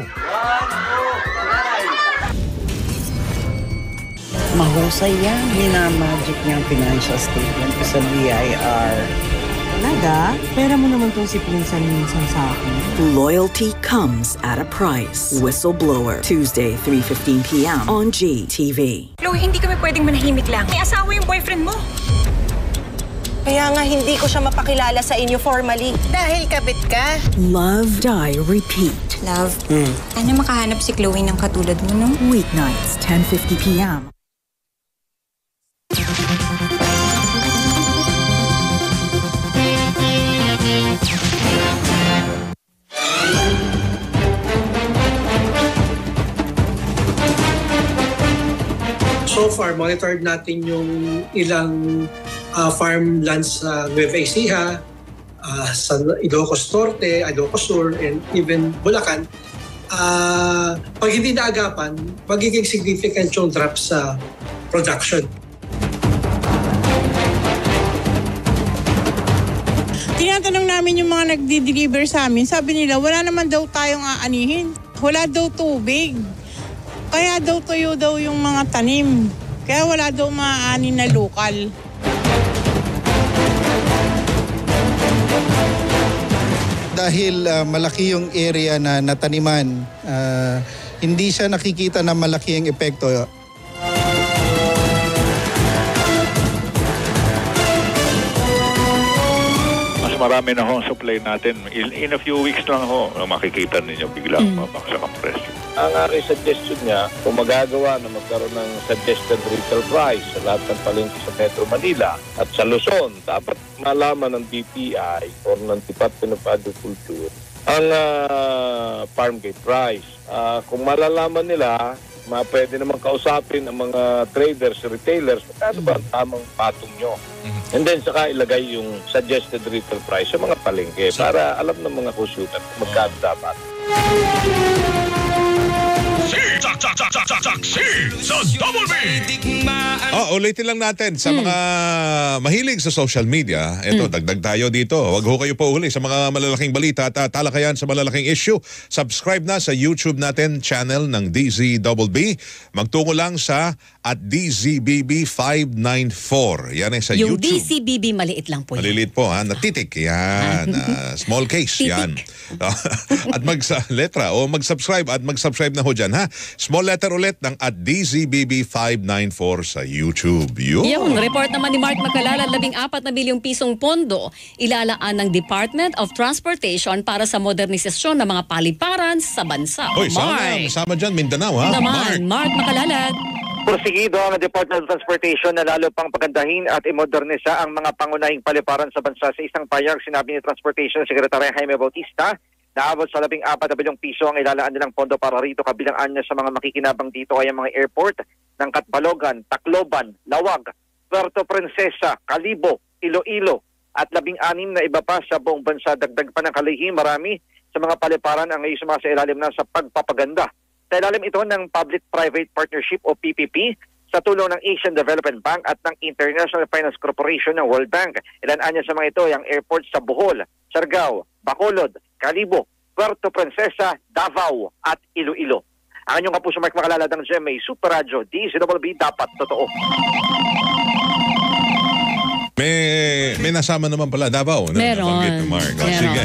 Mahusay yan. Minamagic niya ang financial statement ko sa BIR. Talaga? Pera mo naman itong si Pinsan minsan sa akin. Loyalty comes at a price. Whistleblower. Tuesday, 3:15 p.m. on GTV. Chloe, hindi kami pwedeng manahimik lang. May asawa yung boyfriend mo. Kaya nga hindi ko siya mapakilala sa inyo formally. Dahil kabit ka. Love, Die, Repeat. Love, ano makahanap si Chloe ng katulad mo, no? Weeknights, 10:50 p.m. So far, monitored natin yung ilang farmlands sa Nueva Ecija, sa Ilocos Norte, Ilocos Sur, and even Bulacan. Pag hindi naagapan, magiging significant yung drop sa production. Tinatanong namin yung mga nagdi-deliver sa amin. Sabi nila, wala naman daw tayong aanihin. Wala daw tubig. Kaya daw tuyo daw yung mga tanim. Kaya wala daw maaanin na lokal. Dahil malaki yung area na nataniman, hindi siya nakikita na malaki ang epekto. Mas marami na ho ang supply natin. In a few weeks lang ho, makikita ninyo biglang mabaksak ang presyo. Ang aking suggestion niya, kung magagawa na magkaroon ng suggested retail price sa lahat ng palengke sa Metro Manila at sa Luzon, dapat malaman ng DTI or ng Department of Agriculture ang farm gate price. Kung malalaman nila, pwede naman kausapin ang mga traders, retailers, magkano ba ang tamang patong nyo? And then saka ilagay yung suggested retail price sa mga palengke para alam ng mga konsumer kung magkano dapat. Sa Double B! Ulitin lang natin sa mga mahilig sa social media. Ito, dagdag tayo dito. Huwag ho kayo po uli sa mga malalaking balita at talakayan sa malalaking issue. Subscribe na sa YouTube natin channel ng DZBB. Magtungo lang sa at DZBB594. Yan ay sa yung YouTube. Yung DZBB maliit lang po. Maliliit po, ha? Natitik. Yan. Small case. Yan. At mag-subscribe at mag-subscribe na ho dyan, ha? Small letter ulit ng at DZBB594 sa YouTube. Yung report naman ni Mark Macalala, 14 na bilyong pisong pondo ilalaan ng Department of Transportation para sa modernisasyon ng mga paliparan sa bansa. Oy, sama dyan Mindanao, ha? Mark Macalala. Porsigido ang Department of Transportation na lalo pang pagandahin at imodernisa ang mga pangunahing paliparan sa bansa. Sa isang payag, sinabi ni Transportation Secretary Jaime Bautista, naabot sa 14 na bilyong piso ang ilalaan nilang pondo para rito. Kabilang anya sa mga makikinabang dito ay ang mga airport ng Catbalogan, Tacloban, Lawag, Puerto Princesa, Calibo, Iloilo at 16 na iba pa sa buong bansa. Dagdag pa ng kalihim, marami sa mga paliparan ang sumasa ilalim na sa pagpapaganda. Sa ilalim ito ng Public-Private Partnership o PPP sa tulong ng Asian Development Bank at ng International Finance Corporation ng World Bank. Ilan-anya sa mga ito ang airports sa Bohol, Siargao, Bacolod, Calibo, Puerto Princesa, Davao at Iloilo. Ang inyong kapuso Mark Makalala ng GMA Super Radio, DZBB, dapat totoo. May nasama naman pala Davao. Meron. Mark. Sige.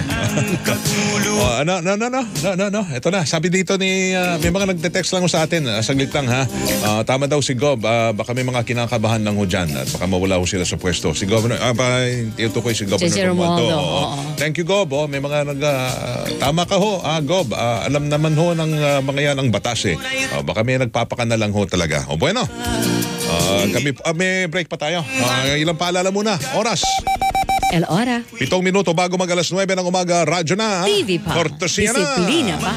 No. Ito na. Sabi dito ni may mga nagte-text lang sa atin. Saglit lang ha. Tama daw si Gob. Baka may mga kinakabahan lang ho dyan at baka mawala ho sila sa pwesto. Si Governor, tinutukoy si Governor Romualdo. Thank you Gob. May mga tama ka ho. Gob, alam naman ho ng mga yan ang batas eh. Baka may nagpapakana lang ho talaga. Bueno. Kami, may break pa tayo. Ilang paalala muna. Oras. El Hora. 7 minuto bago mag alas 9 ng umaga. Radyo na. TV pa. Kortesya na. Disiplina pa.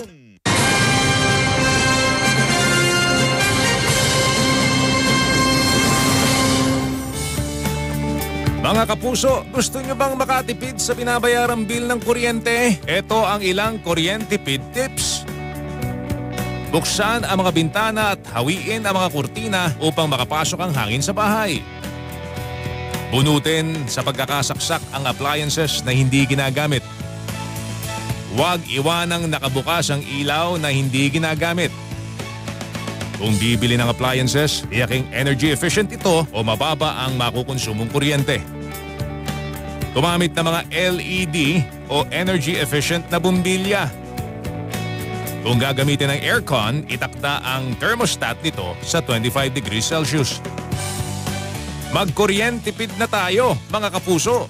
Mga kapuso, gusto nyo bang makatipid sa binabayarang bill ng kuryente? Ito ang ilang kuryente-tipid tips. Buksan ang mga bintana at hawiin ang mga kurtina upang makapasok ang hangin sa bahay. Bunutin sa pagkakasaksak ang appliances na hindi ginagamit. Huwag iwanang nakabukas ang ilaw na hindi ginagamit. Kung bibili ng appliances, tiyaking energy efficient ito o mababa ang makukonsumong kuryente. Gumamit ng mga LED o energy efficient na bumbilya. Kung gagamitin ng aircon, itakda ang thermostat nito sa 25 degrees Celsius. Magkuryentipid na tayo, mga kapuso.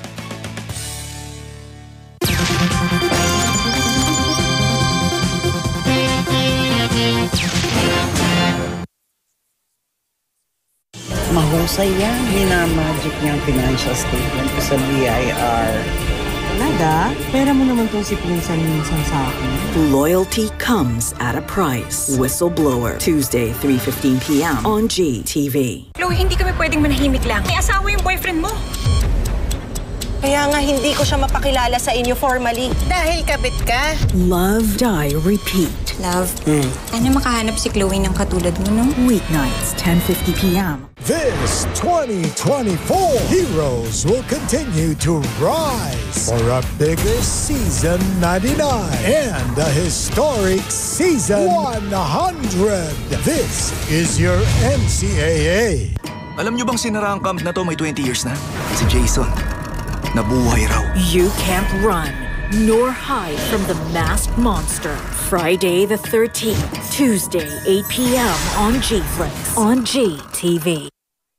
Mahusay yan. Minamagic niya ang financial statement ko sa BIR. Nada, pera mo naman tong si Pinsan minsan sa akin. Loyalty comes at a price. Whistleblower, Tuesday, 3:15 p.m. on GTV. Chloe, hindi kami pwedeng manahimik lang. May asawa yung boyfriend mo. Kaya nga hindi ko siya mapakilala sa inyo formally. Dahil kabit ka. Love, die, repeat. Love, ano makahanap si Chloe ng katulad mo, no? Weeknights, 10:50 p.m. This 2024, heroes will continue to rise for a bigger season 99 and a historic season 100. This is your NCAA. Alam niyo bang sinara ang camp na to may 20 years na? Si Jason. Nabuhay raw. You can't run nor hide from the masked monster. Friday the 13th, Tuesday 8 p.m. on GFlix on GTV.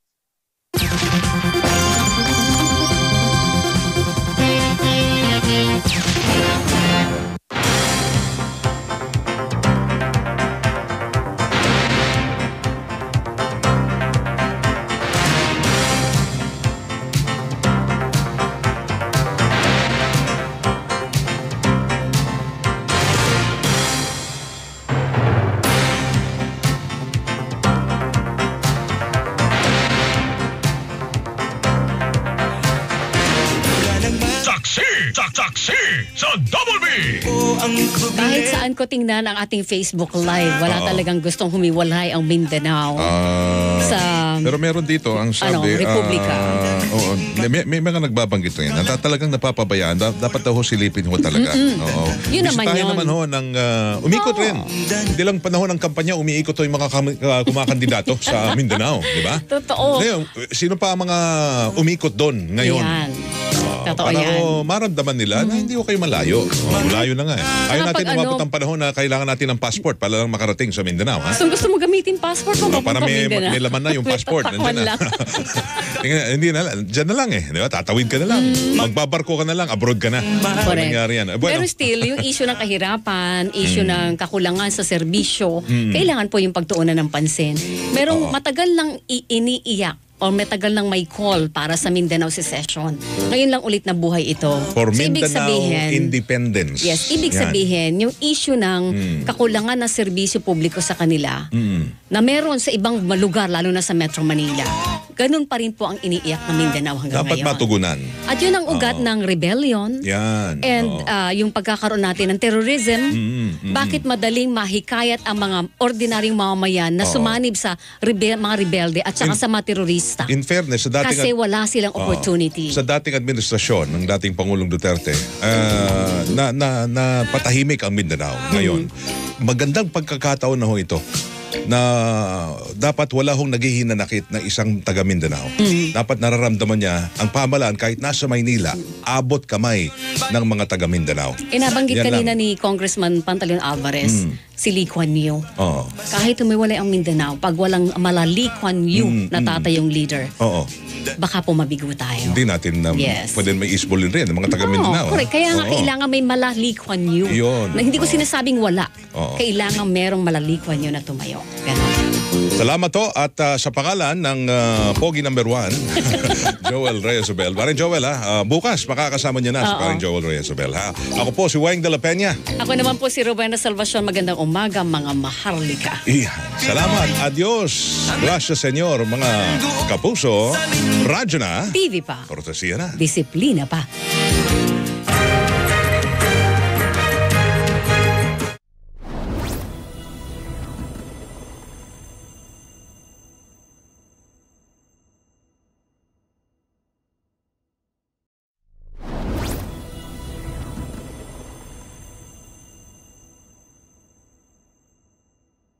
Sa Double B! Kahit saan ko tingnan ang ating Facebook Live, wala talagang gustong humiwalay ang Mindanao. Pero meron dito ang sabi, Republika. may mga nagbabanggit rin. Talagang napapabayaan. Dapat daw ho silipin ho talaga. Yun naman Bisitahin yun. naman ho ng umikot rin. Hindi lang panahon ng kampanya, umiikot ho yung mga kumakandidato sa Mindanao. Di ba? Totoo. Ngayon, sino pa ang mga umikot doon ngayon? Yan. Totoo para yan. maramdaman nila na hindi ko kayo malayo. Malayo na nga eh. Ayaw natin umabot ang panahon na kailangan natin ng passport para lang makarating sa Mindanao. Ha? Gusto mo gamitin passport mo para may laman na yung passport. Nandiyan na. Hindi na lang. Diyan na lang eh. Diba? Tatawid ka na lang. Magbabarko ka na lang. Abroad ka na. Nangyari yan. Bueno. Pero still, yung issue ng kahirapan, issue ng kakulangan sa serbisyo, kailangan po yung pagtuunan ng pansin. Merong matagal lang iniiyak o matagal nang may call para sa Mindanao Secession. Ngayon lang ulit na buhay ito. For so, Mindanao Independence. Yes, ibig sabihin, yung issue ng kakulangan ng serbisyo publiko sa kanila na meron sa ibang lugar, lalo na sa Metro Manila. ganun pa rin po ang iniiyak ng Mindanao hanggang Dapat ngayon. matugunan. At yun ang ugat ng rebellion. Yan. And yung pagkakaroon natin ng terrorism, bakit madaling mahikayat ang mga ordinaryong mamamayan na sumanib sa mga rebelde at saka sa mga terorista? In fairness, sa dating kasi wala silang opportunity. Sa dating administrasyon ng dating Pangulong Duterte, na patahimik ang Mindanao. Ngayon, magandang pagkakataon na ho ito na dapat wala hong naghihinanakit na isang taga Mindanao. Dapat nararamdaman niya ang pamahalaan kahit nasa Maynila, abot kamay ng mga taga Mindanao. Inabanggit Yan kanina lang. ni Congressman Pantaleon Alvarez, si Lee Kuan Yew. Kahit humiwalay ang Mindanao, pag walang mala Lee Kuan Yew na tatayong leader, baka po mabigo tayo. Hindi natin pwede may isbolin rin ng mga taga Mindanao. Correct. Kaya nga kailangan may mala Lee Kuan Yew. Yun. Na hindi ko sinasabing wala. Kailangan merong mala Lee Kuan Yew na tumayo. Ganun. Salamat to at sa pangalan ng Pogi number 1, Joel Reyes-Obel. Paring Joel bukas makakasama niya na si Paring Joel Reyes-Obel. Ako po si Weng de la Peña. Ako naman po si Rowena Salvacion. Magandang umaga mga maharlika. Salamat. Adios. Gracias Senyor mga kapuso. Radyo na. TV pa. Kortesiya na. Disiplina pa.